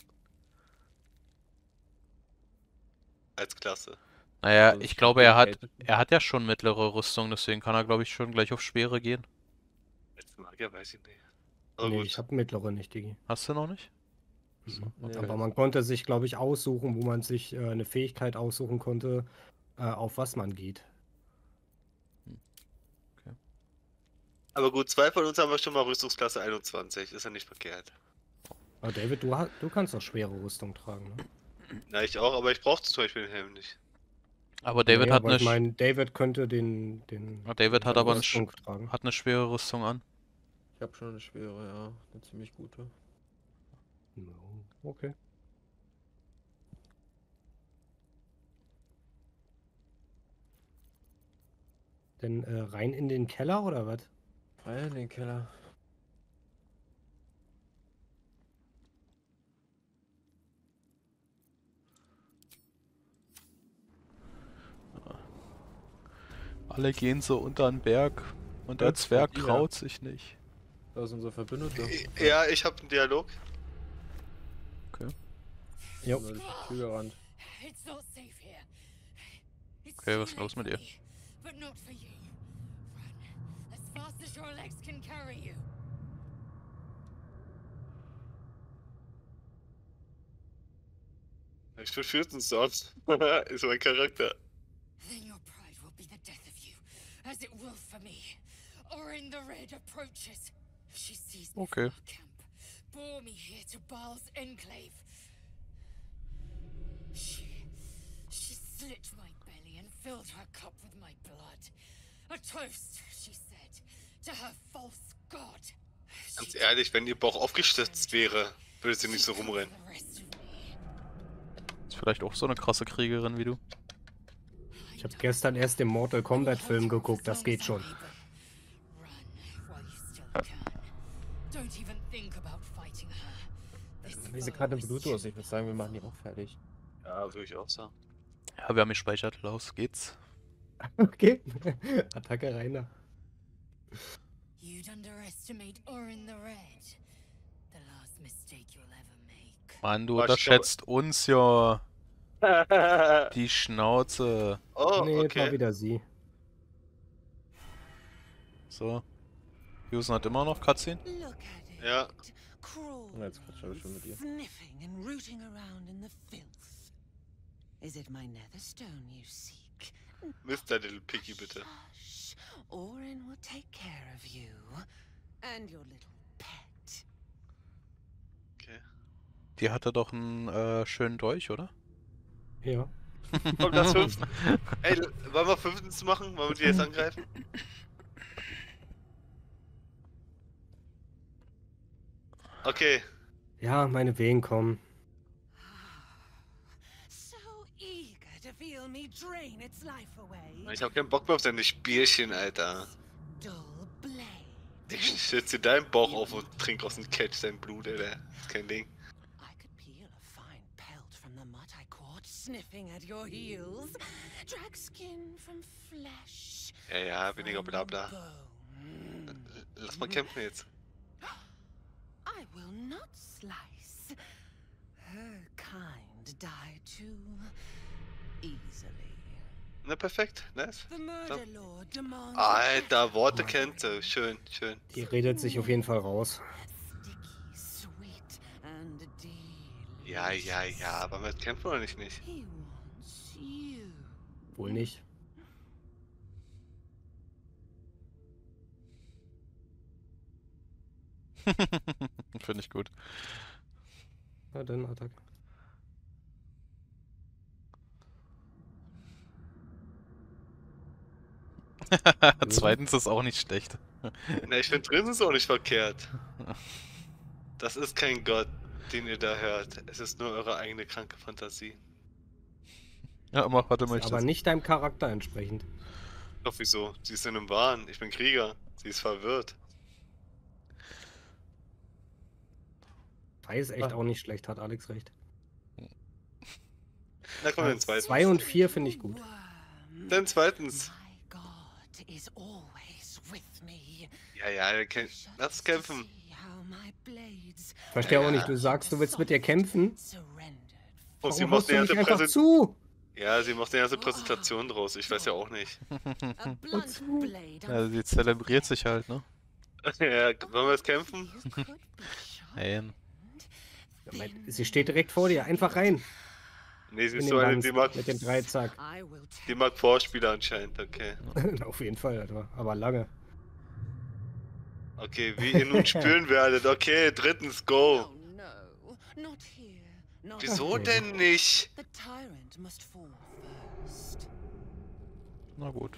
Als Klasse. Naja, Also ich es glaube, er hat, Dedicated. er hat ja schon mittlere Rüstung, deswegen kann er, glaube ich, schon gleich auf schwere gehen. Als Magier weiß ich nicht. Aber Nee, gut. ich habe mittlere nicht, Digi. Hast du noch nicht? Mhm. Nee, Aber das- man konnte sich, glaube ich, aussuchen, wo man sich äh, eine Fähigkeit aussuchen konnte, äh, auf was man geht. Aber gut, zwei von uns haben wir schon mal Rüstungsklasse einundzwanzig. Ist ja nicht verkehrt. Aber David, du, ha- du kannst doch schwere Rüstung tragen, ne? Na, ich auch, aber ich brauchte zum Beispiel den Helm nicht. Aber David Nee, hat aber eine, ich meine, David könnte den, den Ah, David hat die aber eine Rüstung tragen. hat eine schwere Rüstung an. Ich habe schon eine schwere, ja. Eine ziemlich gute. No. Okay. Denn äh, rein in den Keller oder was? Rein in den Keller. Alle gehen so unter den Berg und der Ja, Zwerg ja. traut sich nicht. Da ist unser Verbündeter. Ja, ich habe einen Dialog. Jo. Nur durch die Tür gerannt. It's not safe here. It's Okay, too was ist los late mit for ihr? me, but not for you. Run as fast as your legs can carry you. Ich verführt uns sonst. Ist mein Charakter. Then your pride will be the death of you, as it will for me. Orin the Red approaches. She sees me Okay. from our camp, bore me here to Baal's enclave. She, she slit my filled her cup with my blood. A toast, she said, to her false god. Ganz ehrlich, wenn ihr Bauch aufgestützt wäre, würde sie nicht so rumrennen. Ist vielleicht auch so eine krasse Kriegerin wie du. Ich habe gestern erst den Mortal Kombat Film geguckt, das geht schon. Wie sie gerade im Bluetooth, ich würde sagen, wir machen die auch fertig. Ja, würde ich auch sagen. Ja, wir haben gespeichert. Los geht's. Okay. Attacke Rainer. You'd underestimate Orin the Red. The last mistake you'll ever make. Mann, du Was unterschätzt uns ja. Die Schnauze. Oh, Nee, war okay. wieder sie. So. Houston hat immer noch Cutscene. Look at it. Ja. Cruel. Na, jetzt quatsch ich schon mit ihr. Sniffing and rooting around in the filth. Is it my netherstone you seek? Mister Little Piggy, bitte. Hush. Orin will take care of you and your little pet. Okay. Die hatte doch einen äh, schönen Dolch, oder? Ja. Komm, das fünf. Ey, wollen wir fünftens machen? Wollen wir die jetzt angreifen? Okay. Ja, meine Wehen kommen. So eager to feel me drain its life away. Ich hab keinen Bock mehr auf deine Spielchen, Alter. Dull blade. Ich schütze deinen Bauch auf und trink aus dem Catch dein Blut, Alter. Ist kein Ding. I could peel a fine pelt from the mud I caught sniffing at your heels. Drag skin from flesh. Ja, ja, weniger from Blabla. bone. Lass mal kämpfen jetzt. I will not slice. Her kind die too easily. Na, perfekt. Nice. The murder lord demands Alter, Worte kennt sie. Schön, schön. Die redet sich auf jeden Fall raus. sticky, sweet and delicious. Ja, ja, ja, aber wir kämpfen oder nicht nicht? He wants you. Wohl nicht. Finde ich gut. Na dann, Attacke. Zweitens ist auch nicht schlecht. Na, ich finde drin ist auch nicht verkehrt. Das ist kein Gott, den ihr da hört. Es ist nur eure eigene kranke Fantasie. Ja, mach, was du Aber möchtest. nicht deinem Charakter entsprechend. Doch wieso? Sie ist in einem Wahn. Ich bin Krieger. Sie ist verwirrt. Drei ist echt Ah. auch nicht schlecht, hat Alex recht. Na komm, den zweiten. Zwei und vier finde ich gut. Worm. Dann zweitens. My God is always with me. Ja, ja, wir kä- lass kämpfen. See how my blades Ich verstehe Ja. auch nicht, du sagst, du willst mit ihr kämpfen. surrendered. Und sie Warum macht machst du eine nicht ganze einfach Präsentation. zu? Ja, sie macht eine ganze Präsentation draus. Ich weiß ja auch nicht. A blunt blade. Ja, sie zelebriert sich halt, ne? Ja, wollen wir jetzt kämpfen? Could be Nein. Ja, mein- Sie steht direkt vor dir, einfach rein. Nee, sie In ist den so eine, Wanst die mag, mit dem Dreizack. I will die take mag Vorspieler anscheinend, okay. Auf jeden Fall, Alter. Aber lange. Okay, wie ihr nun spüren werdet. Okay, drittens, go. Oh no, not here. Not Wieso Okay. denn nicht? The tyrant must fall first. Na gut.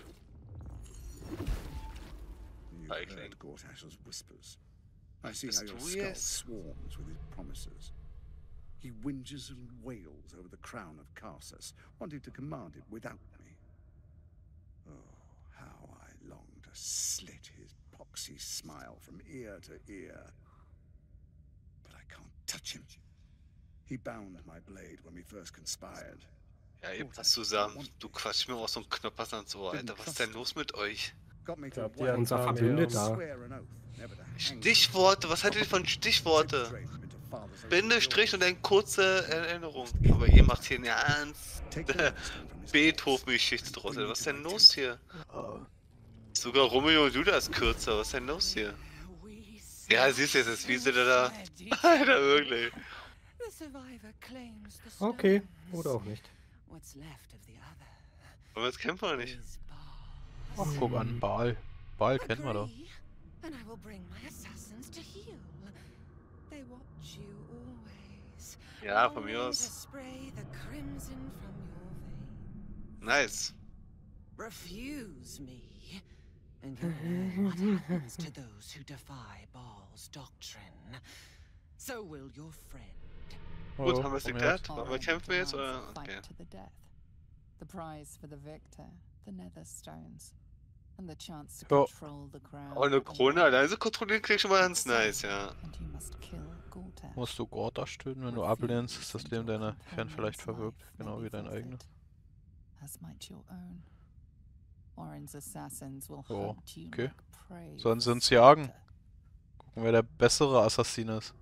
You Feigling. heard Gortash's whispers. I see Bist how your du skull jetzt? swarms with his promises. He whinges and wails over the crown of Carsus, wanting to command it without me. Oh, how I long to slit his poxy smile from ear to ear. But I can't touch him. He bound my blade when we first conspired. Ja, ihr passt zusammen. Du quatsch mir auch so einen Knoppers ans Ohr, Alter. Was ist denn los mit euch? Got me to Glaubt wait ihr, Unser Armee Verbündeter. swear an oath never to hang Stichworte, was hattet ihr von Stichworte? Trade them into father's own Bindestrich glory. und eine kurze Erinnerung. Aber ihr macht hier eine ernst Take the Redstone from his Beethoven-Geschichte draus. Alter. Was ist denn los hier? Sogar Romeo und Julia ist kürzer. Was ist denn los hier? We Ja, siehst du jetzt, ist wie sie da da. ready. Alter, wirklich. The survivor claims the Okay, stones. oder auch nicht. What's left of the other Wollen wir jetzt kämpfen oder nicht? is Ach, guck an, Baal. Baal kennen wir doch. Agree, and I will bring my assassins to heal. They watch you always. Ja, von mir longing to aus. spray the crimson from your veins. Nice. Refuse me, and you'll learn what happens to those who defy Baal's doctrine. So will your friend. Gut, Oh, haben wir es von mir geklärt? aus. Wollen wir kämpfen jetzt oder? Demands a Okay. fight to the death. The prize for the victor, the Nether Stones, and the chance to Ja. control the crown. Oh, eine Krone alleine so kontrollieren klingt schon mal ganz nice, ja. And you must kill Gulter. Musst du Gortasch töten, wenn du ablehnst, ist das Leben deiner Fern vielleicht verwirkt, genau wie dein eigenes. As might your own. Orin's assassins will Oh, hunt you okay. like prey Sollen for sie uns jagen? slaughter. Gucken, wer der bessere Assassin ist.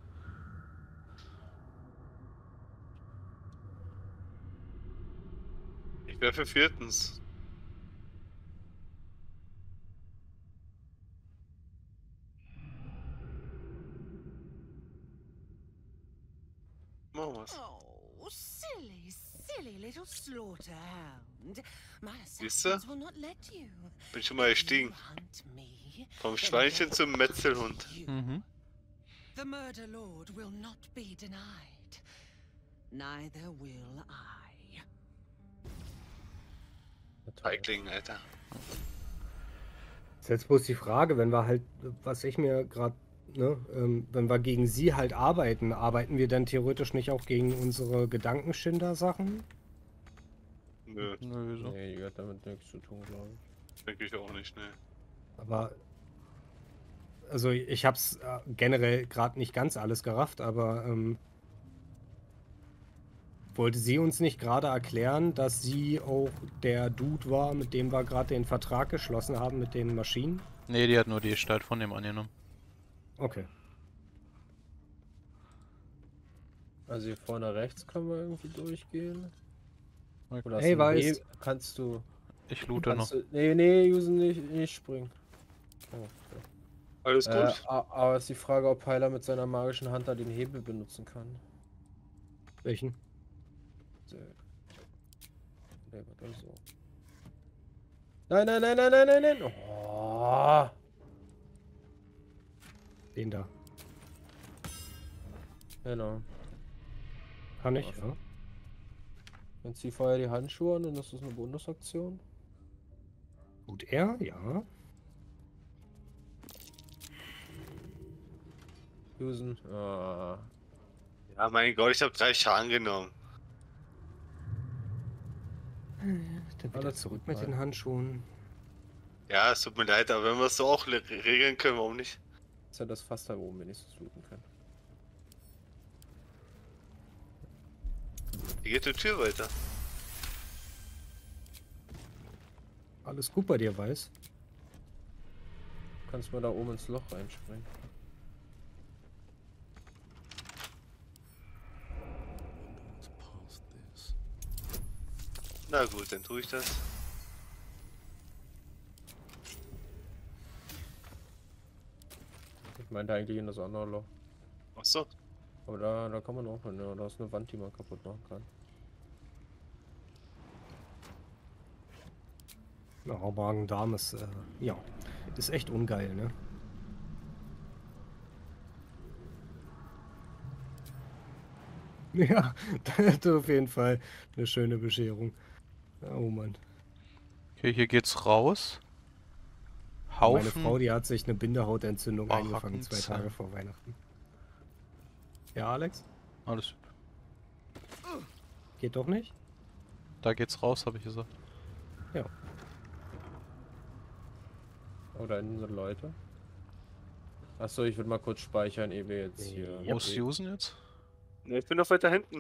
Ich wäre für viertens. Machen wir's. Oh, silly, silly little slaughterhound. My Siehst du? assassins will not let you. Bin schon mal gestiegen. You hunt me, Vom then Schweinchen they zum Metzelhund. you. Mhm. The Murder Lord will not be denied. Neither will I. Feigling, Alter. Ist jetzt bloß die Frage, wenn wir halt, was ich mir gerade, ne, ähm, wenn wir gegen sie halt arbeiten, arbeiten wir dann theoretisch nicht auch gegen unsere Gedankenschinder-Sachen? Nö, Nö, so. Nee, die hat damit nichts zu tun, glaube ich. denke ich auch nicht, ne. Aber, also ich hab's äh, generell gerade nicht ganz alles gerafft, aber ähm, wollte sie uns nicht gerade erklären, dass sie auch der Dude war, mit dem wir gerade den Vertrag geschlossen haben mit den Maschinen? Nee, die hat nur die Gestalt von dem angenommen. Okay. Also hier vorne rechts können wir irgendwie durchgehen. Oder hast Hey, du einen weiß. He- Kannst du... Ich loote noch. Kannst du nee, nee, Usen nicht, nicht springen. Oh, okay. Alles Äh, gut? a- aber ist die Frage, ob Heiler mit seiner magischen Hand da den Hebel benutzen kann. Welchen? So. Nee, warte, so. Nein, nein, nein, nein, nein, nein, nein. Oh. Den da. Genau. Kann ich, ja. Dann zieh vorher die Handschuhe an und das ist eine Bonusaktion. Gut, er, ja. Usen. Ah. Ja, mein Gott, ich habe drei Schaden genommen. Dann wieder Alles zurück gut, mit Mike. den Handschuhen. Ja, es tut mir leid, aber wenn wir es so auch le- regeln können, warum nicht? Dass er das Fass da oben wenigstens looten kann. Hier geht die Tür weiter. Alles gut bei dir, Weiß? Du kannst mal da oben ins Loch reinspringen. Na gut, dann tue ich das. Ich meinte eigentlich in das andere Loch. Achso. Aber da, da kann man auch hin, ja. Da ist eine Wand, die man kaputt machen kann. Ja, Magen-Darm ist, äh, ja, ist echt ungeil, ne? Ja, das ist auf jeden Fall eine schöne Bescherung. Oh Mann. Okay, hier geht's raus. Meine Haufen. Frau, die hat sich eine Bindehautentzündung Baracken eingefangen, zwei Zahn. Tage vor Weihnachten. Ja, Alex? Alles. Geht doch nicht? Da geht's raus, habe ich gesagt. Ja. Oh, da hinten sind Leute. Achso, ich würde mal kurz speichern, ehe wir jetzt hier. Ja. Wo ist Usen jetzt? Ne, ich bin noch weiter hinten.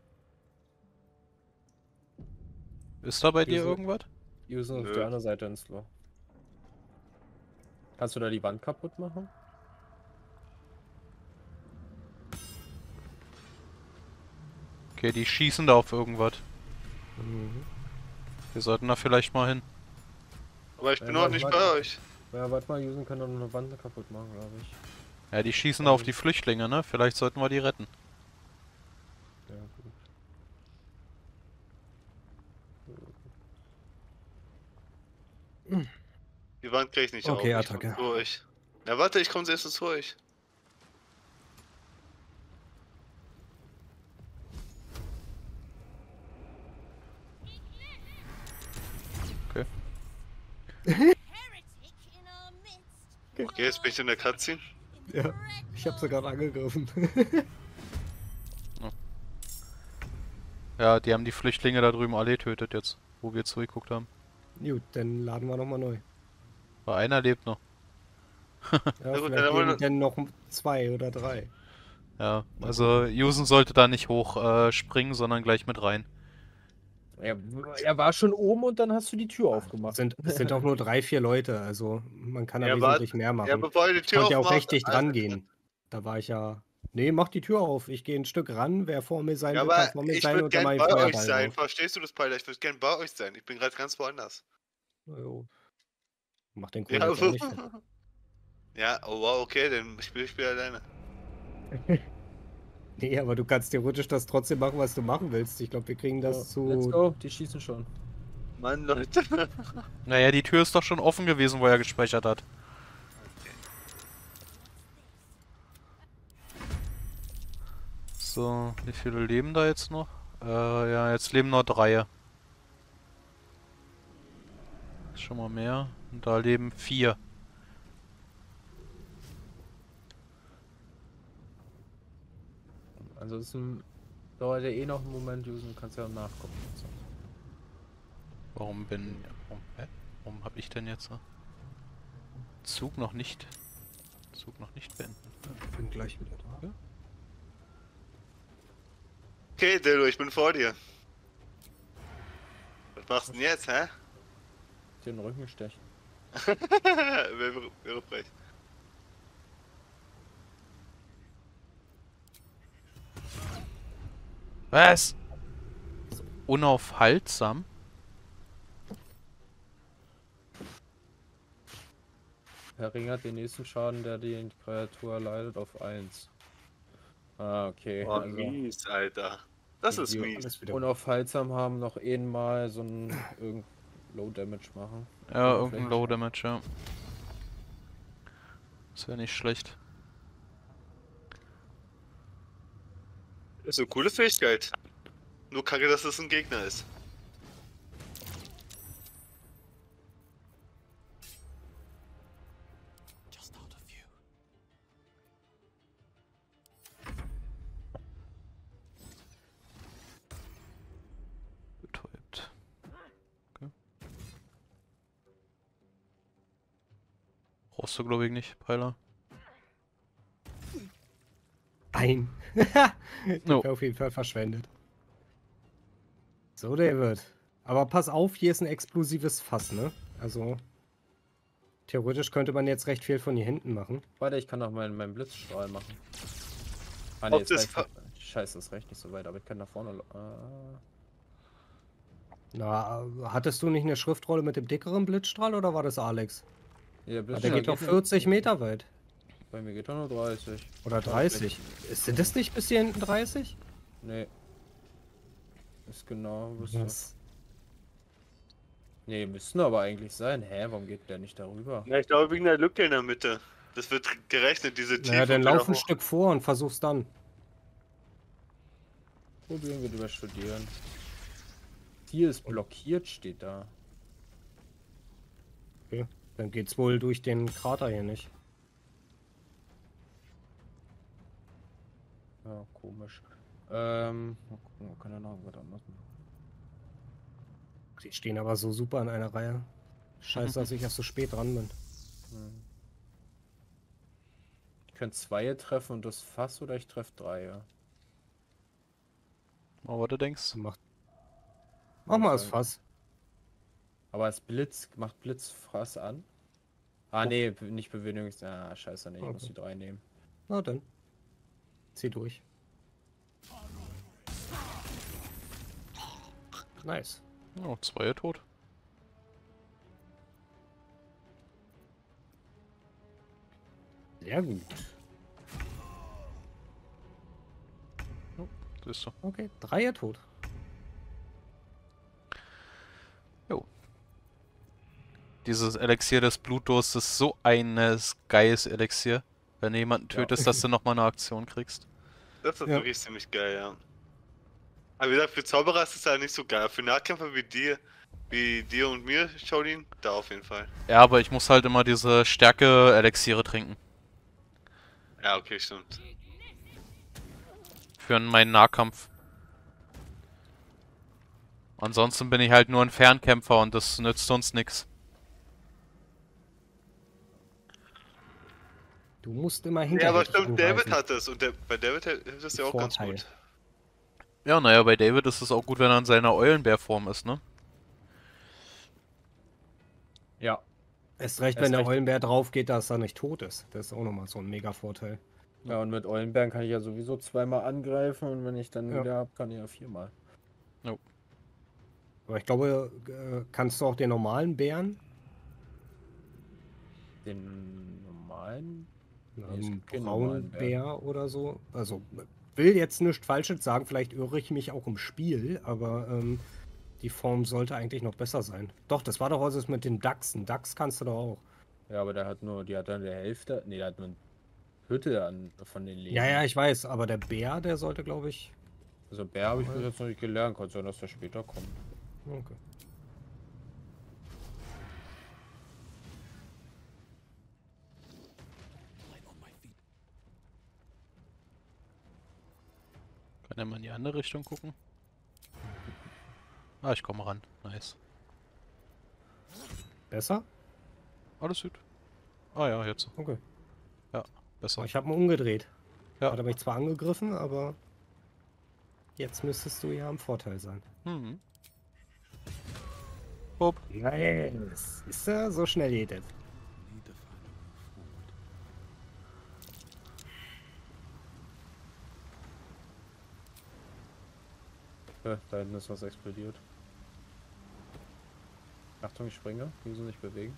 Ist da bei dir Wieso? irgendwas? Usen auf Nö. der anderen Seite ins Loch. Kannst du da die Wand kaputt machen? Okay, die schießen da auf irgendwas. Mhm. Wir sollten da vielleicht mal hin. Aber ich Ja, bin noch warte, nicht warte. bei euch. Ja, warte mal, Usen kann doch noch eine Wand kaputt machen, glaube ich. Ja, die schießen da auf die Flüchtlinge, ne? Vielleicht sollten wir die retten. Ja, gut. Die Wand krieg ich nicht Okay, auf. Ich Attacke. komm zu euch. Na warte, ich komme erst zu euch. Okay. Okay, jetzt bin ich in der Cutscene. Ja, ich hab sie gerade angegriffen. Ja, die haben die Flüchtlinge da drüben alle getötet jetzt, wo wir zurückgeguckt haben. Gut, dann laden wir nochmal neu. Aber einer lebt noch. Ja, gut, dann vielleicht haben wir leben dann noch zwei oder drei. Ja, also Jusen sollte da nicht hoch äh, springen, sondern gleich mit rein. Er, er war schon oben und dann hast du die Tür Es aufgemacht. sind, es sind auch nur drei, vier Leute, also man kann da Ja, wart- wesentlich mehr machen. Ja, bevor ihr die Ich Tür konnte ja auch aufmacht, recht dicht also- rangehen. Da war ich ja... Nee, mach die Tür auf. Ich gehe ein Stück ran. Wer vor mir sein Ja, will, kann aber vor mir ich sein würde und dann mach gern ich bei euch Feuerball sein. drauf. Verstehst du das, Pilot? Ich würde gern bei euch sein. Ich bin gerade ganz woanders. Na jo. Mach den Kohl Ja, jetzt auch nicht fett. ja, oh wow, okay, dann spiele ich spiel alleine. Nee, aber du kannst theoretisch das trotzdem machen, was du machen willst. Ich glaube, wir kriegen das So, let's zu... go, die schießen schon. Mann, Leute. Naja, die Tür ist doch schon offen gewesen, wo er gespeichert hat. So, wie viele leben da jetzt noch? Äh, ja, jetzt leben nur drei. Schon mal mehr. Und da leben vier. Ansonsten dauert ja eh noch einen Moment, Jusen, du kannst ja nachgucken. So. Warum bin... Warum, hä? Warum hab ich denn jetzt... so- Zug noch nicht... Zug noch nicht beenden. Ich bin gleich wieder da. Okay, Dildo, ich bin vor dir. Was machst du denn jetzt, hä? Den Rücken stechen. wäre, wäre frech. Was? Unaufhaltsam? Verringert den nächsten Schaden, der die Kreatur erleidet, auf eins. Ah, okay. Oh, also mies, Alter. Das ist die mies. unaufhaltsam haben noch einmal so ein irgend Low Damage machen. Ja, irgendein Low Damage, ja. Das wäre nicht schlecht. Ist eine coole Fähigkeit. Nur kacke, dass es ein Gegner ist. Betäubt. Okay. Brauchst du, glaube ich, nicht, Peiler. Ein. No. Auf jeden Fall verschwendet. So, David. Aber pass auf, hier ist ein explosives Fass, ne? Also, theoretisch könnte man jetzt recht viel von hier hinten machen. Warte, ich kann noch meinen, meinen Blitzstrahl machen. Ah Ob ne, jetzt das reicht ver- nicht. Scheiße, das reicht nicht so weit, aber ich kann nach vorne... lo- Ah. Na, hattest du nicht eine Schriftrolle mit dem dickeren Blitzstrahl oder war das Alex? Ja, Ah, Blitzstrahl der geht doch nur- vierzig Meter weit. Bei mir geht doch nur dreißig. Oder dreißig. Ist sind das nicht bis hier hinten dreißig? Nee. Ist genau... was das- Was? Nee, müssten aber eigentlich sein. Hä, warum geht der nicht darüber? Ja, ich glaube wegen der Lücke in der Mitte. Das wird gerechnet, diese Tiefe. Naja, dann und wieder lauf ein hoch. Stück vor und versuch's dann. Probieren wir drüber studieren. Ziel ist blockiert, steht da. Okay. Dann geht's wohl durch den Krater hier nicht. Ja, komisch. Ähm, mal gucken, wir können ja noch was anderes machen. Die stehen aber so super in einer Reihe. Scheiße, dass ich erst so spät dran bin. Hm. Ich könnte zwei treffen und das Fass oder ich treffe drei, ja. Oh, was du denkst. Mach, Mach mal das Fass. Aber es Blitz, macht Blitzfass an? Ah, nee, be- nicht Bewegungs... Ah, scheiße, nee, ich muss Okay. die drei nehmen. Na dann. Zieh durch. Nice. Oh, zwei tot. Sehr gut. Siehst du. Okay, drei tot. Jo. Dieses Elixier des Blutdurstes ist so ein äh, geiles Elixier. Wenn du jemanden Ja. tötest, dass du nochmal eine Aktion kriegst. Das ist Ja. wirklich ziemlich geil, ja. Aber wie gesagt, für Zauberer ist es ja nicht so geil. Für Nahkämpfer wie die Wie dir und mir, Shaolin? Da auf jeden Fall. Ja, aber ich muss halt immer diese Stärke-Elixiere trinken. Ja, okay, stimmt. Für meinen Nahkampf. Ansonsten bin ich halt nur ein Fernkämpfer und das nützt uns nichts. Du musst immer Ja, hinterher aber stimmt, David angreifen. hat es und der, bei David hilft es ja auch ganz Vorteil. gut. Ja, naja, bei David ist es auch gut, wenn er in seiner Eulenbärform ist, ne? Ja. Erst recht, Erst wenn der recht. Eulenbär drauf geht, dass er nicht tot ist. Das ist auch nochmal so ein Mega-Vorteil. Ja, und mit Eulenbären kann ich ja sowieso zweimal angreifen und wenn ich dann Ja. wieder habe, kann ich ja viermal. Aber ich glaube, äh, kannst du auch den normalen Bären, Den normalen? Nee, es einen gibt keinen normalen Braunbär oder so, also will jetzt nichts Falsches sagen, vielleicht irre ich mich auch im Spiel, aber ähm, die Form sollte eigentlich noch besser sein. Doch, das war doch was ist mit den Dachsen. Dachs kannst du doch auch. Ja, aber der hat nur, die hat dann die Hälfte, nee, der hat nur eine Hütte an, von den Leben. Ja, ja, ich weiß, aber der Bär, der sollte, glaube ich. Also Bär habe ich bis jetzt noch nicht gelernt, kann sein, dass der später kommt. Okay. Kann er mal in die andere Richtung gucken? Ah, ich komme ran. Nice. Besser? Alles gut. Ah ja, jetzt. Okay. Ja, besser. Ich habe ihn umgedreht. Ja. Hat er mich zwar angegriffen, aber jetzt müsstest du ja am Vorteil sein. Mhm. Hopp. Nice. Ist er so schnell geht es. Ja, da hinten ist was explodiert. Achtung, ich springe. Wieso nicht bewegen?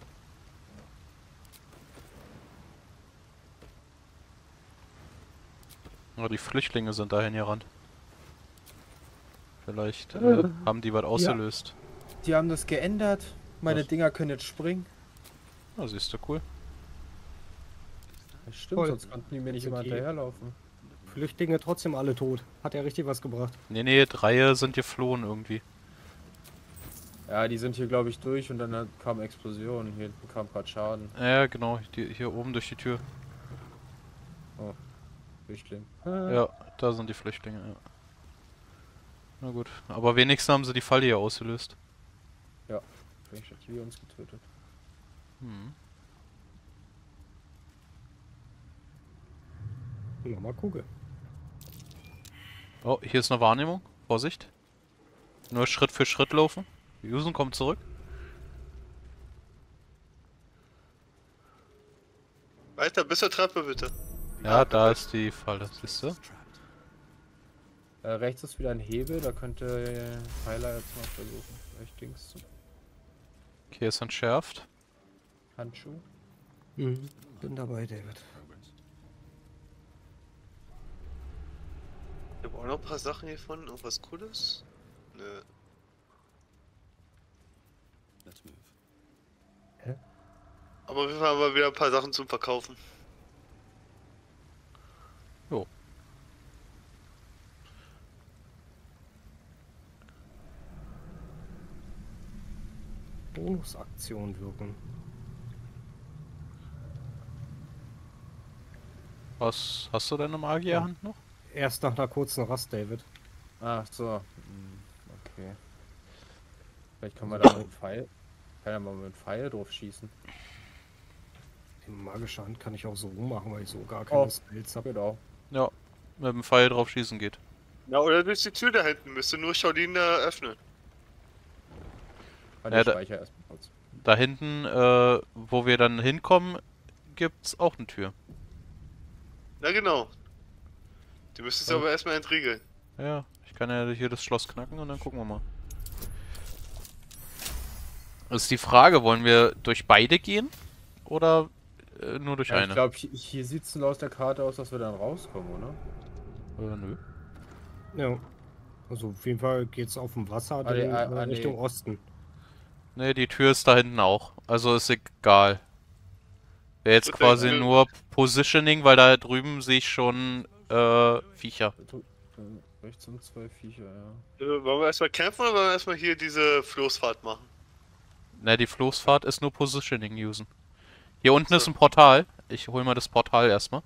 Ja, die Flüchtlinge sind dahin gerannt. Vielleicht äh, haben die was ausgelöst. Die haben das geändert. Meine Was? Dinger können jetzt springen. Ja, siehst du, cool. Das stimmt, Voll. sonst konnten die mir nicht immer Okay. hinterherlaufen. Flüchtlinge trotzdem alle tot. Hat ja richtig was gebracht. Nee, nee, drei sind geflohen irgendwie. Ja, die sind hier, glaube ich, durch und dann hat, kam Explosion. Hier kam gerade Schaden. Ja, genau, die, hier oben durch die Tür. Flüchtling. Ja, da sind die Flüchtlinge, ja. Na gut, aber wenigstens haben sie die Falle hier ausgelöst. Vielleicht hat die uns getötet. Hm. Nochmal Kugel. Oh, hier ist eine Wahrnehmung. Vorsicht. Nur Schritt für Schritt laufen. Yusen kommt zurück. Weiter, bis zur Treppe bitte. Ja, da ist die Falle, siehst du? Äh, rechts ist wieder ein Hebel, da könnte Heiler jetzt mal versuchen. Vielleicht Dings zu. Okay, ist entschärft. Handschuh. Mhm. Bin dabei, David. Ich habe auch noch ein paar Sachen gefunden. Irgendwas Cooles? Nö. Aber auf jeden Fall haben wir wieder ein paar Sachen zum Verkaufen. Jo. Bonusaktion wirken. Was hast du denn im Magierhand noch? Erst nach einer kurzen Rast, David. Ach so. Hm, okay. Vielleicht kann man da mit einem Pfeil. Kann ja mal mit einem Pfeil drauf schießen. Die magische Hand kann ich auch so rummachen, weil ich so gar keine Oh. Spells habe. Genau. Ja, mit dem Pfeil drauf schießen geht. Ja, oder durch die Tür da hinten. Müsste nur Shaolin da öffnen. Kann Ja, ich da- speicher erstmal kurz. Da hinten, äh, wo wir dann hinkommen, gibt's auch eine Tür. Na genau. Die müsstest du Ja. aber erstmal entriegeln. Ja, ich kann ja hier das Schloss knacken und dann gucken wir mal. Das ist die Frage, wollen wir durch beide gehen? Oder äh, nur durch Ja, ich eine? glaube, hier, hier sieht es aus der Karte aus, dass wir dann rauskommen, oder? Äh, nö. Ja. Also auf jeden Fall geht's auf dem Wasser Ah, nee, dann, ah, äh, ah, nee. Richtung Osten. Ne, die Tür ist da hinten auch. Also ist egal. Wäre jetzt Okay, quasi also- nur Positioning, weil da drüben sehe ich schon äh, Viecher. Tu- rechts sind zwei Viecher, ja. Also, wollen wir erstmal kämpfen oder wollen wir erstmal hier diese Floßfahrt machen? Ne, die Floßfahrt ist nur Positioning usen. Hier unten ist ein Portal. Ich hol mal das Portal erstmal.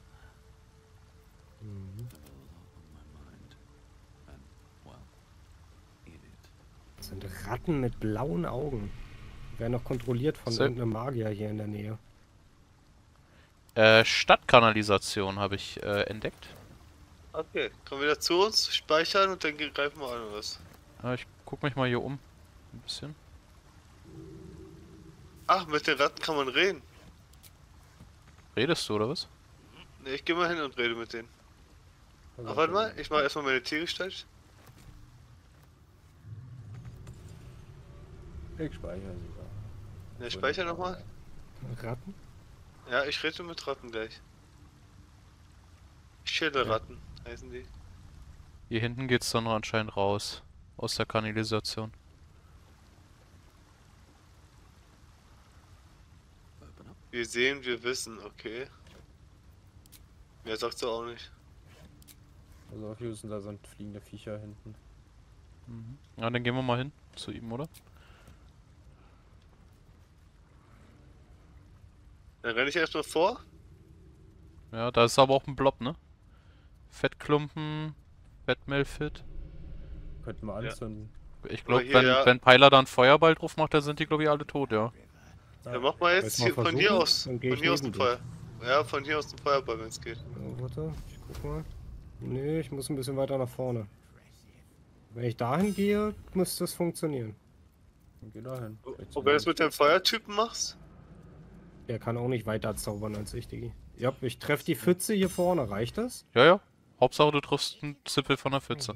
Das sind Ratten mit blauen Augen. Werden noch kontrolliert von So. irgendeinem Magier hier in der Nähe. Äh, Stadtkanalisation habe ich äh, entdeckt. Okay, kommen wieder zu uns, speichern und dann greifen wir an oder was? Äh, ich guck mich mal hier um. Ein bisschen. Ach, mit den Ratten kann man reden. Redest du, oder was? Ne, ich geh mal hin und rede mit denen. Also Ach, warte mal, ich mache erstmal meine Tiergestalt. Ich speichere sogar. Ne, speicher nochmal. Ratten? Ja, ich rede mit Ratten gleich. Schilderratten heißen die. Hier hinten geht's dann noch anscheinend raus. Aus der Kanalisation. Wir sehen, wir wissen, okay. Mehr sagst du auch nicht. Also auf Houston, da sind fliegende Viecher hinten. Mhm. Ja, dann gehen wir mal hin zu ihm, oder? Dann renne ich erstmal vor. Ja, da ist aber auch ein Blob, ne? Fettklumpen, Fettmelfit. Könnten wir Ja. anzünden. Ich glaube, hier, wenn, ja. wenn Peiler da einen Feuerball drauf macht, dann sind die, glaube ich, alle tot, ja. Ja, mach mal jetzt Willst du mal hier, von hier versuchen? aus. Dann geh Von ich hier aus neben dem dir. Feuer. Ja, von hier aus dem Feuerball, wenn es geht. Ja, warte, ich guck mal. Nee, ich muss ein bisschen weiter nach vorne. Wenn ich dahin gehe, müsste es funktionieren. Dann geh da hin. Vielleicht Und wenn du es mit dem Feuertypen machst? Der kann auch nicht weiter zaubern als ich, Digi. Ja, ich treffe die Pfütze hier vorne, reicht das? Ja, ja. Hauptsache, du triffst einen Zippel von der Pfütze.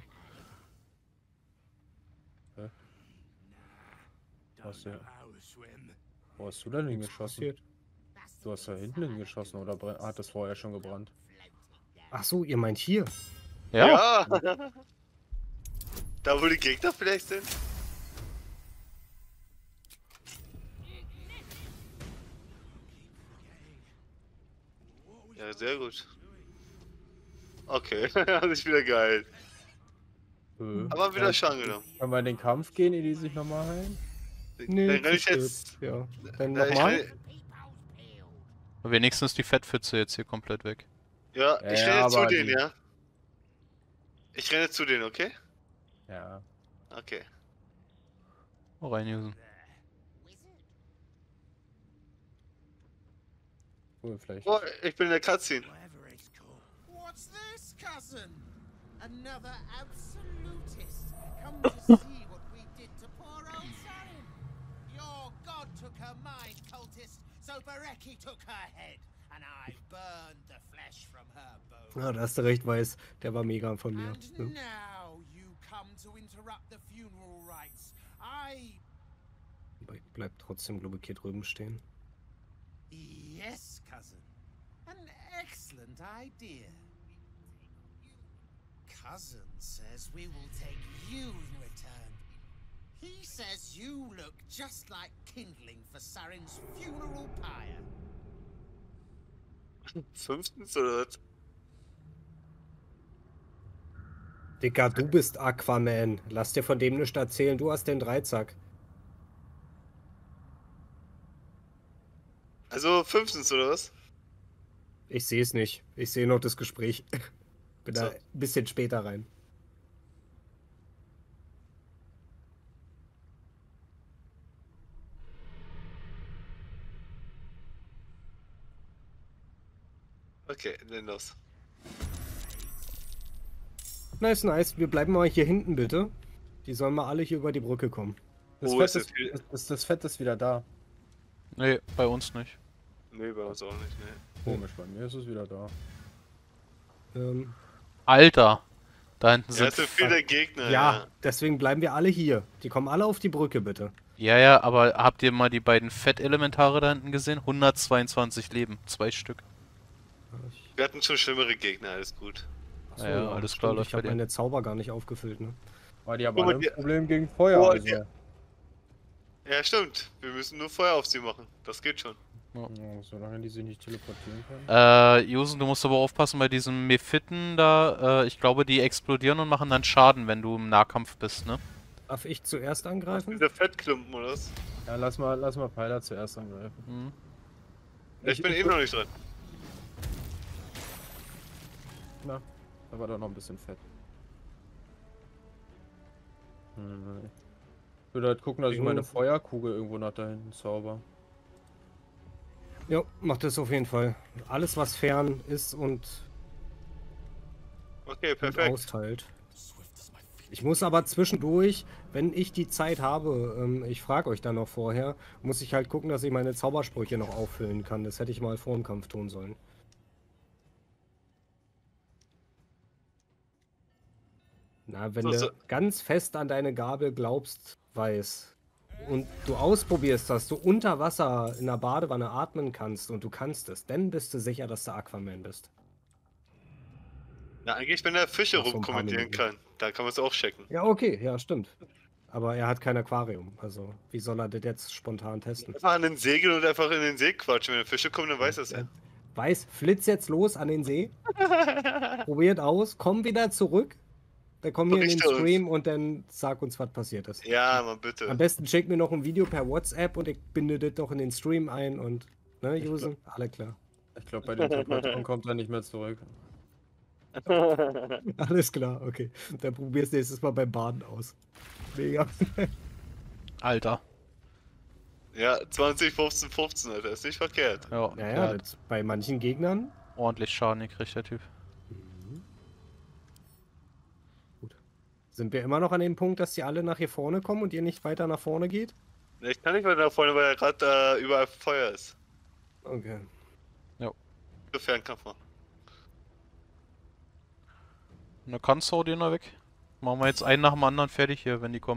Was, ja. Wo hast du denn hingeschossen? Passiert. Du hast da hinten hingeschossen oder brenn- hat das vorher schon gebrannt? Ach so, ihr meint hier? Ja. Ja. Da wo die Gegner vielleicht sind? Ja, sehr gut. Okay, hat sich wieder geheilt. Äh. Aber wieder Schaden genommen. Können wir in den Kampf gehen, ehe die sich nochmal heilen? Nee, Dann renn zu ich spät. jetzt. Ja. Dann Ja, ich nochmal? renn- Wenigstens die Fettpfütze jetzt hier komplett weg. Ja, Ja, ich ja, renne zu aber denen, die- ja? Ich renne zu denen, okay? Ja. Okay. Oh, reinjusen. Cool, vielleicht. Oh, ich bin in der Cutscene. What's this, cousin? Another absolutist. Come to see what we did to poor old Sarin. Your god took her mind, cultist, so Bereki took her head, and I burned the flesh from her bones. Ja, da hast du recht, Weiß. Der war mega von mir. And Ja. now you come to interrupt the funeral rites. I... Aber ich bleib trotzdem, glaube ich, hier drüben stehen. Yes, cousin. An excellent idea. Cousin says we will take you in return. He says you look just like kindling for Sarin's funeral pyre. Fünftens oder was? Dicker, du bist Aquaman. Lass dir von dem nichts erzählen. Du hast den Dreizack. Also fünftens oder was? Ich sehe es nicht. Ich sehe noch das Gespräch. Bin da So. ein bisschen später rein. Okay, dann los. Nice, nice. Wir bleiben mal hier hinten, bitte. Die sollen mal alle hier über die Brücke kommen. Das, Oh, Fett ist ist, ja viel- das, das, das Fett ist wieder da. Nee, bei uns nicht. Nee, bei uns auch nicht, ne. Komisch, bei mir ist es wieder da. Ähm, Alter! Da hinten Ja, sind... es sind viele Gegner, ja, ja. deswegen bleiben wir alle hier. Die kommen alle auf die Brücke, bitte. Ja, ja, aber habt ihr mal die beiden Fettelementare da hinten gesehen? hundertzweiundzwanzig Leben. Zwei Stück. Wir hatten schon schlimmere Gegner, alles gut. Achso, Ja, alles klar, stimmt, läuft ich bei habe dir. meine Zauber gar nicht aufgefüllt, ne? Aber die haben Guck mal, alle die- ein Problem gegen Feuer. Oh, Also. die- Ja, stimmt. Wir müssen nur Feuer auf sie machen. Das geht schon. Ja, solange die sich nicht teleportieren können. Äh, Jusen, du musst aber aufpassen bei diesen Mephitten da. Äh, ich glaube, die explodieren und machen dann Schaden, wenn du im Nahkampf bist, ne? Darf ich zuerst angreifen? Dieser Fettklumpen oder was? Ja, lass mal, lass mal Pfeiler zuerst angreifen. Mhm. Ja, ich bin eben noch nicht dran. Na, da war doch noch ein bisschen Fett. Hm, ich würde halt gucken, dass ich meine Feuerkugel irgendwo nach da hinten zauber. Ja, macht das auf jeden Fall. Alles, was fern ist und, Okay, und perfekt. austeilt. Ich muss aber zwischendurch, wenn ich die Zeit habe, ähm, ich frage euch dann noch vorher, muss ich halt gucken, dass ich meine Zaubersprüche noch auffüllen kann. Das hätte ich mal vor dem Kampf tun sollen. Na, wenn So, du so. ganz fest an deine Gabel glaubst, weiß, und du ausprobierst, dass du unter Wasser in der Badewanne atmen kannst und du kannst es, dann bist du sicher, dass du Aquaman bist. Na, eigentlich, wenn er Fische Nach so ein paar rumkommandieren Minuten. kann, da kann man es auch checken. Ja, okay, ja, stimmt. Aber er hat kein Aquarium, also wie soll er das jetzt spontan testen? Einfach an den Segel und einfach in den See quatschen. Wenn Fische kommen, dann weiß er es ja. Weiß, flitz jetzt los an den See, probiert aus, komm wieder zurück, dann komm hier in den Berichte uns. Stream und dann sag uns, was passiert ist. Ja, Mann, bitte. Am besten schick mir noch ein Video per WhatsApp und ich binde das noch in den Stream ein und, ne, Jusen, alle klar. Ich glaube, bei den Temperaturen kommt er nicht mehr zurück. Alles klar, okay. Dann probier's nächstes Mal beim Baden aus. Mega. Alter. Ja, zwanzig, fünfzehn, fünfzehn, Alter. Ist nicht verkehrt. Ja, Naja, der hat das, bei manchen Gegnern. ordentlich Schaden gekriegt, der Typ. Gut. Sind wir immer noch an dem Punkt, dass die alle nach hier vorne kommen und ihr nicht weiter nach vorne geht? Ich kann nicht weiter nach vorne, weil er gerade äh, überall Feuer ist. Okay. Für Fernkampf machen. Na, kannst du den noch weg? Machen wir jetzt einen nach dem anderen fertig hier, wenn die kommen.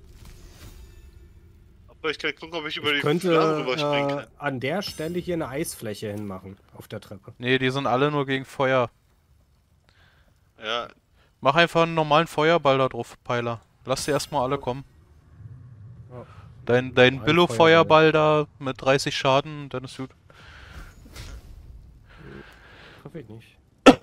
Aber ich kann gucken, ob ich über Ich die könnte Flammen rüberspringen äh, kann. an der Stelle hier eine Eisfläche hinmachen, auf der Treppe. Ne, die sind alle nur gegen Feuer. Ja, Mach einfach einen normalen Feuerball da drauf, Peiler. Lass die erstmal alle kommen. Ja. Dein, dein Ein Billo-Feuerball da mit dreißig Schaden, dann ist gut. Treffe ich nicht.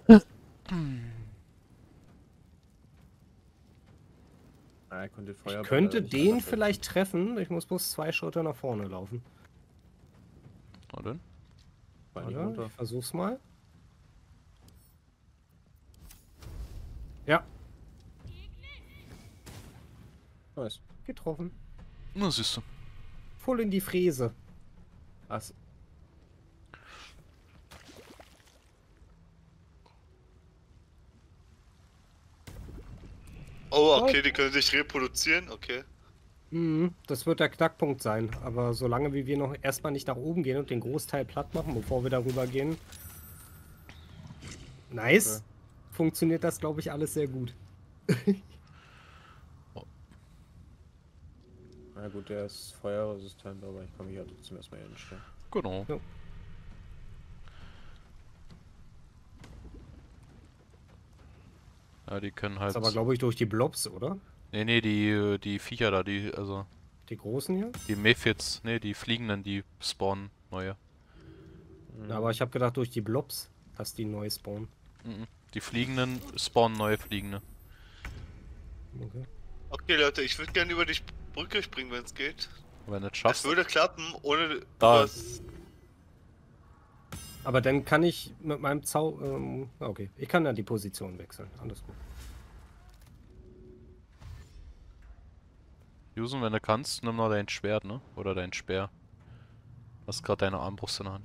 Ah, er konnte Ich Feuerball könnte nicht den treffen. vielleicht treffen. Ich muss bloß zwei Schritte nach vorne laufen. Na dann. Fall nicht Oder? runter. Ich versuch's mal. Ja, Nice. getroffen. Na, siehst du. Voll in die Fräse. Ach, oh, okay, die können sich reproduzieren, okay. Mhm, das wird der Knackpunkt sein. Aber solange wie wir noch erstmal nicht nach oben gehen und den Großteil platt machen, bevor wir darüber gehen. Nice. Okay. Funktioniert das, glaube ich, alles sehr gut. na gut, der ist feuerresistent, aber ich kann mich ja trotzdem erstmal hier hinstellen. Genau. Ja. Ja, die können Das halt. ist aber, glaube ich, durch die Blobs, oder? Nee, nee, die, die Viecher da, die, also. Die großen hier? Die Mephits, nee, die Fliegenden, die spawnen neue. Ja, aber ich habe gedacht, durch die Blobs, dass die neu spawnen. Mhm. Die Fliegenden spawnen neue Fliegende. Okay. Okay, Leute, ich würde gerne über die Brücke springen, wenn es geht. Wenn du es Das schaffst. würde klappen, ohne Da. was. Aber dann kann ich mit meinem Zau... Ähm, okay, ich kann dann die Position wechseln. Alles gut. Jusen, wenn du kannst, nimm noch dein Schwert, ne? Oder dein Speer. Du hast gerade deine Armbrust in der Hand.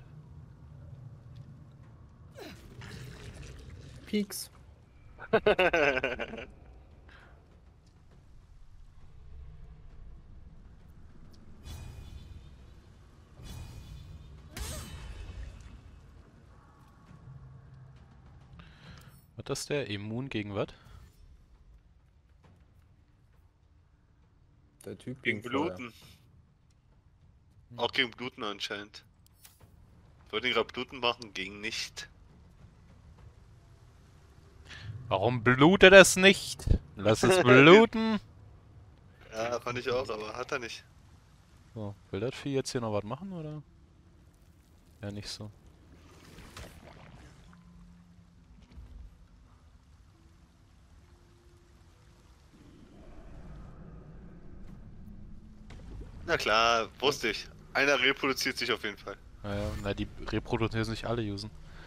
Peaks. Was ist der? Immun gegen was? Der Typ Gegen gegen Feuer. Bluten. Auch gegen Bluten anscheinend. Wollte ihn gerade Bluten machen, ging nicht. Warum blutet es nicht? Lass es bluten! Ja, fand ich auch, aber hat er nicht. So, will das Vieh jetzt hier noch was machen, oder? Ja, nicht so. Na klar, wusste ich. Einer reproduziert sich auf jeden Fall. Naja, na, die reproduzieren sich alle, Usen.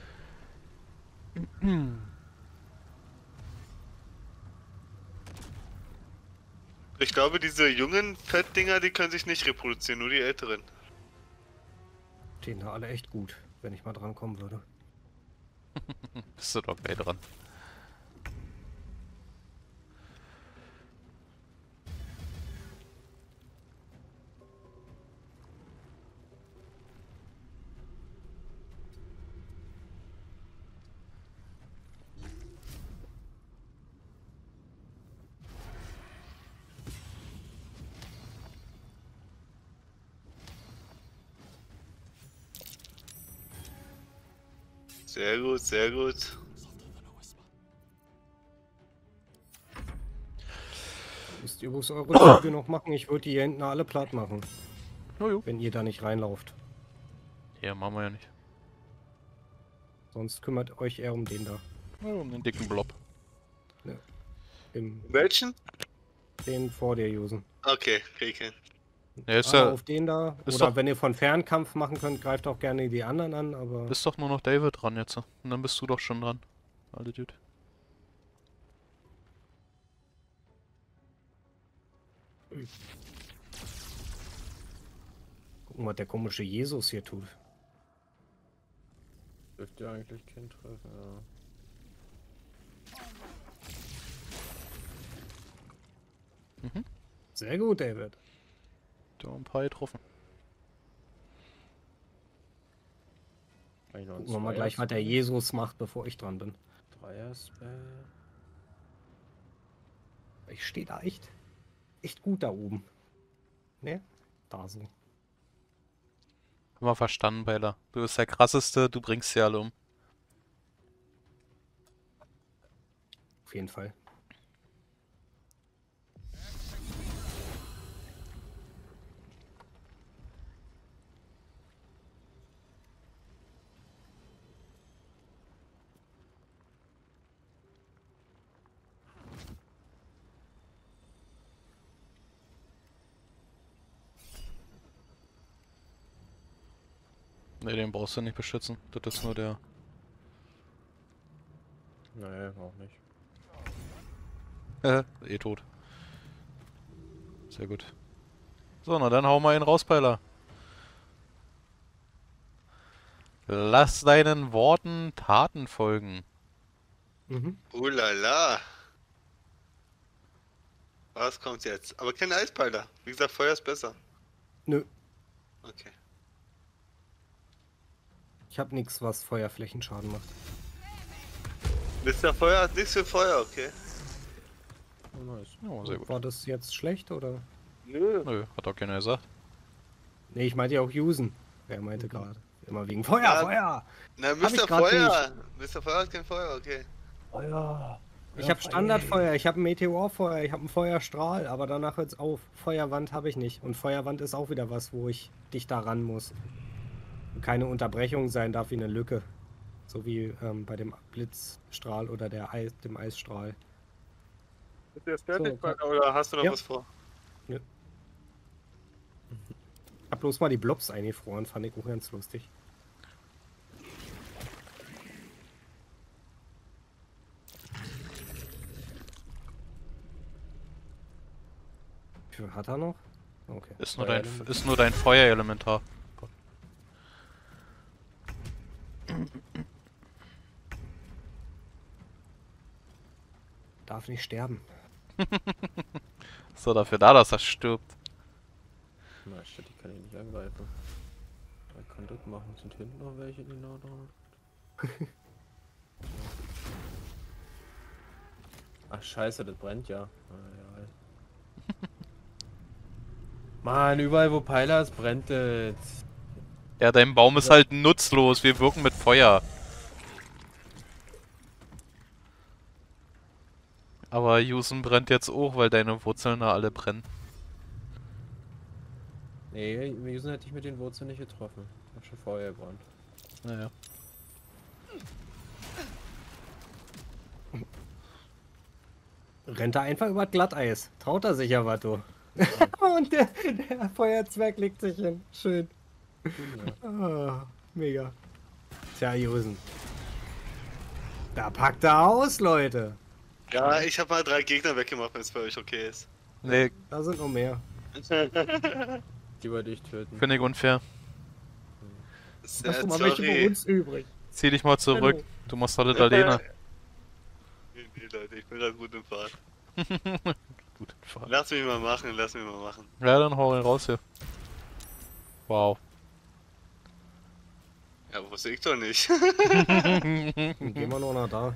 Ich glaube, diese jungen Fettdinger, die können sich nicht reproduzieren, nur die älteren. Stehen da alle echt gut, wenn ich mal dran kommen würde. Bist du doch gleich dran. Sehr gut, sehr gut. Müsst ihr bloß eure Züge noch machen? Ich würde die hier hinten alle platt machen. Jojo. Wenn ihr da nicht reinlauft. Ja, machen wir ja nicht. Sonst kümmert euch eher um den da. Ja, um den dicken Blob. Ja. Im, Welchen? den vor dir, Jusen. Okay, krieg ich hin. Ja, ist Ah, ja, auf den da. ist Oder doch- wenn ihr von Fernkampf machen könnt, greift auch gerne die anderen an, aber. ist doch nur noch David dran jetzt. Und dann bist du doch schon dran. Alter Dude. Gucken, was der komische Jesus hier tut. Dürfte ja eigentlich kein treffen, ja. Mhm. Sehr gut, David. Da haben ein paar getroffen. Kann ich noch einen Gucken wir mal gleich, was der Zweier-Spell? Jesus macht, bevor ich dran bin. Dreier-Spell. Ich stehe da echt, echt gut da oben. Ne? Da so. Haben wir verstanden, Beiler. Du bist der krasseste, du bringst sie alle um. Auf jeden Fall. Ne, den brauchst du nicht beschützen. Das ist nur der. Nee, auch nicht. Äh, eh tot. Sehr gut. So, na dann hau mal ihn raus, Beiler. Lass deinen Worten Taten folgen. Mhm. Ulala. Was kommt jetzt? Aber kein Eispeiler. Wie gesagt, Feuer ist besser. Nö. Okay. Ich habe nichts, was Feuerflächenschaden macht. Mister Feuer hat nichts für Feuer, okay. Oh, nice. Ja, sehr gut. War das jetzt schlecht oder? Nö. Nö, hat auch keiner gesagt. Ne, ich meinte ja auch Usen. Wer meinte gerade? Immer wegen Feuer, Ja, Feuer! Na, ich Mister grad Feuer. Mister Feuer hat kein Feuer, okay. Feuer! Ich habe Standardfeuer, ich habe ein Meteorfeuer, ich habe einen Feuerstrahl, aber danach hört's auf. Feuerwand habe ich nicht. Und Feuerwand ist auch wieder was, wo ich dich da ran muss. Und keine Unterbrechung sein darf wie eine Lücke. So wie ähm, bei dem Blitzstrahl oder der Eis, dem Eisstrahl. Ist der fertig, So, oder hast du noch ja. was vor? Ich hab bloß mal die Blobs eingefroren, fand ich auch ganz lustig. Wie viel hat er noch? Okay. Ist nur Feuer- dein, ist nur dein Feuerelementar. Darf nicht sterben. So, dafür da, dass er stirbt. Na, shit, die kann ich nicht angreifen. Da kann das machen. Sind hinten noch welche, die nah dran? Ach scheiße, das brennt ja. Ah, ja. Mann, überall wo Peiler ist, brennt es. Ja, dein Baum ist halt nutzlos. Wir wirken mit Feuer. Aber Jusen brennt jetzt auch, weil deine Wurzeln da alle brennen. Nee, Jusen hätte ich mit den Wurzeln nicht getroffen. Hat schon vorher gebrannt. Naja. Rennt er einfach über Glatteis. Traut er sich ja was, du. Und der, der Feuerzwerg legt sich hin. Schön. Ah, mega. Tja, Jusen. Da packt er aus, Leute. Ja, ich habe mal drei Gegner weggemacht, wenn es bei euch okay ist. Nee, Da sind noch mehr. Die wollte ich töten. finde ich unfair. Sehr Hast du mal welche bei sorry. uns übrig? Zieh dich mal zurück. Hallo. Du machst alles alleine. Nee, nee, Leute, ich bin da gut im Fahrt. Gut, Fahrt. Lass mich mal machen, lass mich mal machen. Ja, dann hau ihn raus hier. Wow. Ja, wusste ich doch nicht. Dann gehen wir noch nach da.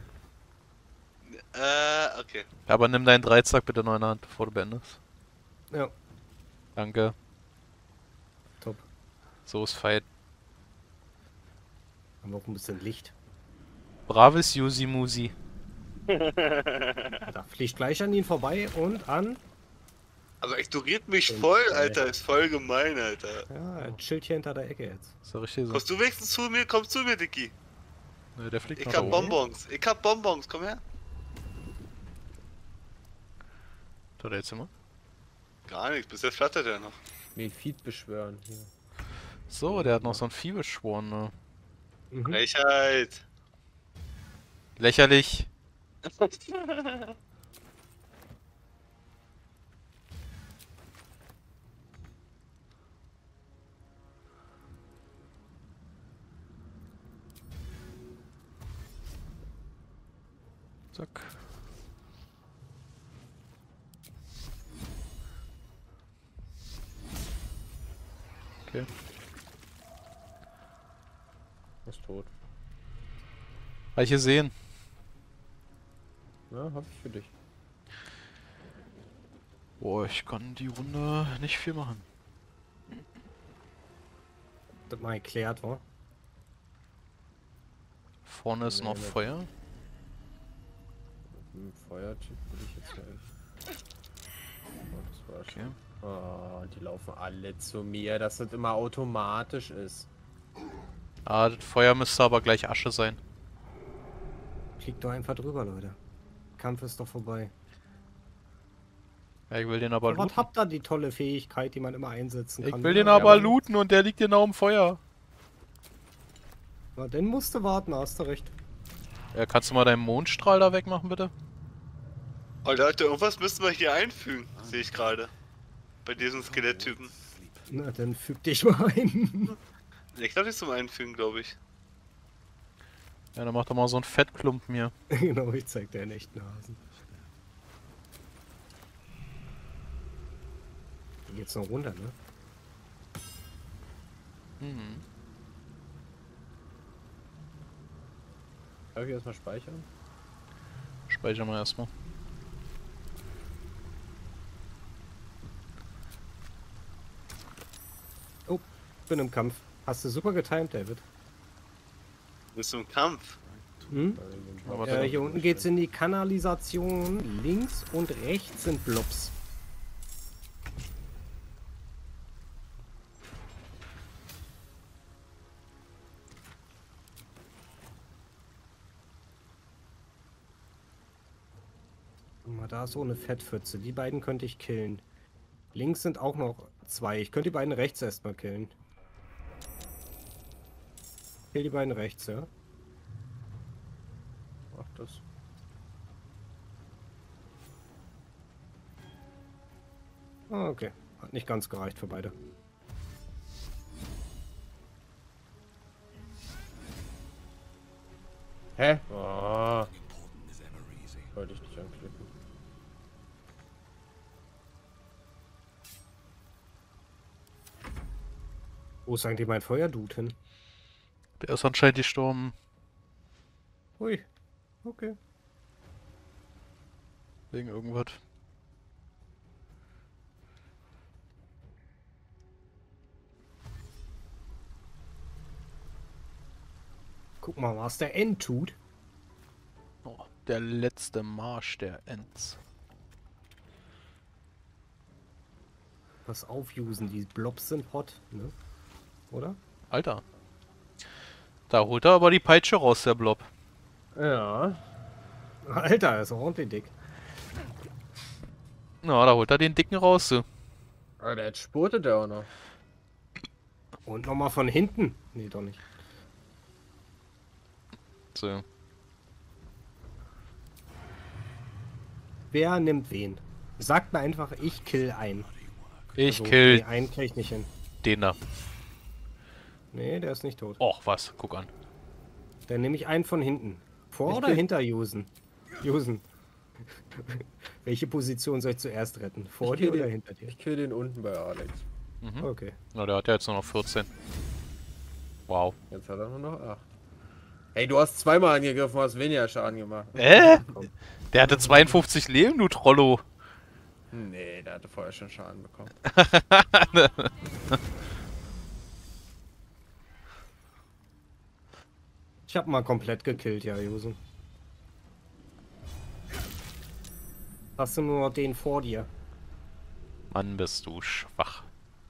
äh, okay. Aber nimm deinen Dreizack bitte noch in der Hand, bevor du beendest. Ja, Danke. top. So ist Fight. Haben wir auch ein bisschen Licht. Braves Yusi Musi. Da fliegt gleich an ihn vorbei und an. Also ignoriert mich voll, Alter. Ist voll gemein, Alter. Ja, er chillt hier hinter der Ecke jetzt. Ist doch richtig so. Kommst du wenigstens zu mir? Komm zu mir, Dicky. Ne, der fliegt Ich noch hab da oben. Bonbons. Ich hab Bonbons. Komm her. Da der jetzt immer. Gar nichts. Bis jetzt flattert er noch. Mephit beschwören. Hier. So, der hat noch so ein Vieh beschworen, ne? Mhm. Frechheit. Lächerlich. Zack. Okay. Ist tot. Hab ich gesehen. Ja, hab ich für dich. Boah, ich kann die Runde nicht viel machen. Das mal erklärt, wa? Vorne ist Nee, noch nicht. Feuer. Mit dem Feuertyp will ich jetzt gleich. Oh, das war Okay. schon. Oh, die laufen alle zu mir, dass das immer automatisch ist. Ah, das Feuer müsste aber gleich Asche sein. Fliegt doch einfach drüber, Leute. Kampf ist doch vorbei. Ja, ich will den aber Aber was looten. habt ihr die tolle Fähigkeit, die man immer einsetzen Ich kann? will den Ja, aber ja. looten und der liegt genau im Feuer. Na, den musst du warten, hast du recht. Ja, kannst du mal deinen Mondstrahl da wegmachen, bitte? Oh Leute, irgendwas müssen wir hier einfügen. Sehe ich gerade. Bei diesem Skeletttypen. Na, dann füg dich mal ein. Ich glaube, nicht zum Einfügen, glaube ich. Ja, dann mach doch mal so einen Fettklumpen hier. Genau, ich zeig dir einen echten Hasen. Hier geht's noch runter, ne? Mhm. Darf ich erstmal speichern? Speichern wir erstmal. Oh, bin im Kampf. Hast du super getimed, David. Bist du im Kampf? Hm? Aber Äh, hier unten geht's in die Kanalisation. Links und rechts sind Blobs. Guck mal, da ist so eine Fettpfütze. Die beiden könnte ich killen. Links sind auch noch zwei. Ich könnte die beiden rechts erstmal killen. Kill die beiden rechts, ja? Mach das. Ah, okay. Hat nicht ganz gereicht für beide. Hä? Oh. Wollte ich nicht anklicken. Wo ist eigentlich mein Feuerdude hin? Der ist anscheinend gestorben. Ui. Okay. Wegen irgendwas. Guck mal, was der End tut. Oh, der letzte Marsch der Ents. Pass auf, Jusen, die Blobs sind hot, ne? Oder? Alter. Da holt er aber die Peitsche raus, der Blob. Ja. Alter, er ist ordentlich dick. Na, da holt er den Dicken raus, so. Aber der spurtet ja auch noch. Und nochmal von hinten. Nee, doch nicht. So. Wer nimmt wen? Sagt mir einfach, ich kill einen. Ich Also, kill nee, einen krieg ich nicht hin. den da. Nee, der ist nicht tot. Och, was? Guck an. Dann nehme ich einen von hinten. Vor Ich oder kill- hinter Jusen? Jusen. Welche Position soll ich zuerst retten? Vor Ich dir kill oder den- hinter dir? Ich kill den unten bei Alex. Mhm. Okay. Na, der hat ja jetzt nur noch vierzehn. Wow. Jetzt hat er nur noch acht. Hey, du hast zweimal angegriffen, hast weniger Schaden gemacht. Äh? Der hatte zweiundfünfzig Leben, du Trollo. Nee, der hatte vorher schon Schaden bekommen. Ich hab mal komplett gekillt, ja, Jusen. Hast du nur den vor dir? Mann, bist du schwach.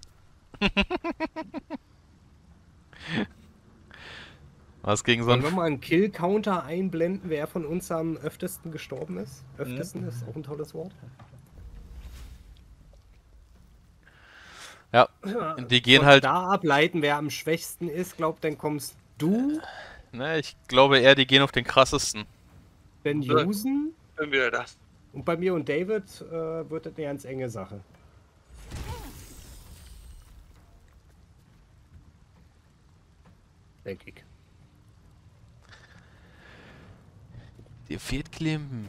Was gegen so Sollen wir ein... mal einen Kill-Counter einblenden, wer von uns am öftesten gestorben ist? Öftesten ist auch ein tolles Wort. Ja, die gehen Von halt... da ableiten, wer am schwächsten ist, glaubt, dann kommst du, Ne, ich glaube eher, die gehen auf den krassesten. Ben Jusen Bin wieder da. und bei mir und David äh, wird das eine ganz enge Sache. Denke ich. Dir fehlt Klimpen.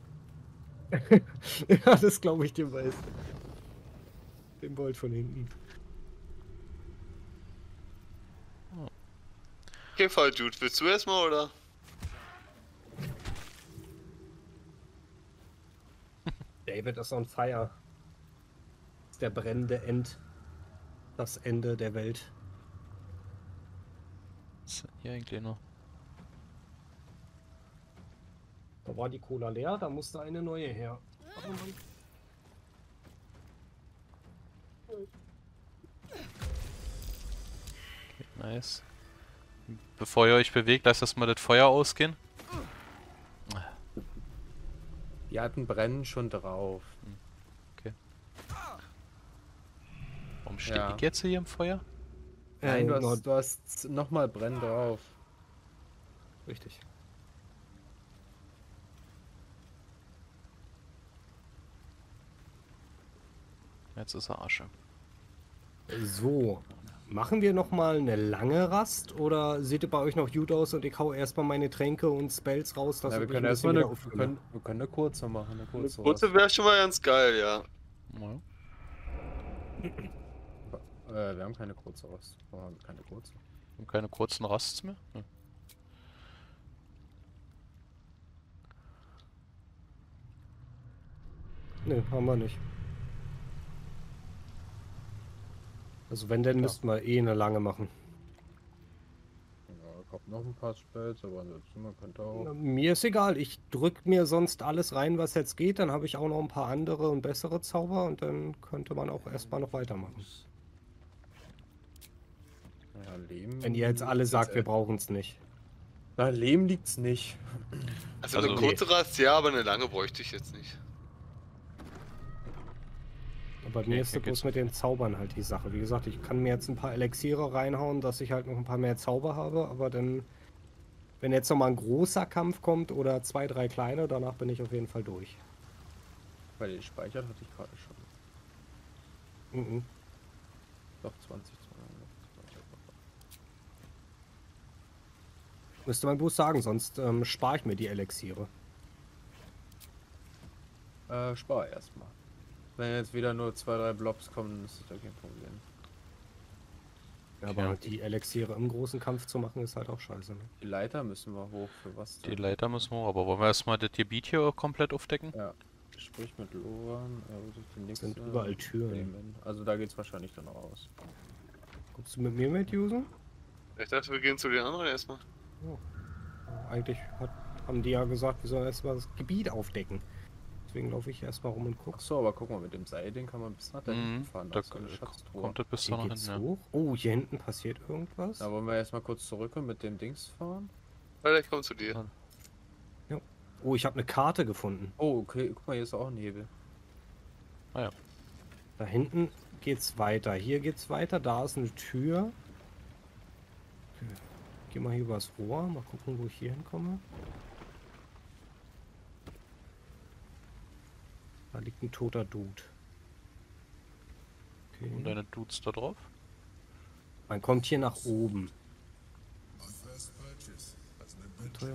Ja, das glaube ich dir meist. Den Bolt von hinten. Okay, voll, Dude. Willst du erstmal oder? David ist on fire. Das ist der brennende End. Das Ende der Welt. Was ist denn hier eigentlich noch? Da war die Cola leer, da musste eine neue her. Oh Mann. Okay, nice. Bevor ihr euch bewegt, lasst das mal das Feuer ausgehen. Die hatten Brennen schon drauf. Warum stehe Ja. ich jetzt hier im Feuer? Nein, du Äh, hast, du hast nochmal Brennen drauf. Richtig. Jetzt ist er Asche. So. Machen wir noch mal eine lange Rast oder sieht ihr bei euch noch gut aus und ich hau erstmal meine Tränke und Spells raus, dass Ja, wir ich können ein bisschen erstmal wieder eine, wir auffülle? können, wir können eine kurze machen. Eine Eine kurze. kurze wäre schon mal ganz geil, ja. Ja. Äh, wir haben keine kurze Rost. Wir haben keine kurze. Und keine kurzen Rasts mehr? Hm. Ne, haben wir nicht. Also wenn, dann Ja. müssten wir eh eine lange machen. Ja, ich hab noch ein paar Spells, aber ansonsten man könnte auch. Mir ist egal, ich drück mir sonst alles rein, was jetzt geht, dann habe ich auch noch ein paar andere und bessere Zauber und dann könnte man auch erstmal noch weitermachen. Ja, Leben. Wenn ihr jetzt alle liegt's sagt, wir echt- brauchen es nicht. Na, Leben liegt's nicht. Also, Also- eine kurze Rast, ja, aber eine lange bräuchte ich jetzt nicht. Aber Okay, mir ist hier das bloß geht's. mit den Zaubern halt die Sache. Wie gesagt, ich kann mir jetzt ein paar Elixiere reinhauen, dass ich halt noch ein paar mehr Zauber habe, aber dann, wenn jetzt nochmal ein großer Kampf kommt oder zwei, drei kleine, danach bin ich auf jeden Fall durch. Weil den speichert hatte ich gerade schon. Mhm. Doch, zwanzig, zweihundert. Müsste man bloß sagen, sonst ähm, spare ich mir die Elixiere. Äh, spar erstmal. Wenn jetzt wieder nur zwei, drei Blobs kommen, dann ist das ja kein Problem. Aber Ja. die Elixiere im großen Kampf zu machen, ist halt auch scheiße. Ne? Die Leiter müssen wir hoch, für was Die denn? Leiter müssen wir, aber wollen wir erstmal das Gebiet hier komplett aufdecken? Ja. Sprich mit Loran, er sich die nächste. Sind überall Türen. nehmen. Also da geht's wahrscheinlich dann raus. Guckst du mit mir mit, User? Ich dachte, wir gehen zu den anderen erstmal. Eigentlich hat, haben die ja gesagt, wir sollen erstmal das Gebiet aufdecken. Deswegen laufe ich erstmal rum und gucke. Achso, aber guck mal, mit dem Seil, den kann man bis nach da hinten Mhm, fahren. da Das ist so eine Schatztruhe. kommt das bis da Hier noch geht's hin, ja. hoch. Oh, hier hinten passiert irgendwas. Da wollen wir erstmal kurz zurück und mit dem Dings fahren. Alter, ich komm zu dir. Oh, ich habe eine Karte gefunden. Oh, okay, guck mal, hier ist auch ein Hebel. Ah ja. Da hinten geht's weiter. Hier geht's weiter. Da ist eine Tür. Okay. Geh mal hier übers Rohr. Mal gucken, wo ich hier hinkomme. Da liegt ein toter Dude. Okay. Und deine Dudes da drauf? Man kommt hier nach oben. Teuer.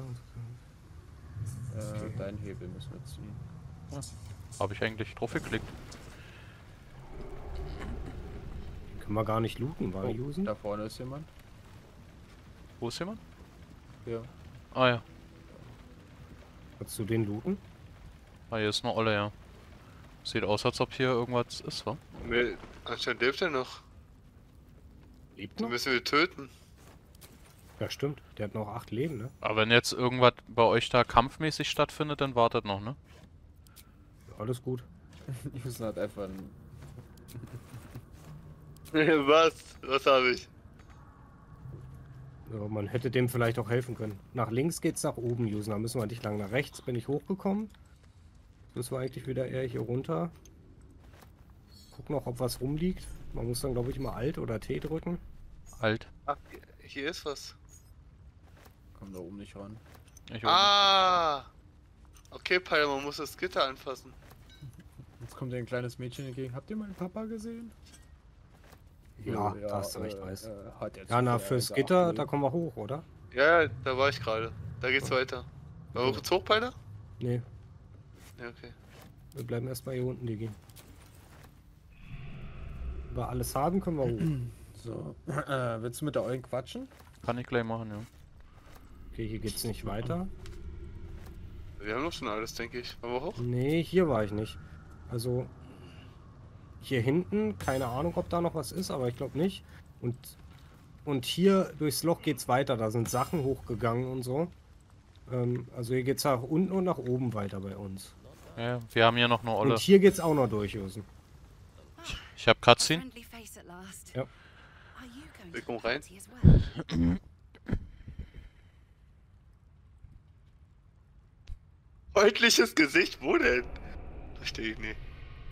Äh, deinen Hebel müssen wir ziehen. Ja. Habe ich eigentlich drauf geklickt. Können wir gar nicht looten, weil wir Oh, usen. da vorne ist jemand. Wo ist jemand? Ja. Ah ja. Kannst du den looten? Ah, hier ist eine Olle, ja. Sieht aus, als ob hier irgendwas ist, wa? Nee, anscheinend lebt er noch. Lebt Den noch? müssen wir töten. Ja, stimmt. Der hat noch acht Leben, ne? Aber wenn jetzt irgendwas bei euch da kampfmäßig stattfindet, dann wartet noch, ne? Alles gut. Houston hat einfach ein... Was? Was habe ich? Ja, man hätte dem vielleicht auch helfen können. Nach links geht's nach oben, Usen. Da müssen wir nicht lang. Nach rechts bin ich hochgekommen. Jetzt müssen wir eigentlich wieder eher hier runter. Guck noch, ob was rumliegt. Man muss dann, glaube ich, mal Alt oder T drücken. Alt. Ach, hier ist was. Komm da oben nicht ran. Ich Ah! Okay, Pyle, man muss das Gitter anfassen. Jetzt kommt dir ein kleines Mädchen entgegen. Habt ihr meinen Papa gesehen? Ja, Ja, da hast du recht, äh, weiß. äh, hat er Ja, na, zuvor fürs gesagt, Gitter, nee. da kommen wir hoch, oder? Ja, ja, da war ich gerade. Da geht's weiter. War wir jetzt hoch, Pyle? Nee, Ja, okay. wir bleiben erstmal hier unten, Digi. Wenn wir alles haben, können wir hoch. So, äh, willst du mit der Eulen quatschen? Kann ich gleich machen, ja. Okay, hier geht's nicht weiter. Wir haben doch schon alles, denke ich. Wollen wir hoch? Nee, hier war ich nicht. Also, hier hinten, keine Ahnung, ob da noch was ist, aber ich glaube nicht. Und, und hier durchs Loch geht's weiter, da sind Sachen hochgegangen und so. Ähm, also hier geht's nach unten und nach oben weiter bei uns. Ja, wir haben hier noch eine Olle. Und hier geht's auch noch durch, Josen. Ich hab Cutscene. Friendly face at last. Ja. Are you going Wir to kommen the rein. party as well? Freundliches Gesicht, wo denn? Verstehe ich nicht.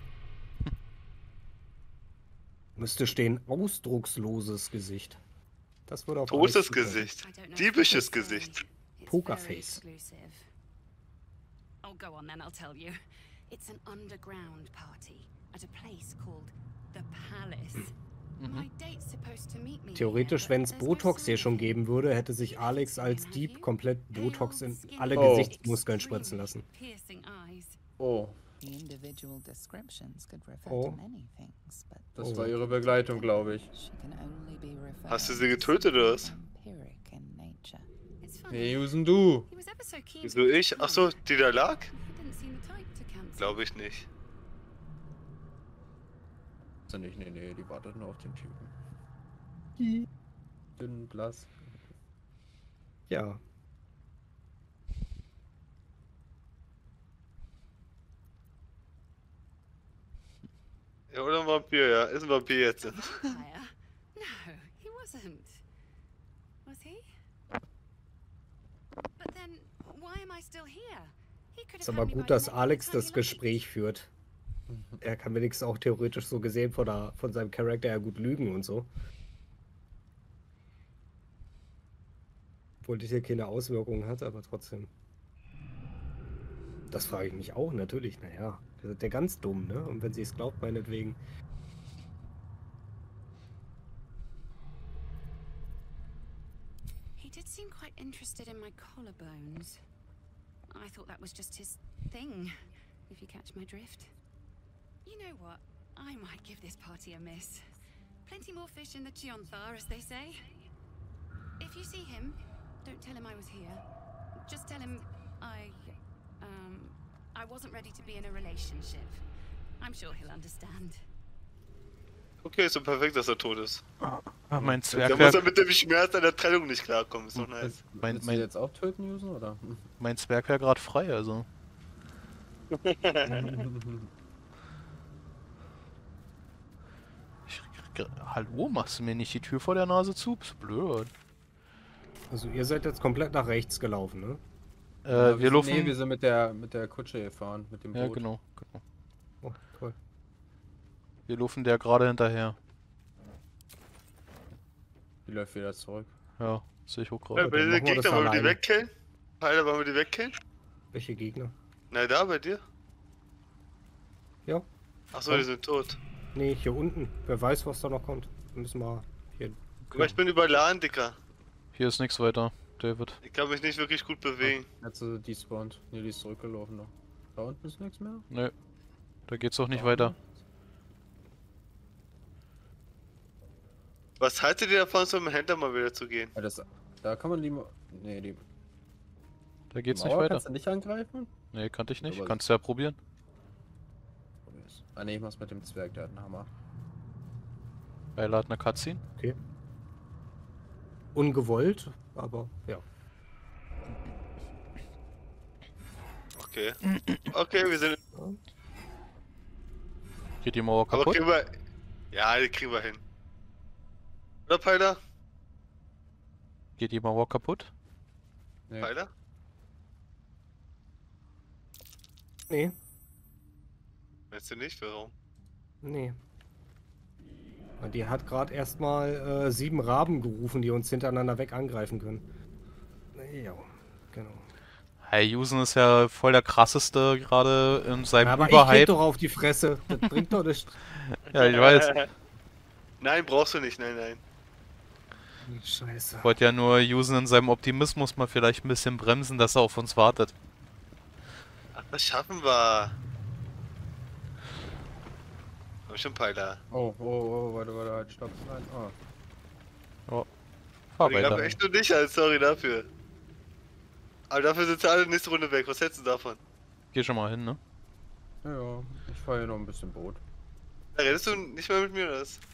Müsste stehen, ausdrucksloses Gesicht. Das würde auf Totes alles zutreffen. Gesicht. I don't know. Diebisches Gesicht. It's Pokerface. very exclusive. Oh, go on then, I'll tell you. It's an underground party at a place called the Palace. My date's supposed to meet me Theoretisch, here, wenn but es there's no Botox hier sign schon of him. geben würde, hätte sich Alex als Dieb komplett Botox in alle Oh. Gesichtsmuskeln spritzen lassen. Piercing eyes. Oh, The individual descriptions could refer Oh. to many things, but das Oh. war ihre Begleitung, glaube ich. she can only be referred Hast du sie to getötet oder was? something empiric in nature. It's funny. Nee, Houston, du! He was ever so keen Wieso to ich? come. Achso, die da lag? He didn't seem the type to cancel. Glaube ich nicht. Also nicht, nee, nee, die wartet nur auf den Typen. Dünn, blass. Ja. Ja, oder ein Vampir, ja. Ist ein Vampir jetzt. Vampire? No, he wasn't. Was he? But then, why am I still here? He could Ist have aber had me by gut, the dass neck Alex anytime das he Gespräch führt. Er kann wenigstens auch theoretisch so gesehen von, der, von seinem Charakter ja gut lügen und so. Obwohl das hier keine Auswirkungen hat, aber trotzdem. Das frage ich mich auch, natürlich. Naja, der, der ganz dumm, ne? Und wenn sie es glaubt, meinetwegen. He did seem quite interested in my collarbones. I thought that was just his thing, if you catch my drift. You know what? I might give this party a miss. Plenty more fish in the Chionthar, as they say. If you see him, don't tell him I was here. Just tell him I, um, I wasn't ready to be in a relationship. I'm sure he'll understand. Okay, ist so perfekt, dass er tot ist. Ah, mein Da muss er Zwergwerk, mit dem Schmerz einer Trennung nicht klarkommen. Ist doch nice. mein, Willst du mein, jetzt auch töten, Houston, oder? mein Zwerg wäre gerade frei, also. Ich, hallo, machst du mir nicht die Tür vor der Nase zu? Bist du blöd? Also ihr seid jetzt komplett nach rechts gelaufen, ne? Äh, Ja, wir laufen... Nee, wir sind mit der, mit der Kutsche gefahren, mit dem Ja, Boot. genau, genau. Oh, toll. Wir laufen der gerade hinterher. Die läuft wieder zurück. Ja, sehe ich auch Ja, gerade. bei den machen wir das Gegner wollen wir die alleine. wegkillen? Peiler, wollen wir die wegkillen? Welche Gegner? Na, da bei dir? Ja. Achso, Ja. die sind tot. Nee, hier unten. Wer weiß, was da noch kommt. Wir müssen wir hier. Aber ich bin überladen, Dicker. Hier ist nichts weiter, David. Ich kann mich nicht wirklich gut bewegen. Jetzt ist sie despawned. Nee, die ist zurückgelaufen noch. Da unten ist nichts mehr? Nö. Da geht's auch nicht weiter. Was haltet ihr davon, zum Händler mal wieder zu gehen? Ja, das, da kann man die... Ma- Nee, die... Da geht's Mauer nicht weiter. Kannst du nicht angreifen? Nee, kannte ich nicht. Aber- Kannst du ja probieren. Probier's. Ah ne, ich mach's mit dem Zwerg, der hat einen Hammer. Weil er hat eine Cutscene. Okay. Ungewollt, aber ja. Okay. Okay, wir sind. Geht die Mauer Aber kaputt? kriegen wir. Ja, die kriegen wir hin. Oder, Peiler? Geht die Mauer kaputt? Nee. Peiler? Nee, Meinst du nicht? Warum? nee. Und die hat gerade erstmal äh, sieben Raben gerufen, die uns hintereinander weg angreifen können. Ja, genau. Hey, Yusen ist ja voll der krasseste gerade in seinem Aber ich geb Überhype. doch auf die Fresse. Das bringt doch nichts. Ja, ich weiß. Nein, brauchst du nicht, nein, nein. Scheiße. Ich wollte ja nur Yusen in seinem Optimismus mal vielleicht ein bisschen bremsen, dass er auf uns wartet. Ach, das schaffen wir. Komm schon, Peiler. Oh, oh, oh, warte, warte, halt, stopp. Nein, oh. Fahr Ich glaube weiter. echt nur dich als, sorry dafür. Aber dafür sind sie alle nächste Runde weg. Was hältst du davon? Geh schon mal hin, ne? Ja, ja, ich fahr hier noch ein bisschen Boot. Da redest du nicht mehr mit mir, oder was?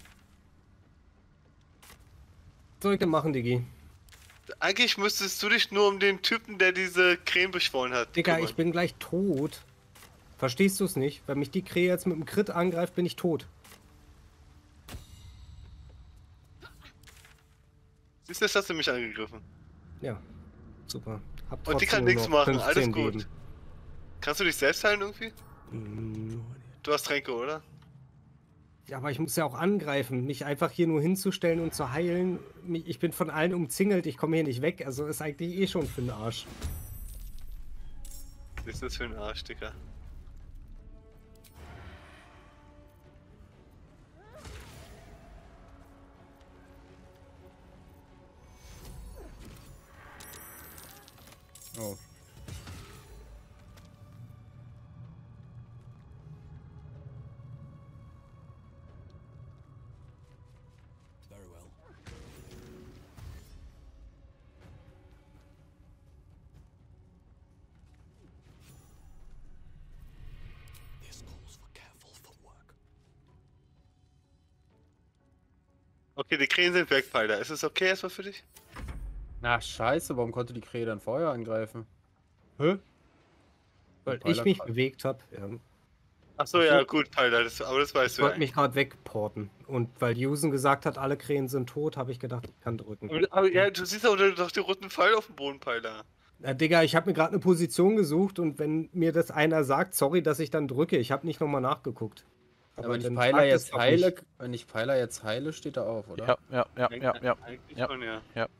Was soll ich denn machen, Digi? Eigentlich müsstest du dich nur um den Typen, der diese Creme beschwollen hat. Digga, kümmern. ich bin gleich tot. Verstehst du es nicht? Wenn mich die Krähe jetzt mit dem Crit angreift, bin ich tot. Siehst du, jetzt hast du mich angegriffen. Ja, super. Hab Und die trotzdem kann nur nichts noch machen, alles fünfzehn gut. Leben. Kannst du dich selbst heilen irgendwie? Mm, Du hast Tränke, oder? Ja, aber ich muss ja auch angreifen. Mich einfach hier nur hinzustellen und zu heilen. Mich- Ich bin von allen umzingelt, ich komme hier nicht weg. Also ist eigentlich eh schon für den Arsch. Was ist das für ein Arsch, Dicker? Oh. Okay, die Krähen sind weg, Peiler. Ist es okay erstmal für dich? Na, scheiße, warum konnte die Krähe dann vorher angreifen? Hä? Weil Pfeiler ich mich grad- bewegt habe. Ja. Achso, ja, gut, Peiler. Das, aber das weißt Ich du wollte ja. mich gerade wegporten. Und weil Yusen gesagt hat, alle Krähen sind tot, habe ich gedacht, ich kann drücken. Aber, aber ja, du siehst doch, doch die roten Pfeile auf dem Boden, Peiler. Ja, Digga, ich habe mir gerade eine Position gesucht und wenn mir das einer sagt, sorry, dass ich dann drücke. Ich habe nicht nochmal nachgeguckt. Aber wenn ich dann Pfeiler fragt es jetzt doch heile, nicht. wenn ich Pfeiler jetzt heile, steht er auf, oder? Ja, ja, ja, ja, ja. Eigentlich Ja. schon, ja. Ja.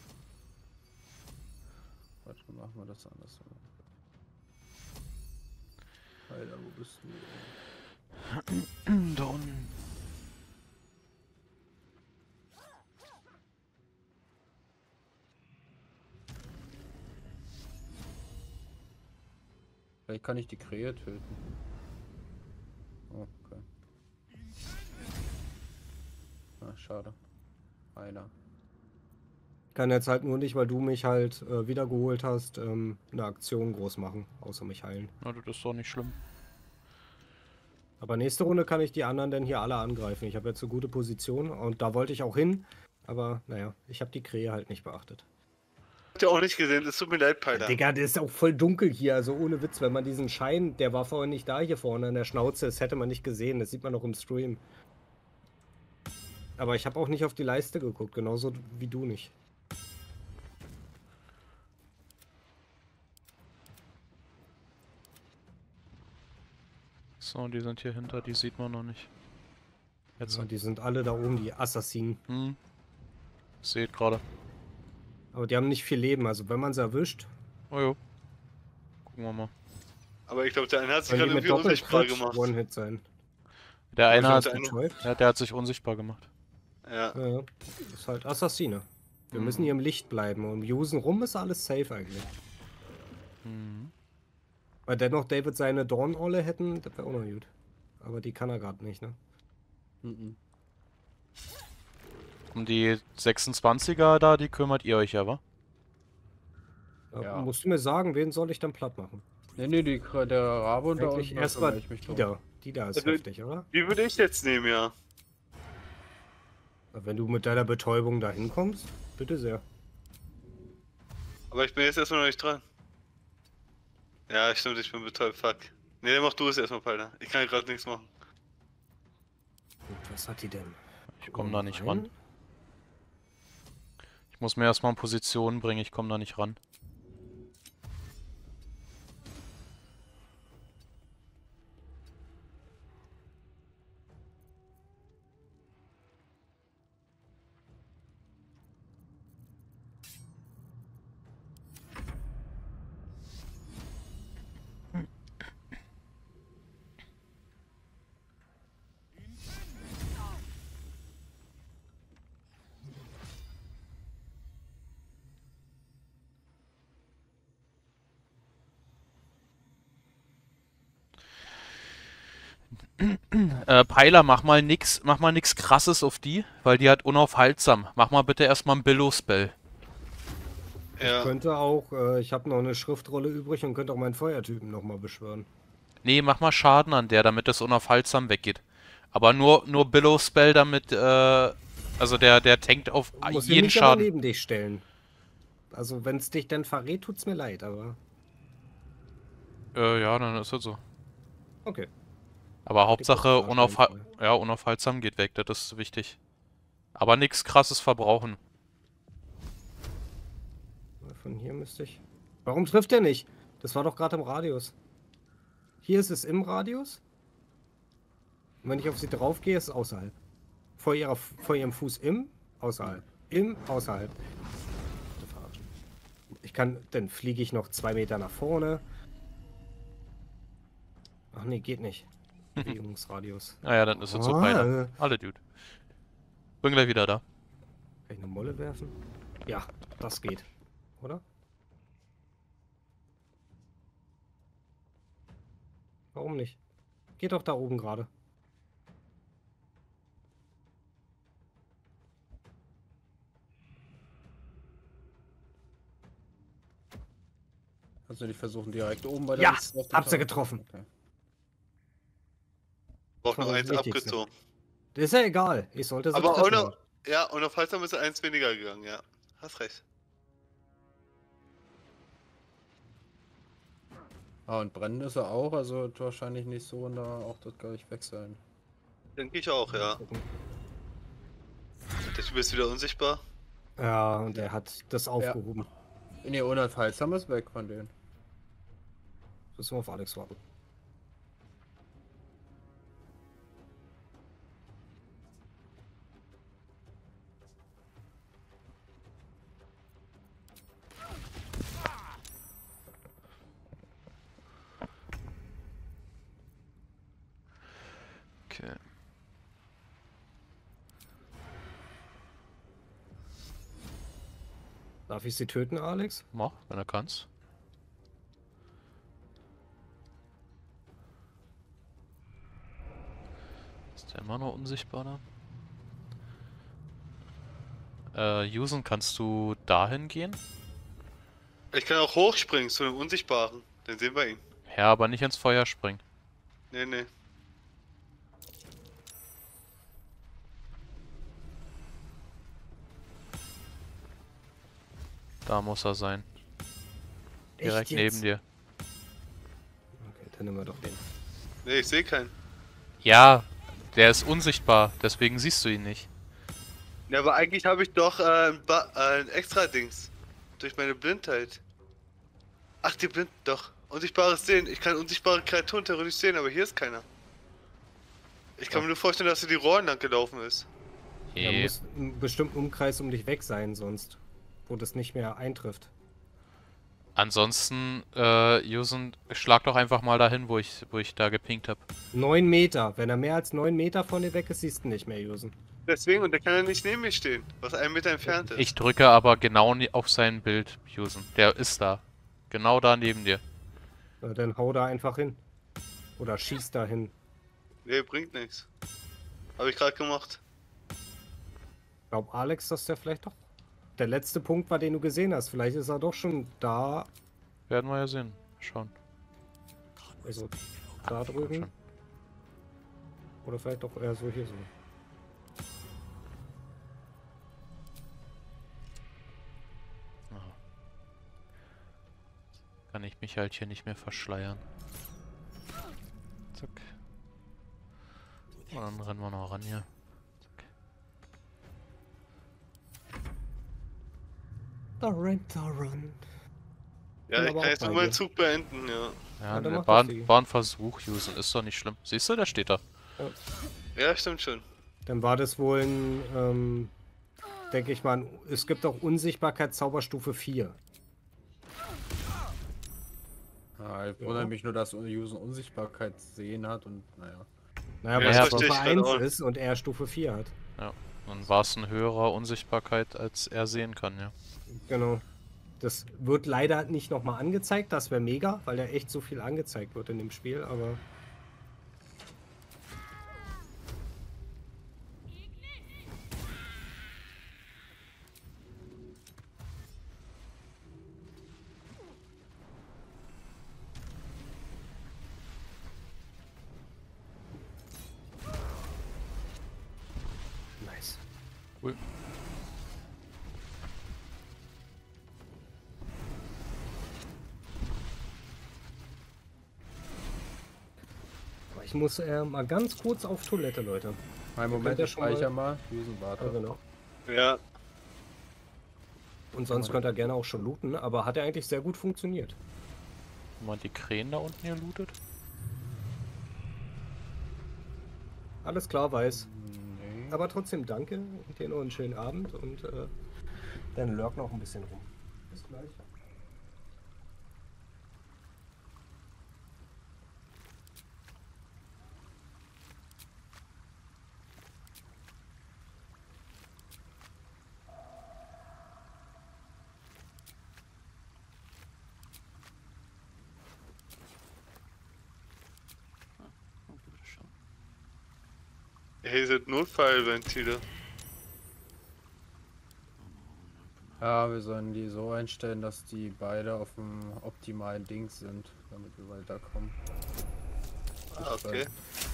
Warte, dann machen wir das anders. Pfeiler, wo bist du? Da unten. Vielleicht kann ich die Krähe töten. Oh, okay. Ah, schade. Einer. Kann jetzt halt nur nicht, weil du mich halt äh, wiedergeholt hast, ähm, eine Aktion groß machen, außer mich heilen. Na, das ist doch nicht schlimm. Aber nächste Runde kann ich die anderen denn hier alle angreifen. Ich habe jetzt eine gute Position und da wollte ich auch hin. Aber naja, ich habe die Krähe halt nicht beachtet. Habt ihr auch nicht gesehen, es tut mir leid, Peiler. Digga, der ist auch voll dunkel hier, also ohne Witz, wenn man diesen Schein, der war vorher nicht da hier vorne an der Schnauze, das hätte man nicht gesehen, das sieht man auch im Stream. Aber ich habe auch nicht auf die Leiste geguckt, genauso wie du nicht. So, die sind hier hinter, die sieht man noch nicht. Jetzt. Ja, die sind alle da oben, die Assassinen. Hm. Seht gerade. Aber die haben nicht viel Leben, also wenn man sie erwischt. Oh jo. Gucken wir mal. Aber ich glaube, der eine hat sich Sollen die gerade mit irgendwie unsichtbar Doppelklatsch gemacht. One-Hit sein. Der eine Also hat, der eine- ja, der hat sich unsichtbar gemacht. Ja. Ja, ist halt Assassine. Wir Mhm. müssen hier im Licht bleiben und Usen rum ist alles safe eigentlich. Mhm. Weil dennoch David seine Dornolle hätten, das wäre auch noch gut. Aber die kann er gerade nicht, ne? Mhm. Um die sechsundzwanziger da, die kümmert ihr euch ja, wa? Ja. Ja. Musst du mir sagen, wen soll ich dann platt machen? Nee, nee, die, der Rabe und da Eigentlich unten, da erstmal kümmere ich mich die drum. da. Die da ist Also- heftig, oder? Die würde ich jetzt nehmen, ja. Wenn du mit deiner Betäubung da hinkommst, bitte sehr. Aber ich bin jetzt erstmal noch nicht dran. Ja, stimmt, ich bin betäubt, fuck. Ne, dann mach du es erstmal, Peiler. Ich kann gerade nichts machen. Gut, was hat die denn? Ich komme da nicht Rein? ran. Ich muss mir erstmal in Position bringen, ich komme da nicht ran. Äh, Peiler, mach mal nix, mach mal nix krasses auf die, weil die hat unaufhaltsam. Mach mal bitte erstmal ein Billow-Spell. Ich Ja. könnte auch, äh, ich habe noch eine Schriftrolle übrig und könnte auch meinen Feuertypen nochmal beschwören. Nee, mach mal Schaden an der, damit das unaufhaltsam weggeht. Aber nur, nur Billow-Spell, damit, äh, also der, der tankt auf Du musst jeden mich aber Schaden. neben dich stellen. Also wenn es dich dann verrät, tut's mir leid, aber Äh, ja, dann ist das so. okay. Aber Hauptsache auf jeden unaufhal Fall. ja, unaufhaltsam geht weg, das ist wichtig. Aber nichts krasses verbrauchen. Von hier müsste ich... Warum trifft der nicht? Das war doch gerade im Radius. Hier ist es im Radius. Und wenn ich auf sie drauf gehe, ist es außerhalb. Vor, ihrer, vor ihrem Fuß im, außerhalb. Im, außerhalb. Bitte verarschen. Ich kann, dann fliege ich noch zwei Meter nach vorne. Ach nee, geht nicht. Bewegungsradius. Naja, dann ist es so Ah, beide. äh. Alle Dude. Bin gleich wieder da. Kann ich eine Molle werfen? Ja, das geht. Oder? Warum nicht? Geht doch da oben gerade. Kannst du nicht versuchen, direkt oben bei der Ja, Liste auf den hab sie Tag- getroffen. Okay. Braucht Das noch war eins das Wichtigste. abgezogen. Das ist ja egal. Ich sollte sie Aber auch treffen. noch, ja, und auf Halsam ist eins weniger gegangen, ja. Hast recht. Ah, und brennen ist er auch, also wird wahrscheinlich nicht so und da auch das gleich weg sein. Denke ich auch, ja. Der Typ ist wieder unsichtbar. Ja, und er hat das aufgehoben. Ne, unaufhaltsam ist weg von denen. Müssen wir auf Alex warten. Okay. Darf ich sie töten, Alex? Mach, wenn er kannst. Ist der immer noch unsichtbar da? Äh, Usen, kannst du dahin gehen? Ich kann auch hochspringen zu dem Unsichtbaren. Dann sehen wir ihn. Ja, aber nicht ins Feuer springen. Nee, nee. Da muss er sein. Direkt Echt neben jetzt? dir. Okay, dann nehmen wir doch den. Nee, ich sehe keinen. Ja, der ist unsichtbar, deswegen siehst du ihn nicht. Ja, aber eigentlich habe ich doch äh, ein, Ba- äh, ein extra Dings. Durch meine Blindheit. Ach, die Blind... Doch. Unsichtbares Sehen. Ich kann unsichtbare Kreaturen theoretisch sehen, aber hier ist keiner. Ich kann mir nur vorstellen, dass hier die Rohr lang gelaufen ist. Ja, Eh. muss einen bestimmten Umkreis um dich weg sein, sonst. Wo das nicht mehr eintrifft. Ansonsten, äh, Jusen, schlag doch einfach mal dahin, wo ich, wo ich da gepinkt habe. Neun Meter. Wenn er mehr als neun Meter von dir weg ist, siehst du nicht mehr, Jusen. Deswegen, und der kann ja nicht neben mir stehen, was einen Meter entfernt ist. Ich drücke aber genau nie- auf sein Bild, Jusen. Der ist da. Genau da neben dir. Na, dann hau da einfach hin. Oder schieß da hin. Nee, bringt nichts. Habe ich gerade gemacht. Glaub Alex, dass der vielleicht doch... Der letzte Punkt war, den du gesehen hast. Vielleicht ist er doch schon da. Werden wir ja sehen. Schauen. Also da drüben. schon. Oder vielleicht doch eher so hier so. Kann ich mich halt hier nicht mehr verschleiern. Zack. Und dann rennen wir noch ran hier. Zack. Da rennt, da run. Ja, Bin ich aber kann auch jetzt bei noch meinen dir. Zug beenden, ja. Ja, Ja, dann ne, mach war, das, Digi. ein- war ein Versuch, Jusen. Ist doch nicht schlimm. Siehst du, da steht er. Ja, stimmt schon. Dann war das wohl ein, ähm, denke ich mal, ein- es gibt auch Unsichtbarkeit Zauberstufe vier. Ah, ich wundere mich nur, dass Usen Unsichtbarkeit sehen hat und naja. Naja, Ja, weil das er verstehe ich Stufe grad eins auch. ist und er Stufe vier hat. Ja. Dann war es ein höherer Unsichtbarkeit, als er sehen kann, ja. Genau. Das wird leider nicht nochmal angezeigt, das wäre mega, weil da echt so viel angezeigt wird in dem Spiel, aber... Nice. Cool. Aber ich muss äh, mal ganz kurz auf Toilette, Leute. Ein Könnt Moment, ihr ich schon mal- speicher mal. Usen, warte. Ja, genau. Ja, Und sonst könnt ihr gerne auch schon looten, aber hat er eigentlich sehr gut funktioniert. Mal die Krähen da unten hier lootet. Alles klar, weiß. Nee. Aber trotzdem danke und dir noch einen schönen Abend und äh, dann lurk noch ein bisschen rum. Bis gleich. hier sind Notfallventile. Ja, wir sollen die so einstellen, dass die beide auf dem optimalen Dings sind, damit wir weiterkommen. Ah, okay.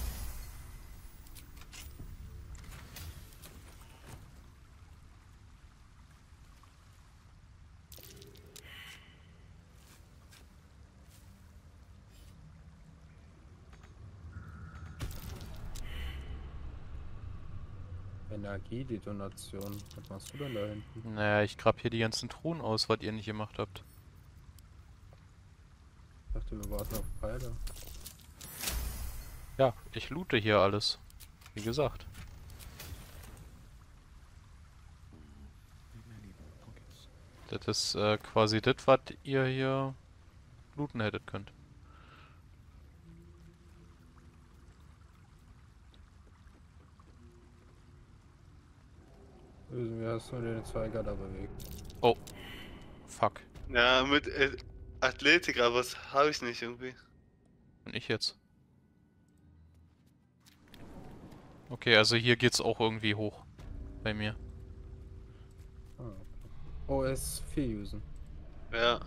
Energiedetonation. Was machst du denn da hinten? Naja, ich grab hier die ganzen Truhen aus, was ihr nicht gemacht habt. Ich dachte, wir warten auf Pfeile. Ja, ich loote hier alles. Wie gesagt. Das ist äh, quasi das, was ihr hier looten hättet könnt. Wie hast du den Zweiger da bewegt? Oh. Fuck. Ja, mit äh, Athletik, aber das habe ich nicht irgendwie. Und ich jetzt. Okay, also hier geht's auch irgendwie hoch. Bei mir. Ah, okay. Oh, S vier usen. Ja.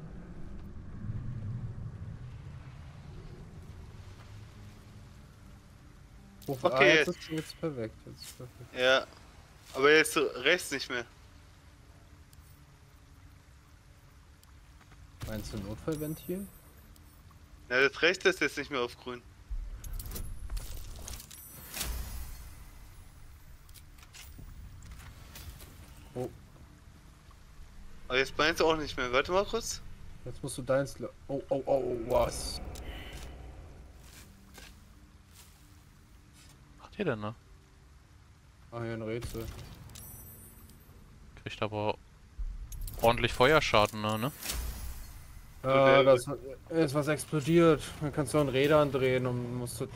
Oh, Okay, ah, jetzt jetzt. ist jetzt perfekt. Jetzt ist perfekt. Ja. Aber jetzt so rechts nicht mehr. Meinst du Notfallventil? Ja, das rechte ist jetzt nicht mehr auf grün. Oh. Aber jetzt meinst du auch nicht mehr. Warte mal kurz. Jetzt musst du deins... Oh, oh, oh, oh, was? Was macht ihr denn, ne? Ah, hier ein Rätsel. Kriegt aber ordentlich Feuerschaden, ne? ne? Ja, das ist was explodiert. Dann kannst du an Rädern drehen und musst du...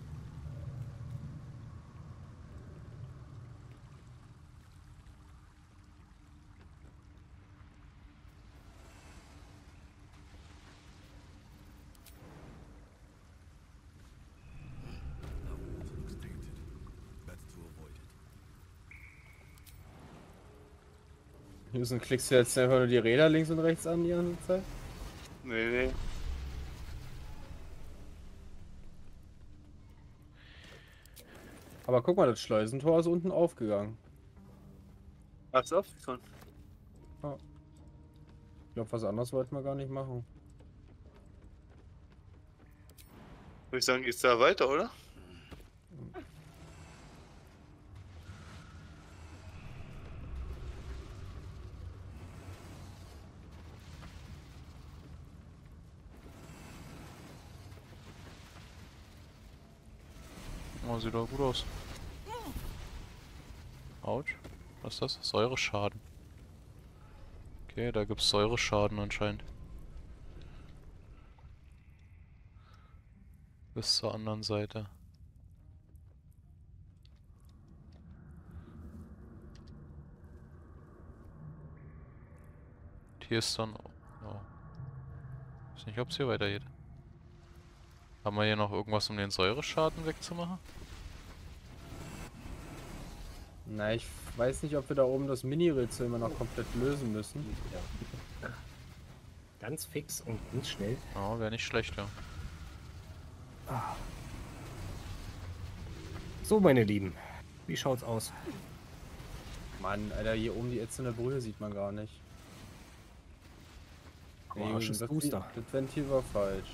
Hier klickst du jetzt einfach nur die Räder links und rechts an die ganze Zeit? Nee, nee. Aber guck mal, das Schleusentor ist unten aufgegangen. Hast du aufgefahren? Ja. Ich glaube, was anderes wollten wir gar nicht machen. Würde ich sagen, geht's da weiter, oder? Oh, sieht doch gut aus. Autsch. Was ist das? Säureschaden. Okay, da gibt's Säureschaden anscheinend. Bis zur anderen Seite. Hier ist dann... Oh. Ich weiß nicht, ob es hier weitergeht. Haben wir hier noch irgendwas, um den Säureschaden wegzumachen? Na, ich weiß nicht, ob wir da oben das Mini-Rätsel immer noch komplett lösen müssen. Ja. Ganz fix und ganz schnell. Ja, wäre nicht schlecht, ja. Ah. So, meine Lieben. Wie schaut's aus? Mann, Alter, hier oben die ätzende Brühe sieht man gar nicht. Oh, Arsch ist das, Booster. das Ventil war falsch.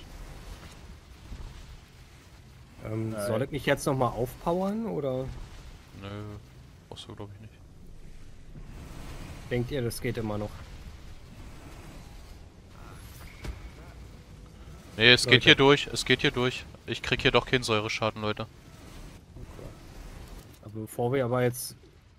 Ähm, Nein. soll ich mich jetzt nochmal aufpowern oder Nö, brauchst du glaube ich nicht. denkt ihr, das geht immer noch? Nee, es Leute. geht hier durch, es geht hier durch. Ich krieg hier doch keinen Säureschaden, Leute. Also bevor wir aber jetzt...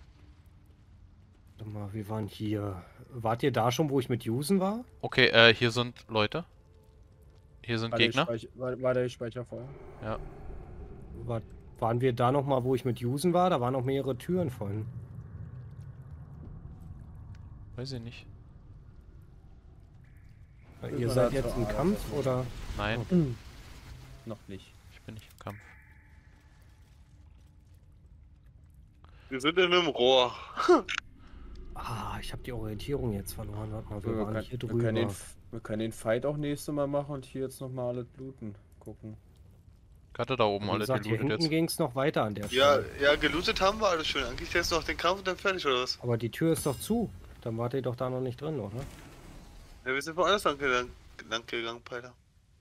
Warte mal, wir waren hier... Wart ihr da schon, wo ich mit Jusen war? Okay, äh, hier sind Leute. Hier sind War der, Gegner. Speicher, war, war der Speicher voll? Ja. War, waren wir da nochmal, wo ich mit Jusen war? Da waren noch mehrere Türen vorhin. Weiß ich nicht. Ihr seid jetzt im Kampf oder? Nein, Hm. Noch nicht. ich bin nicht im Kampf. Wir sind in einem Rohr. Ah, ich habe die Orientierung jetzt verloren. Warte mal, wir Wir, waren können, hier wir, drüber. können den, F- wir können den Fight auch nächstes Mal machen und hier jetzt nochmal alles bluten. Gucken. Ich hatte da oben Wie alle gesagt, hier gelootet hinten jetzt. ging es noch weiter an der Ja, Stelle. ja, gelootet haben wir alles schön. Eigentlich jetzt noch den Kampf und dann fertig, oder was? Aber die Tür ist doch zu. Dann wart ihr doch da noch nicht drin, oder? Ja, wir sind woanders lang gegangen, lang gegangen, Peter.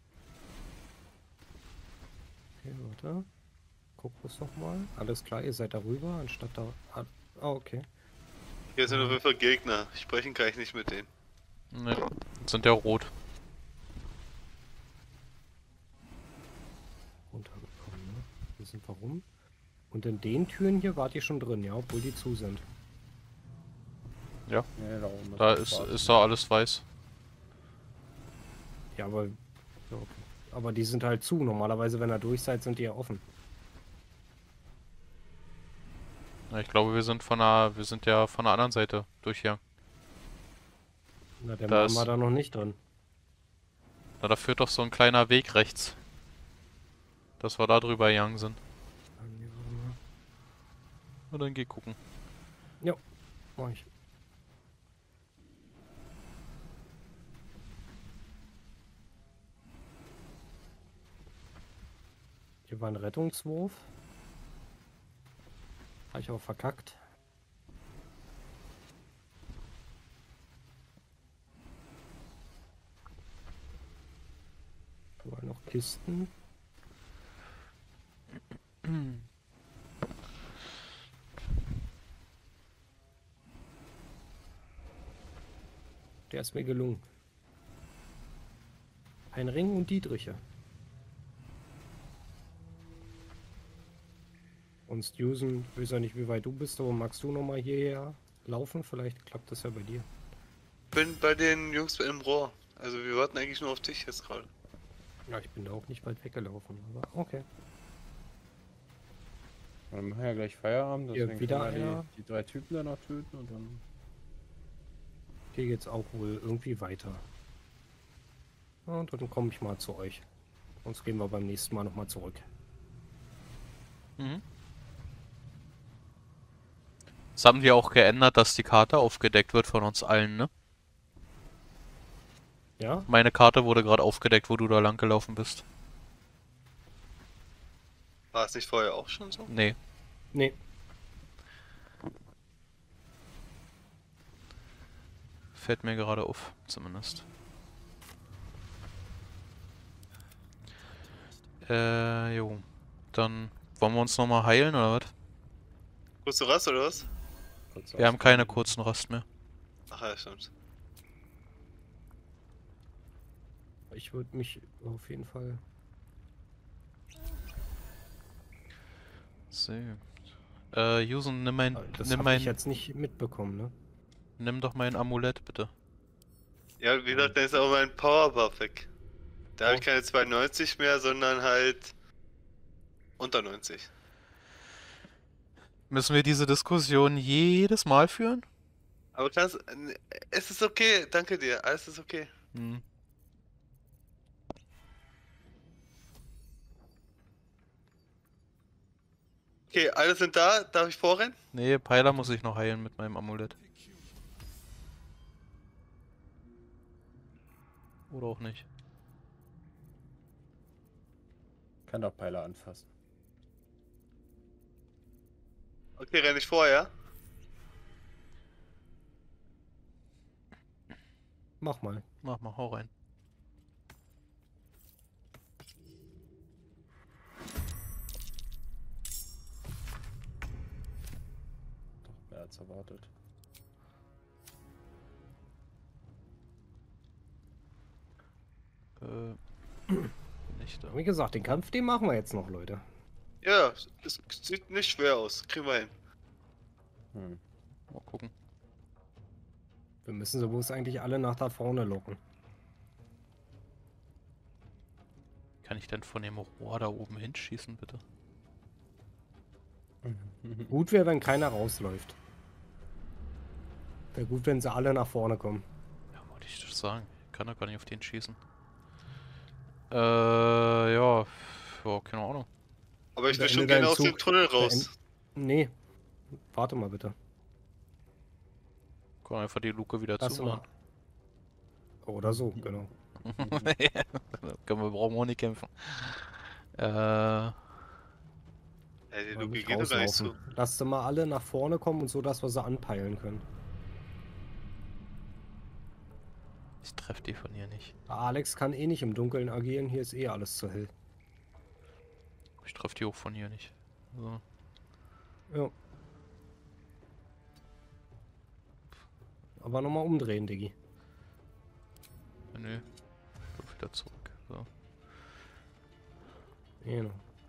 Okay, warte. Guck das noch mal. Alles klar, ihr seid darüber, anstatt da... Ah, ah, okay. Hier sind auf jeden Fall Gegner. Sprechen kann ich nicht mit denen. Ne, sind ja rot. Runtergekommen, ne? Wir sind warum? Und in den Türen hier wart ihr schon drin, ja, obwohl die zu sind. Ja, Nee, da oben da das ist, Bad. ist da alles weiß. Ja, aber... Ja, okay. Aber die sind halt zu. Normalerweise, wenn ihr durch seid, sind die ja offen. Ja, ich glaube, wir sind von der, wir sind ja von der anderen Seite durch hier. Na, der Da Mann ist- war da noch nicht drin. Na, da führt doch so ein kleiner Weg rechts. Dass wir da drüber gegangen sind. Na dann geh gucken. Ja, mach ich. Hier war ein Rettungswurf. Habe ich auch verkackt. Überall noch Kisten. Der ist mir gelungen. Ein Ring und Dietriche. Und Susan, ich weiß ja nicht, wie weit du bist, aber magst du nochmal hierher laufen? Vielleicht klappt das ja bei dir. Bin bei den Jungs im Rohr. Also wir warten eigentlich nur auf dich jetzt gerade. Ja, ich bin da auch nicht weit weggelaufen, aber okay. Dann machen wir ja gleich Feierabend, Hier, deswegen wieder können wir einer. die, die drei Typen dann noch töten und dann... Hier geht's auch wohl irgendwie weiter. Ja, und dann komme ich mal zu euch. Sonst gehen wir beim nächsten Mal nochmal zurück. Mhm. Das haben wir auch geändert, dass die Karte aufgedeckt wird von uns allen, ne? Ja? Meine Karte wurde gerade aufgedeckt, wo du da lang gelaufen bist. War es nicht vorher auch schon so? Nee. Nee. Fällt mir gerade auf, zumindest. Äh, jo. Dann wollen wir uns nochmal heilen, oder was? Kurze Rast oder was? Wir haben keine kurzen Rast mehr. Ach ja, stimmt. Ich würde mich auf jeden Fall... So. Äh, Yusun, nimm mein... Das nimm habe mein... ich jetzt nicht mitbekommen, ne? Nimm doch mein Amulett, bitte. Ja, wie gesagt, dann ist auch mein Powerbuff weg. Da habe ich keine zweiundneunzig mehr, sondern halt unter neunzig. Müssen wir diese Diskussion jedes Mal führen? Aber kannst, es ist okay, danke dir, alles ist okay. Hm. Okay, alle sind da, darf ich vorrennen? Nee, Peiler muss ich noch heilen mit meinem Amulett. Oder auch nicht. Kann doch Peiler anfassen. Okay, renne ich vor, ja? Mach mal. Mach mal, hau rein. Doch mehr als erwartet. Äh, nicht da. Wie gesagt, den Kampf, den machen wir jetzt noch, Leute. Ja, es sieht nicht schwer aus, kriegen wir hin. Hm. Mal gucken. Wir müssen so bloß eigentlich alle nach da vorne locken. Kann ich denn von dem Rohr da oben hinschießen, bitte? Gut wäre, wenn keiner rausläuft. Wäre gut, wenn sie alle nach vorne kommen. Ja, wollte ich das sagen. Ich kann doch gar nicht auf den schießen. Äh, ja. Ja, keine Ahnung. Aber ich will Beende schon gerne deinen aus dem Zug. Tunnel raus. Beend- Nee. Warte mal bitte. Kann einfach die Luke wieder Lass zumachen. mal. Oder so, genau. Können wir, brauchen wir auch nicht kämpfen. Äh, Ja, die Mal Luke nicht geht doch gar nicht rauslaufen. zu. Lasst sie mal alle nach vorne kommen und so, dass wir sie anpeilen können. ich treffe die von hier nicht. Alex kann eh nicht im Dunkeln agieren, hier ist eh alles zu hell. Ich treffe die auch von hier nicht. So. Ja. Aber nochmal umdrehen, Diggi. Nö. Lauf wieder zurück. So. Genau.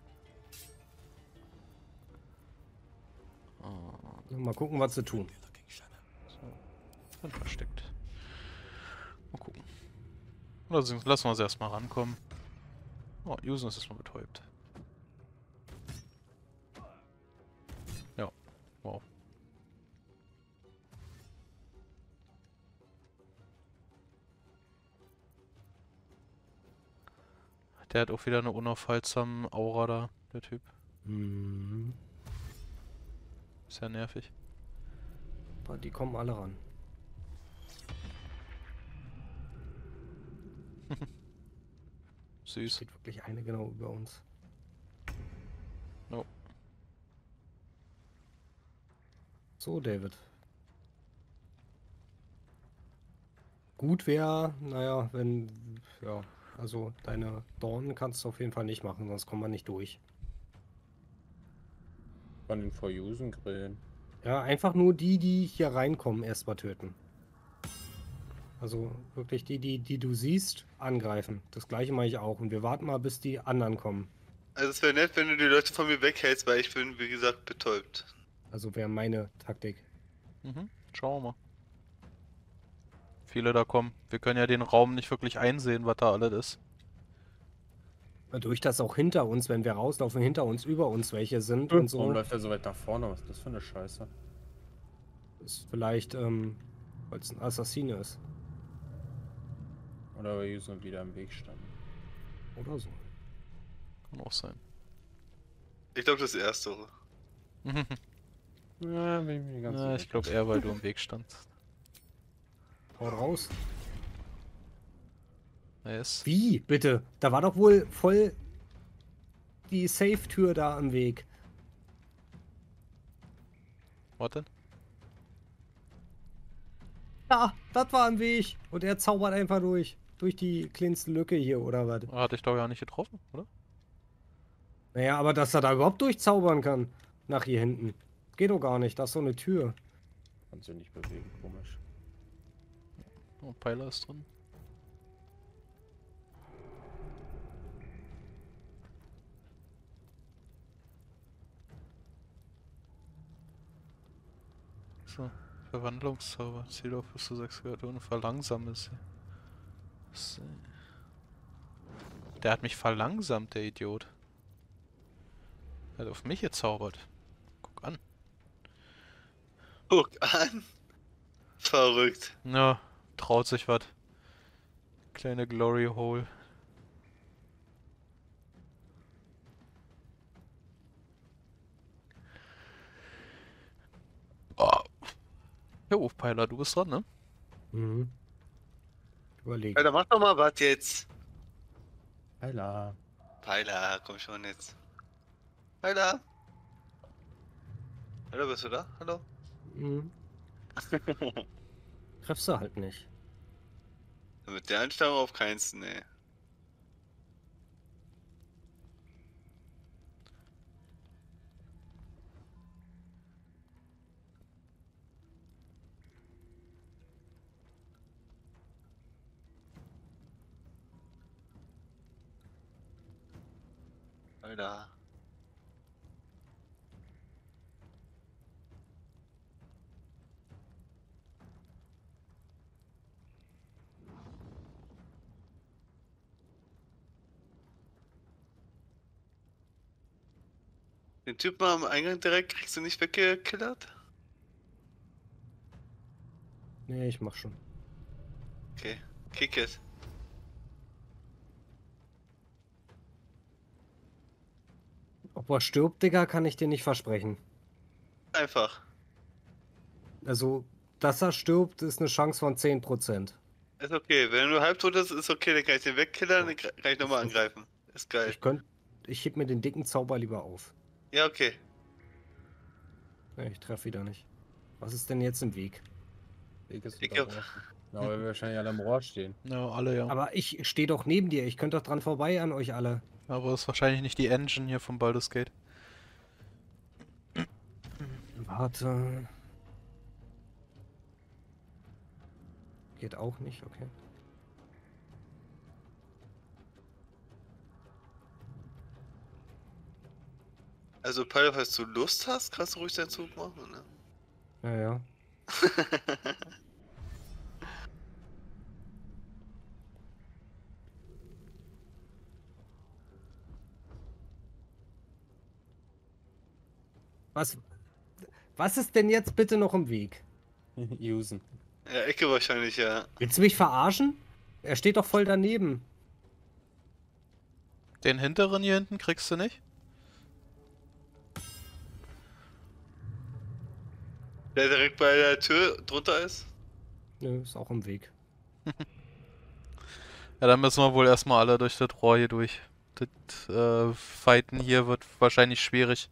Ah, So, mal gucken, was sie tun. so. Sind versteckt. Mal gucken. Lassen, lassen wir sie erstmal rankommen. Oh, Yusun ist erstmal betäubt. Ja. Wow. Der hat auch wieder eine unaufhaltsame Aura da, der Typ. Mhm. Ist ja nervig. Aber die kommen alle ran. Süß. Steht wirklich eine genau über uns. Oh. So, David. Gut wäre, naja, wenn, ja, Also deine Dornen kannst du auf jeden Fall nicht machen, sonst kommen wir nicht durch. Von den Verjusen grillen. Ja, einfach nur die, die hier reinkommen, erstmal töten. Also wirklich die, die, die du siehst, angreifen. Das gleiche mache ich auch. Und wir warten mal, bis die anderen kommen. Also es wäre nett, wenn du die Leute von mir weghältst, weil ich bin, wie gesagt, betäubt. Also wäre meine Taktik. Mhm. Schauen wir mal. Viele da kommen. Wir können ja den Raum nicht wirklich einsehen, was da alles ist. Dadurch, dass auch hinter uns, wenn wir rauslaufen, hinter uns, über uns welche sind Hm, und so, Warum läuft er so weit nach vorne? Was ist das für eine Scheiße? ist vielleicht, ähm, weil es ein Assassine ist. Oder weil Jusen wieder im Weg standen. Oder so. Kann auch sein. Ich glaube, das Erste. Ja, bin ich mir nicht ganz Ja, ich sicher. glaube eher, weil du im Weg standst. Haut raus. Nice. Wie? Bitte? Da war doch wohl voll die Safe-Tür da am Weg. Warte. Ja, das war am Weg. Und er zaubert einfach durch. Durch die kleinste Lücke hier, oder was? Hatte ich doch ja nicht getroffen, oder? Naja, aber dass er da überhaupt durchzaubern kann. Nach hier hinten. Geht doch gar nicht. Da ist so eine Tür. Kannst du nicht bewegen, komisch. Oh, Pfeiler ist drin. So, Verwandlungszauber. Ziel auf bis zu sechs Kreaturen. Verlangsame sie. So. Der hat mich verlangsamt, der Idiot. Er hat auf mich gezaubert. Guck an. Guck an. Verrückt. Ja, traut sich was. Kleine Glory Hole. Oh. Jo, Peiler, du bist dran, ne? Mhm. Überlegen. Alter, mach doch mal was jetzt. Heila. Peiler, komm schon jetzt. Peiler. Hallo, bist du da? Hallo? Mhm. Treffst du halt nicht. Mit der Einstellung auf keins, ne. Alter. Den Typen am Eingang direkt kriegst du nicht weggekillert? Nee, ich mach schon. Okay, kick it. Ob er stirbt, Digga, kann ich dir nicht versprechen. Einfach. Also, dass er stirbt, ist eine Chance von zehn Prozent. Ist okay, wenn du halbtot ist, ist okay, dann kann ich den wegkillern, dann kann ich nochmal angreifen. Ist geil. Ich könnte. Ich heb mir den dicken Zauber lieber auf. Ja, okay. Nee, ich treffe wieder nicht. Was ist denn jetzt im Weg? Weg ist Ich unterbrochen. Na, weil wir wahrscheinlich alle am Rohr stehen. Ja, alle ja. Aber ich stehe doch neben dir. Ich könnte doch dran vorbei an euch alle. Aber ist wahrscheinlich nicht die Engine hier vom Baldur's Gate. Warte. Geht auch nicht, okay. Also, Peiler, falls du Lust hast, kannst du ruhig deinen Zug machen, ne? Ja, ja. Was, was ist denn jetzt bitte noch im Weg? Usen. Ja, Ecke wahrscheinlich, ja. Willst du mich verarschen? Er steht doch voll daneben. Den hinteren hier hinten kriegst du nicht? Der direkt bei der Tür drunter ist? Nö, ist auch im Weg. Ja, dann müssen wir wohl erstmal alle durch das Rohr hier durch. Das äh, Fighten hier wird wahrscheinlich schwierig.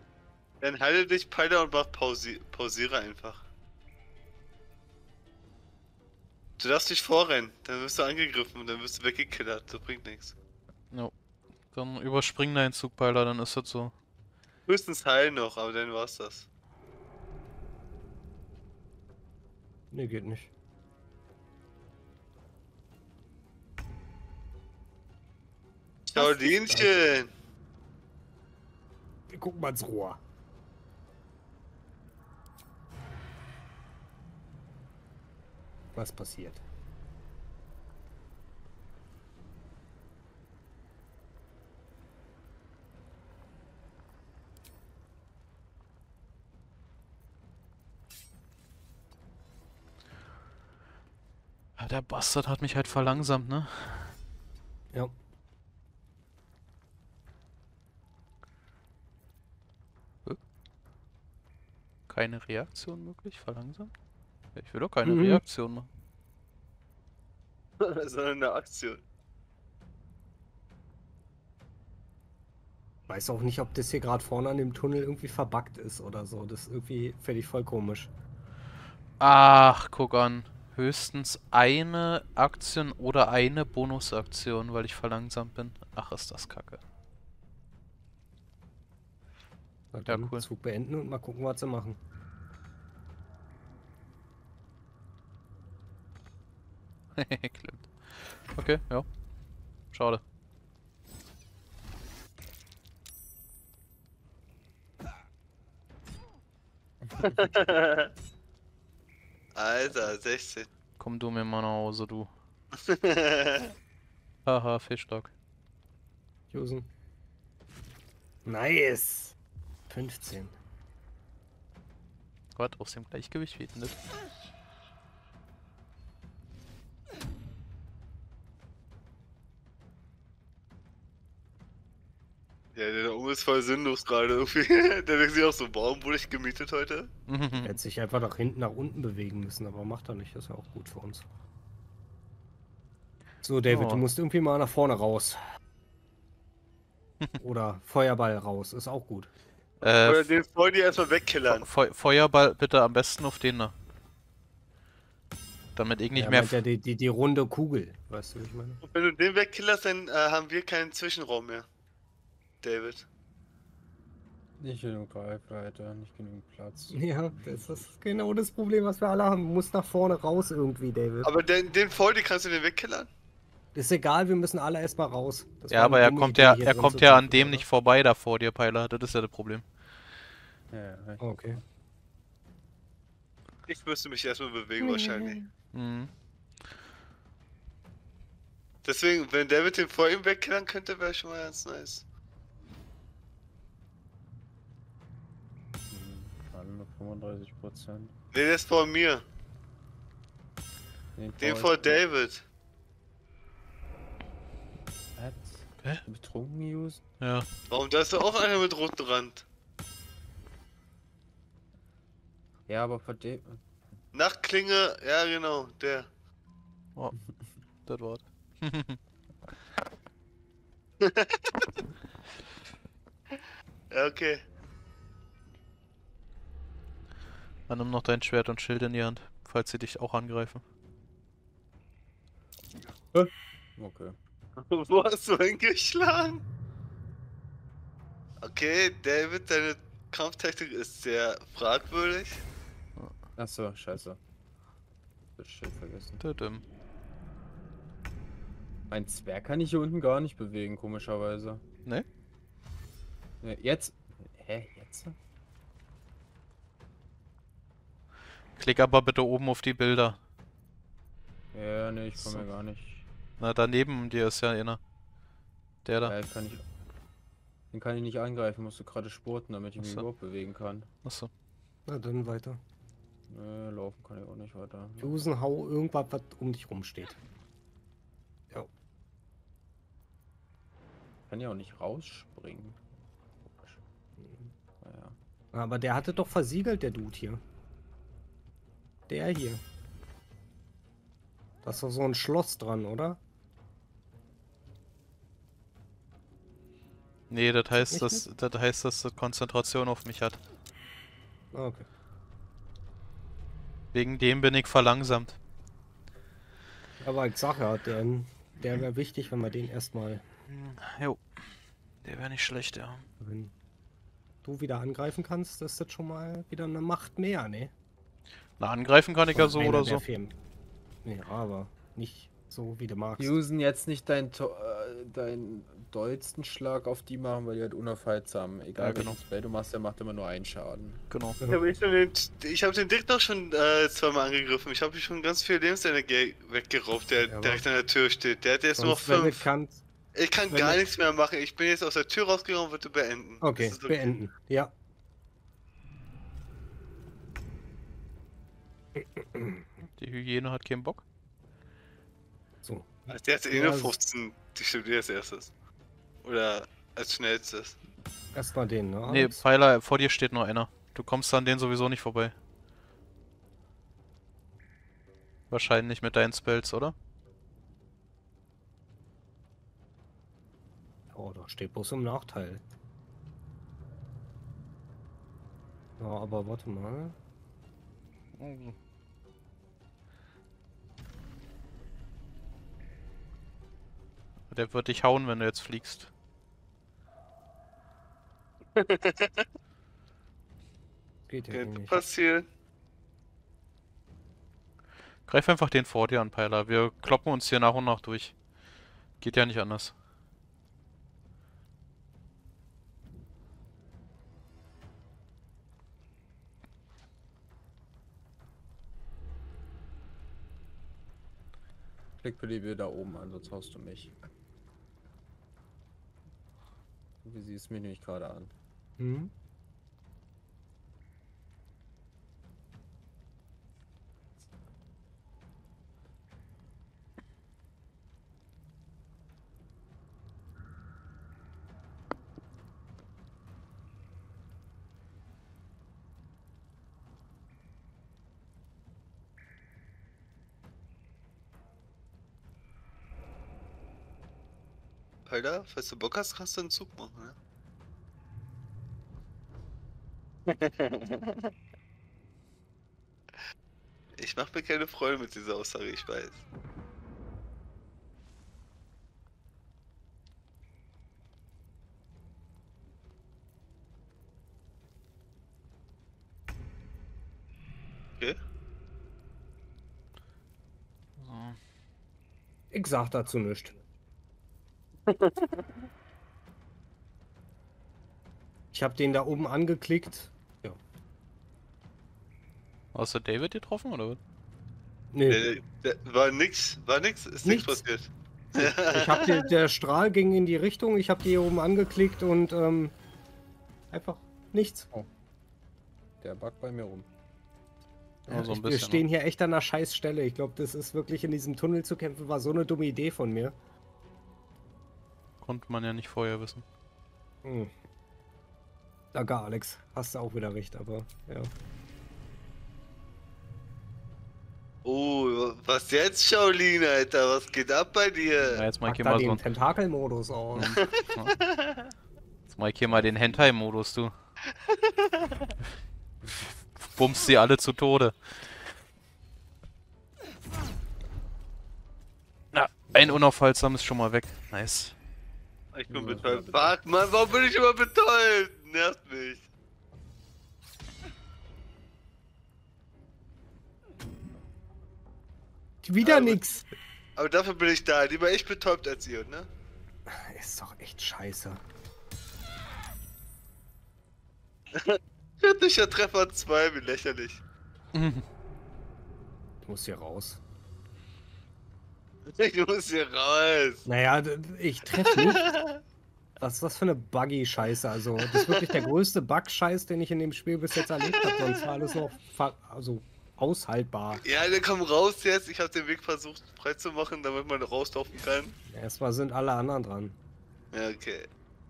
Dann halte dich, Peiler, und mach Pausi pausiere einfach. Du darfst nicht vorrennen, dann wirst du angegriffen und dann wirst du weggekillert. Das bringt nichts. No. Dann überspring deinen Zugpeiler, dann ist das so. Höchstens heilen noch, aber dann war's das. Nee, geht nicht. Schaulinchen! Wir gucken mal ins Rohr. Was passiert? Ja, der Bastard hat mich halt verlangsamt, ne? Ja. Keine Reaktion möglich? Verlangsamt? Ja, ich will doch keine Mhm. Reaktion machen. Sondern eine Aktion. Weiß auch nicht, ob das hier gerade vorne an dem Tunnel irgendwie verbuggt ist oder so. Das ist irgendwie, finde ich voll komisch. Ach, guck an. Höchstens eine Aktion oder eine Bonusaktion, weil ich verlangsamt bin. Ach, ist das kacke. Na Ja, dann cool. Zug beenden und mal gucken, was sie machen. Klemmt. Okay, ja. Schade. Alter, sechzehn. Komm du mir mal nach Hause, du. Haha, Fischstock. Jusen. Nice. fünfzehn. Gott, aus dem Gleichgewicht wird nicht. Ja, der da oben ist voll sinnlos gerade irgendwie. Der denkt sich auch so, warum wurde ich gemietet heute? Er hätte sich einfach nach hinten, nach unten bewegen müssen, aber macht er nicht. Das ist ja auch gut für uns. So, David, Oh. du musst irgendwie mal nach vorne raus. Oder Feuerball raus, ist auch gut. Äh, Oder den voll die erstmal wegkillern. Fe Feuerball bitte am besten auf den da. Damit ich nicht Er mehr... meint ja die, die, die runde Kugel, weißt du, wie ich meine? Und wenn du den wegkillerst, dann äh, haben wir keinen Zwischenraum mehr. David. Nicht genug Greifweite, nicht genug Platz. Ja, das ist genau das Problem, was wir alle haben. Du musst nach vorne raus irgendwie, David. Aber den, den voll, die kannst du den wegkillern? Ist egal, wir müssen alle erstmal raus. Das Ja, war aber eine er dumme kommt Idee, ja, hier er drin kommt zu ja an kämpfen, dem oder? nicht vorbei da vor dir, Peiler. Das ist ja das Problem. Ja, ja, recht. Okay. Ich müsste mich erstmal bewegen wahrscheinlich. Mhm. Deswegen, wenn David den vor ihm wegkillern könnte, wäre schon mal ganz nice. Hm, nur fünfunddreißig Prozent. Ne, der ist vor mir. Den, Den vor David. Was? Hä? Betrunken News? Ja. Warum? Da ist doch auch einer mit rotem Rand. Ja, aber vor dem. Nachtklinge, ja genau, der. Oh, das Wort. Ja, okay. Dann nimm noch dein Schwert und Schild in die Hand, falls sie dich auch angreifen. Okay. Wo hast du hingeschlagen? Okay, David, deine Kampftechnik ist sehr fragwürdig. Achso, scheiße. Das Schild vergessen. Tödem. Mein Zwerg kann ich hier unten gar nicht bewegen, komischerweise. Ne? Ne, jetzt. Hä, jetzt? Klick aber bitte oben auf die Bilder. Ja, ne, ich komme So. ja gar nicht. Na, daneben dir ist ja einer. Der da. Ja, kann ich. Den kann ich nicht angreifen, musst du gerade spurten, damit ich mich Achso. überhaupt bewegen kann. Achso. Na dann weiter. Ne, laufen kann ich auch nicht weiter. Jusen, hau irgendwas, was um dich rumsteht. Ja. Kann ja auch nicht rausspringen. Naja. Aber der hatte doch versiegelt, der Dude hier. Der hier. Da ist doch so ein Schloss dran, oder? Nee, das heißt, Echt dass, das heißt, dass das Konzentration auf mich hat. Ah, okay. Wegen dem bin ich verlangsamt. Aber ich sag ja, der, der wäre wichtig, wenn wir den erstmal. Jo. Der wäre nicht schlecht, ja. Wenn du wieder angreifen kannst, ist das schon mal wieder eine Macht mehr, ne? Na, angreifen kann ich ja so Einer oder der so. Firmen. Ja, aber nicht so, wie du magst. Usen jetzt nicht deinen to- äh, deinen dollsten Schlag auf die machen, weil die halt unaufhaltsam. Egal Ja, genau. welches Spell du machst, der macht immer nur einen Schaden. Genau. Ich habe den, ich hab den Dick noch schon äh, zweimal angegriffen. Ich habe schon ganz viel Lebensenergie weggeraubt, der Ja, direkt an der Tür steht. Der hat jetzt nur noch Sonst, wenn du fünf. kannst. Ich kann wenn gar du- nichts mehr machen. Ich bin jetzt aus der Tür rausgegangen und würde beenden. Okay, Das ist beenden. Ja. Die Hyäne hat keinen Bock. So. Also der hat eh Ja, nur das- fünfzehn. Die stimmt als erstes. Oder als schnellstes. Erstmal den, ne? Nee, Alex? Pfeiler, vor dir steht noch einer. Du kommst an den sowieso nicht vorbei. Wahrscheinlich mit deinen Spells, oder? Oh, da steht bloß im Nachteil. Ja, aber warte mal. Der wird dich hauen, wenn du jetzt fliegst. Geht ja eh Könnte nicht. passieren. Greif einfach den vor dir an, Peiler. Wir kloppen uns hier nach und nach durch. Geht ja nicht anders. Klick für die wir da oben an, sonst haust du mich. Wie siehst du mich nämlich gerade an? Hm? Alter, falls du Bock hast, kannst du einen Zug machen, ne? Ich mach mir keine Freude mit dieser Aussage, ich weiß. Okay. So. Ich sag dazu nichts. Ich habe den da oben angeklickt. Ja. Hast du David getroffen, oder was? Nee. Der, der, war nix, war nix, ist nichts Nichts. passiert. Ich hab den, der Strahl ging in die Richtung, ich habe die hier oben angeklickt und ähm, einfach nichts. Der backt bei mir rum. Ja, so ein ich, wir bisschen, stehen hier echt an einer Scheißstelle. Ich glaube, das ist wirklich in diesem Tunnel zu kämpfen, war so eine dumme Idee von mir. Konnte man ja nicht vorher wissen. Hm. Danke, Alex. Hast du auch wieder recht, aber ja. Oh, was jetzt, Shaolin, Alter? Was geht ab bei Ja, dir? jetzt mach ich Pack hier da mal so den ein... Tentakelmodus aus. Jetzt mach ich hier mal den Hentai-Modus, du. Bummst sie alle zu Tode. Na, ein unaufhaltsames ist schon mal weg. Nice. Ich bin betäubt. Fuck, Mann, warum bin ich immer betäubt? Nervt mich. Wieder Aber- nix. Aber dafür bin ich da. Lieber ich betäubt als ihr, ne? Ist doch echt scheiße. Kritischer Treffer zwei, wie lächerlich. Ich muss hier raus. Ich muss hier raus. Naja, d- ich treffe nicht. Was ist das für eine Buggy-Scheiße? Also, das ist wirklich der größte Bug-Scheiß, den ich in dem Spiel bis jetzt erlebt habe. Sonst war alles noch fa- also aushaltbar. Ja, dann komm raus jetzt. Ich habe den Weg versucht freizumachen, damit man rauslaufen kann. Erstmal sind alle anderen dran. Ja, okay.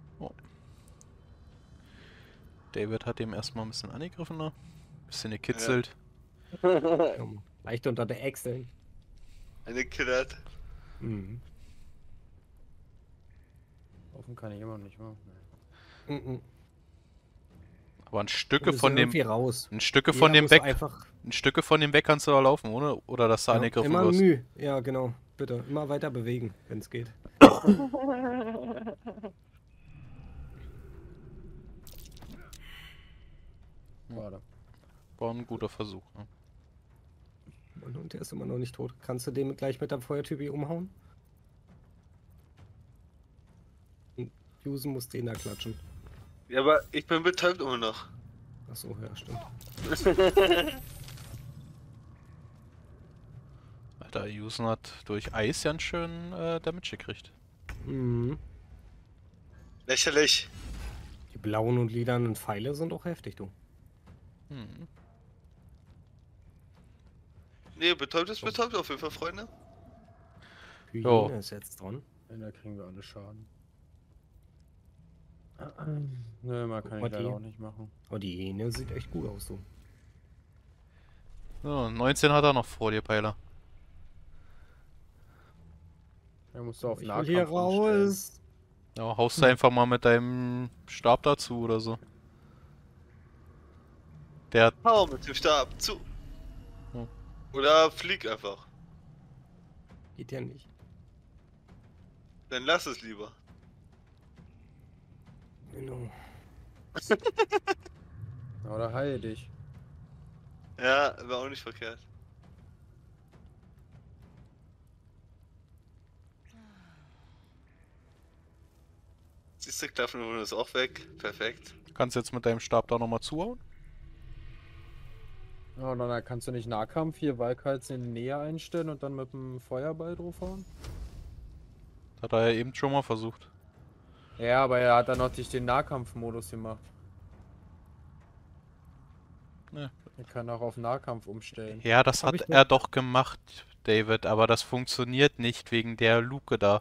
David hat ihm erstmal ein bisschen angegriffen, ne? Bisschen gekitzelt. Ähm, Leicht unter der Äxte. Eine Killert. Mhm. Offen kann ich immer noch nicht machen. Mhm. Aber ein Wir Stücke müssen von dem... irgendwie raus. Ein Stücke Jeder von dem muss weg... Einfach Ein Stücke von dem weg kannst du da laufen, ohne? Oder dass du ja, angegriffen immer wirst. Mühe. Ja, genau. Bitte, immer weiter bewegen, wenn es geht. Warte. War ein guter Versuch. Ne? Und, und der ist immer noch nicht tot. Kannst du den gleich mit deinem Feuertypi umhauen? Und Jusen muss den da klatschen. Ja, aber ich bin betäubt immer noch. Achso, ja, stimmt. Alter, Jusen hat durch Eis ganz schön äh, Damage gekriegt. Mhm. Lächerlich. Die blauen und lilanen Pfeile sind auch heftig, du. Hm. Nee, betäubt ist betäubt auf jeden Fall, Freunde. Jo. Hyäne ist jetzt dran. Ja, da kriegen wir alle Schaden. Nö, man kann mal ich leider die. auch nicht machen. Oh, die Hyäne sieht echt gut aus, du. So, neunzehn hat er noch vor dir, Peiler. Er muss auf Ich will Nahkampf hier umstellen. raus. Ja, haust du einfach mal mit deinem Stab dazu oder so. Der Hau mit dem Stab zu. Hm. Oder flieg einfach. Geht ja nicht. Dann lass es lieber. Genau. Oder heil dich. Ja, war auch nicht verkehrt. Siehst du, Klaffenwunde ist auch weg. Perfekt. kannst jetzt mit deinem Stab da nochmal zuhauen. Ja, und dann kannst du nicht Nahkampf hier Waldkals in Nähe einstellen und dann mit dem Feuerball draufhauen? Hat er ja eben schon mal versucht. Ja, aber er hat dann noch nicht den Nahkampfmodus gemacht. Ne. Er kann auch auf Nahkampf umstellen. Ja, das Hab hat ich er noch- doch gemacht, David, aber das funktioniert nicht wegen der Luke da.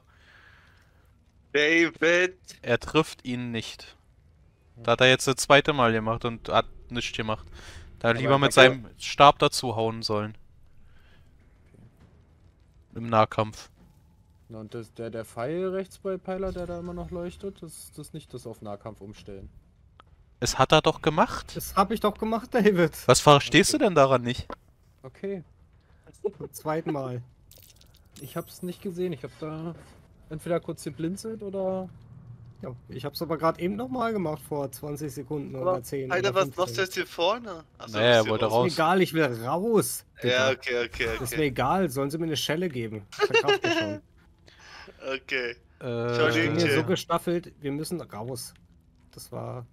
David! Er trifft ihn nicht. Da hat er jetzt das zweite Mal gemacht und hat nichts gemacht. Da Aber lieber ich mit hab seinem Stab dazu hauen sollen. Im Nahkampf. Na, und das, der, der Pfeil rechts bei Peiler, der da immer noch leuchtet, das das ist nicht das auf Nahkampf umstellen. Es hat er doch gemacht. Das habe ich doch gemacht, David. Was verstehst du denn daran nicht? Okay. Zum zweiten Mal. Ich hab's nicht gesehen. Ich hab da entweder kurz geblinzelt oder. Ja, ich habe es aber gerade eben nochmal gemacht, vor zwanzig Sekunden Aber oder zehn. Alter, oder was machst du fünfzehn. jetzt hier vorne? Achso, Naja, er bist du wollte raus. raus. Ist mir egal, ich will raus. Ja, Digga. okay, okay, Das ist mir okay. egal, sollen sie mir eine Schelle geben. Verkraft ich schon. Okay. Äh, Ich bin hier Chill. so gestaffelt, wir müssen raus. Das war...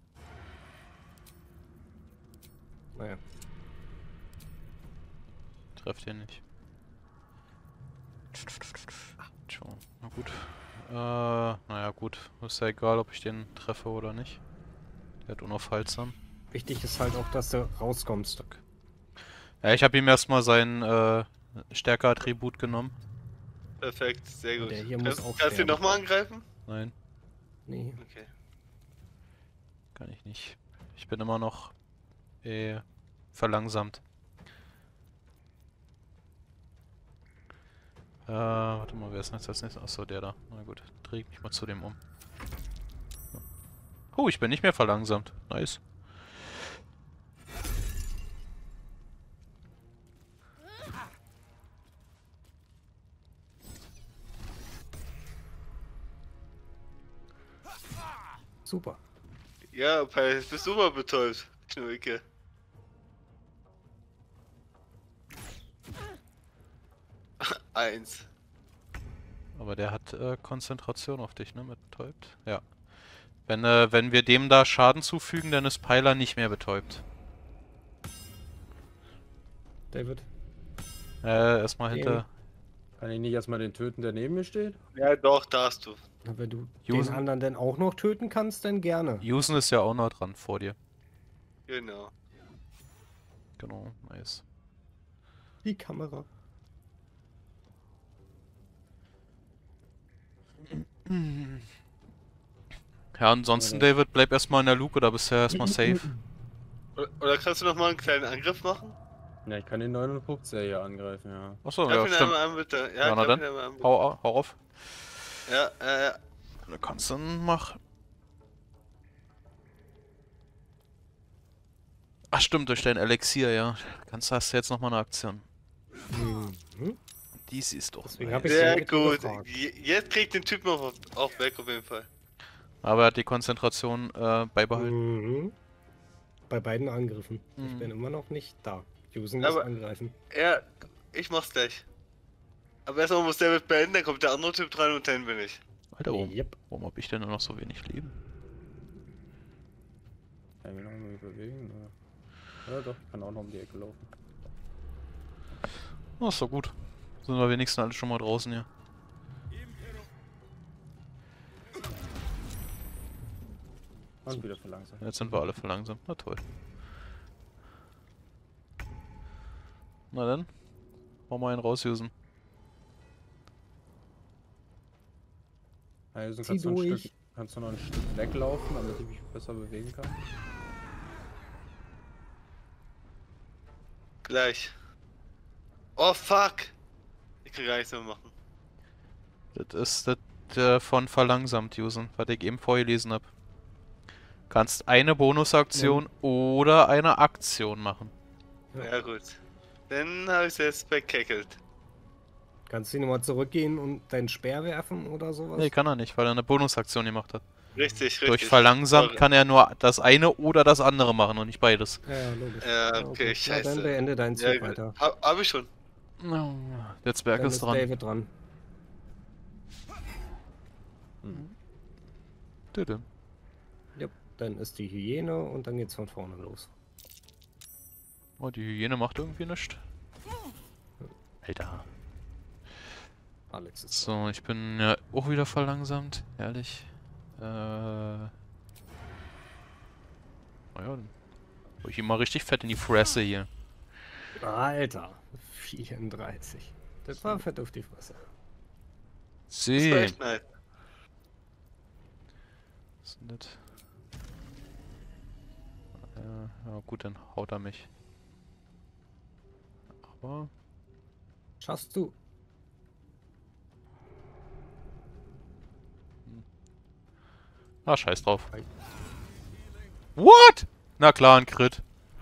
Naja. Trefft ihn nicht. Tja, na gut. Äh, naja gut. Ist ja egal, ob ich den treffe oder nicht. Der hat unaufhaltsam. Wichtig ist halt auch, dass du rauskommst. Ja, ich habe ihm erstmal sein äh, Stärke-Attribut genommen. Perfekt, sehr gut. Der hier kannst muss auch kannst du ihn sterben. nochmal angreifen? Nein, Nee. Okay. kann ich nicht. Ich bin immer noch äh, verlangsamt. Äh, warte mal, wer ist denn jetzt als nächstes? Achso, der da. Na gut, dreh mich mal zu dem um. Oh, ich bin nicht mehr verlangsamt. Nice. Super. Ja, Pai, bist du mal betäubt, Knurke. Eins. Aber der hat äh, Konzentration auf dich, ne? Mit betäubt. Ja. Wenn, äh, wenn wir dem da Schaden zufügen, dann ist Peiler nicht mehr betäubt. David. Äh, erstmal Den- hinter. Kann ich nicht erstmal den töten, der neben mir steht? Ja, doch, darfst du. Na, wenn du Jusen. den anderen dann auch noch töten kannst, dann gerne. Jusen ist ja auch noch dran vor dir. Genau. Genau, nice. Die Kamera. Ja, ansonsten, David, bleib erstmal in der Luke, da bist du ja erstmal safe. Oder, oder kannst du noch mal einen kleinen Angriff machen? Ja, ich kann den neunundfünfziger hier angreifen, ja. Achso, Greif ja, ihn stimmt. einmal an, bitte. Ja, Ja, na greif dann. ihn einmal an, bitte. Hau, hau auf. Ja, ja, ja. Du kannst dann machen. Ach stimmt, durch dein Elixier, ja. Kannst hast du jetzt nochmal eine Aktion. Mhm. Dies ist doch Deswegen nice. hab ich Sehr direkt gut. gefragt. Je- Jetzt kriegt den Typen auch, auch weg auf jeden Fall. Aber er hat die Konzentration äh, beibehalten. Mhm. Bei beiden Angriffen. Ich Mhm. bin immer noch nicht da. Jusen muss Aber- angreifen. Ja, ich mach's gleich. Aber erstmal muss der mit beenden, dann kommt der andere Typ dran und dann bin ich. Alter, warum, Yep. warum hab ich denn nur noch so wenig Leben? Kann ich mich noch mal bewegen? Oder? Ja doch, ich kann auch noch um die Ecke laufen. Oh, ist doch gut. Sind wir wenigstens alle schon mal draußen hier. Und wieder verlangsamt. Jetzt sind wir alle verlangsamt. Na toll. Na dann. Wollen wir einen raususen. Also Zieh kannst du, ein durch. Stück, kannst du noch ein Stück weglaufen, damit ich mich besser bewegen kann? Gleich. Oh fuck! Ich kann gar nichts mehr machen. Das ist das äh, von verlangsamt usen, was ich eben vorgelesen habe. Kannst eine Bonusaktion oder eine Aktion machen. Ja, gut. Dann habe ich es jetzt weggeckelt. Kannst du nochmal zurückgehen und deinen Speer werfen oder sowas? Nee, kann er nicht, weil er eine Bonusaktion gemacht hat. Richtig, richtig. Durch verlangsamt Sorry. kann er nur das eine oder das andere machen und nicht beides. Ja, ja, logisch. Ja, okay, Na, scheiße. dann beende deinen Zug Ja, weiter. hab, hab ich schon. Der Zwerg Dann ist ist dran. David dran. Tüdüm. Yep. Dann ist die Hyäne und dann geht's von vorne los. Oh, die Hyäne macht irgendwie nichts. Alter. Alex ist So, ich bin ja auch wieder verlangsamt, ehrlich. Äh. Na ja, dann hol ich ihm mal richtig fett in die Fresse hier. dran. Alter. vierunddreißig. Das war fett auf die Fresse. Das war zehn. echt nice. Was ist denn das? Ja, ja, gut, dann haut er mich. Aber. Schaffst du? Ah, scheiß drauf. What? Na klar, ein Crit.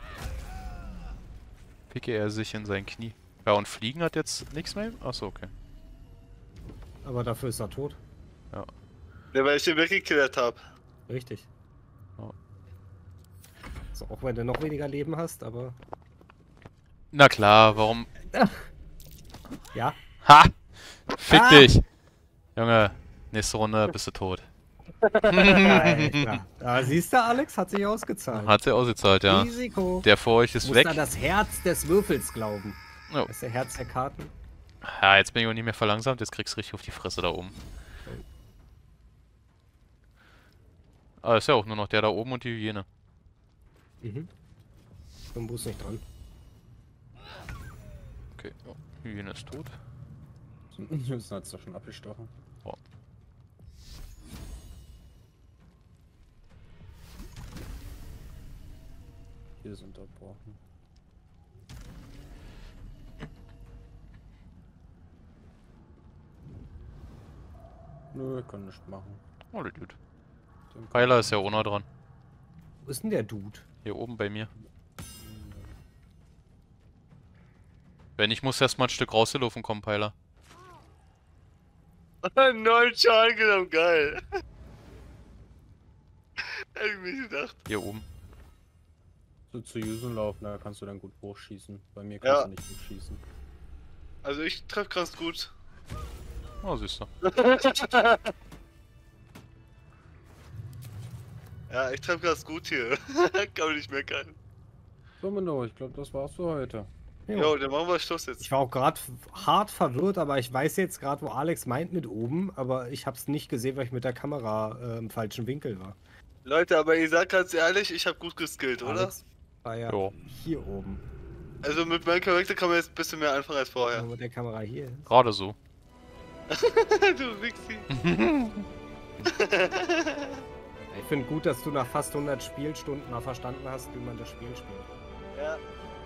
Picke er sich in sein Knie. Ja, und Fliegen hat jetzt nichts mehr? Achso, okay. Aber dafür ist er tot. Ja. Ja, weil ich den weggekillert habe. Richtig. Ja. So, auch wenn du noch weniger Leben hast, aber. Na klar, warum? Ja. Ha! Fick Ah! dich! Junge, nächste Runde bist du tot. Alter. Da siehst du, Alex hat sich ausgezahlt. Hat sie ausgezahlt, ja. Risiko. Der vor euch ist Muss weg. an das Herz des Würfels glauben. Oh. Das ist der Herz der Karten. Ja, jetzt bin ich auch nicht mehr verlangsamt, jetzt kriegst du richtig auf die Fresse da oben. Ah, ist ja auch nur noch der da oben und die Hyäne. Mhm. Dumbo ist nicht dran. Okay, ja. Hyäne ist tot. Jüngsten hat es doch schon abgestochen. Oh. Hier ist unterbrochen. Nö, ich kann nicht machen. Oh, der Dude. Den Pfeiler ist ja ohne dran. Wo ist denn der Dude? Hier oben bei mir. Wenn ich muss erst mal ein Stück rausgelaufen kommen, Pfeiler. Neun Schaden genommen, geil. Hätte ich mir gedacht. Hier oben. So zu Yusun laufen, da kannst du dann gut hochschießen. Bei mir Ja. kannst du nicht hochschießen. Also ich treffe ganz gut. Oh, siehst du. Ja, ich treffe ganz gut hier. Kann man nicht meckern. So, Mano, ich glaube, das war's für heute. Jo, dann machen wir Schluss jetzt. Ich war auch gerade hart verwirrt, aber ich weiß jetzt gerade, wo Alex meint mit oben, aber ich habe es nicht gesehen, weil ich mit der Kamera äh, im falschen Winkel war. Leute, aber ich sag ganz ehrlich, ich habe gut geskillt, oder? Alex war ja Jo. hier oben. Also mit meinem Charakter kann man jetzt ein bisschen mehr anfangen als vorher. Wenn mit der Kamera hier ist. Gerade so. Du Wixi. Ich finde gut, dass du nach fast hundert Spielstunden mal verstanden hast, wie man das Spiel spielt. Ja.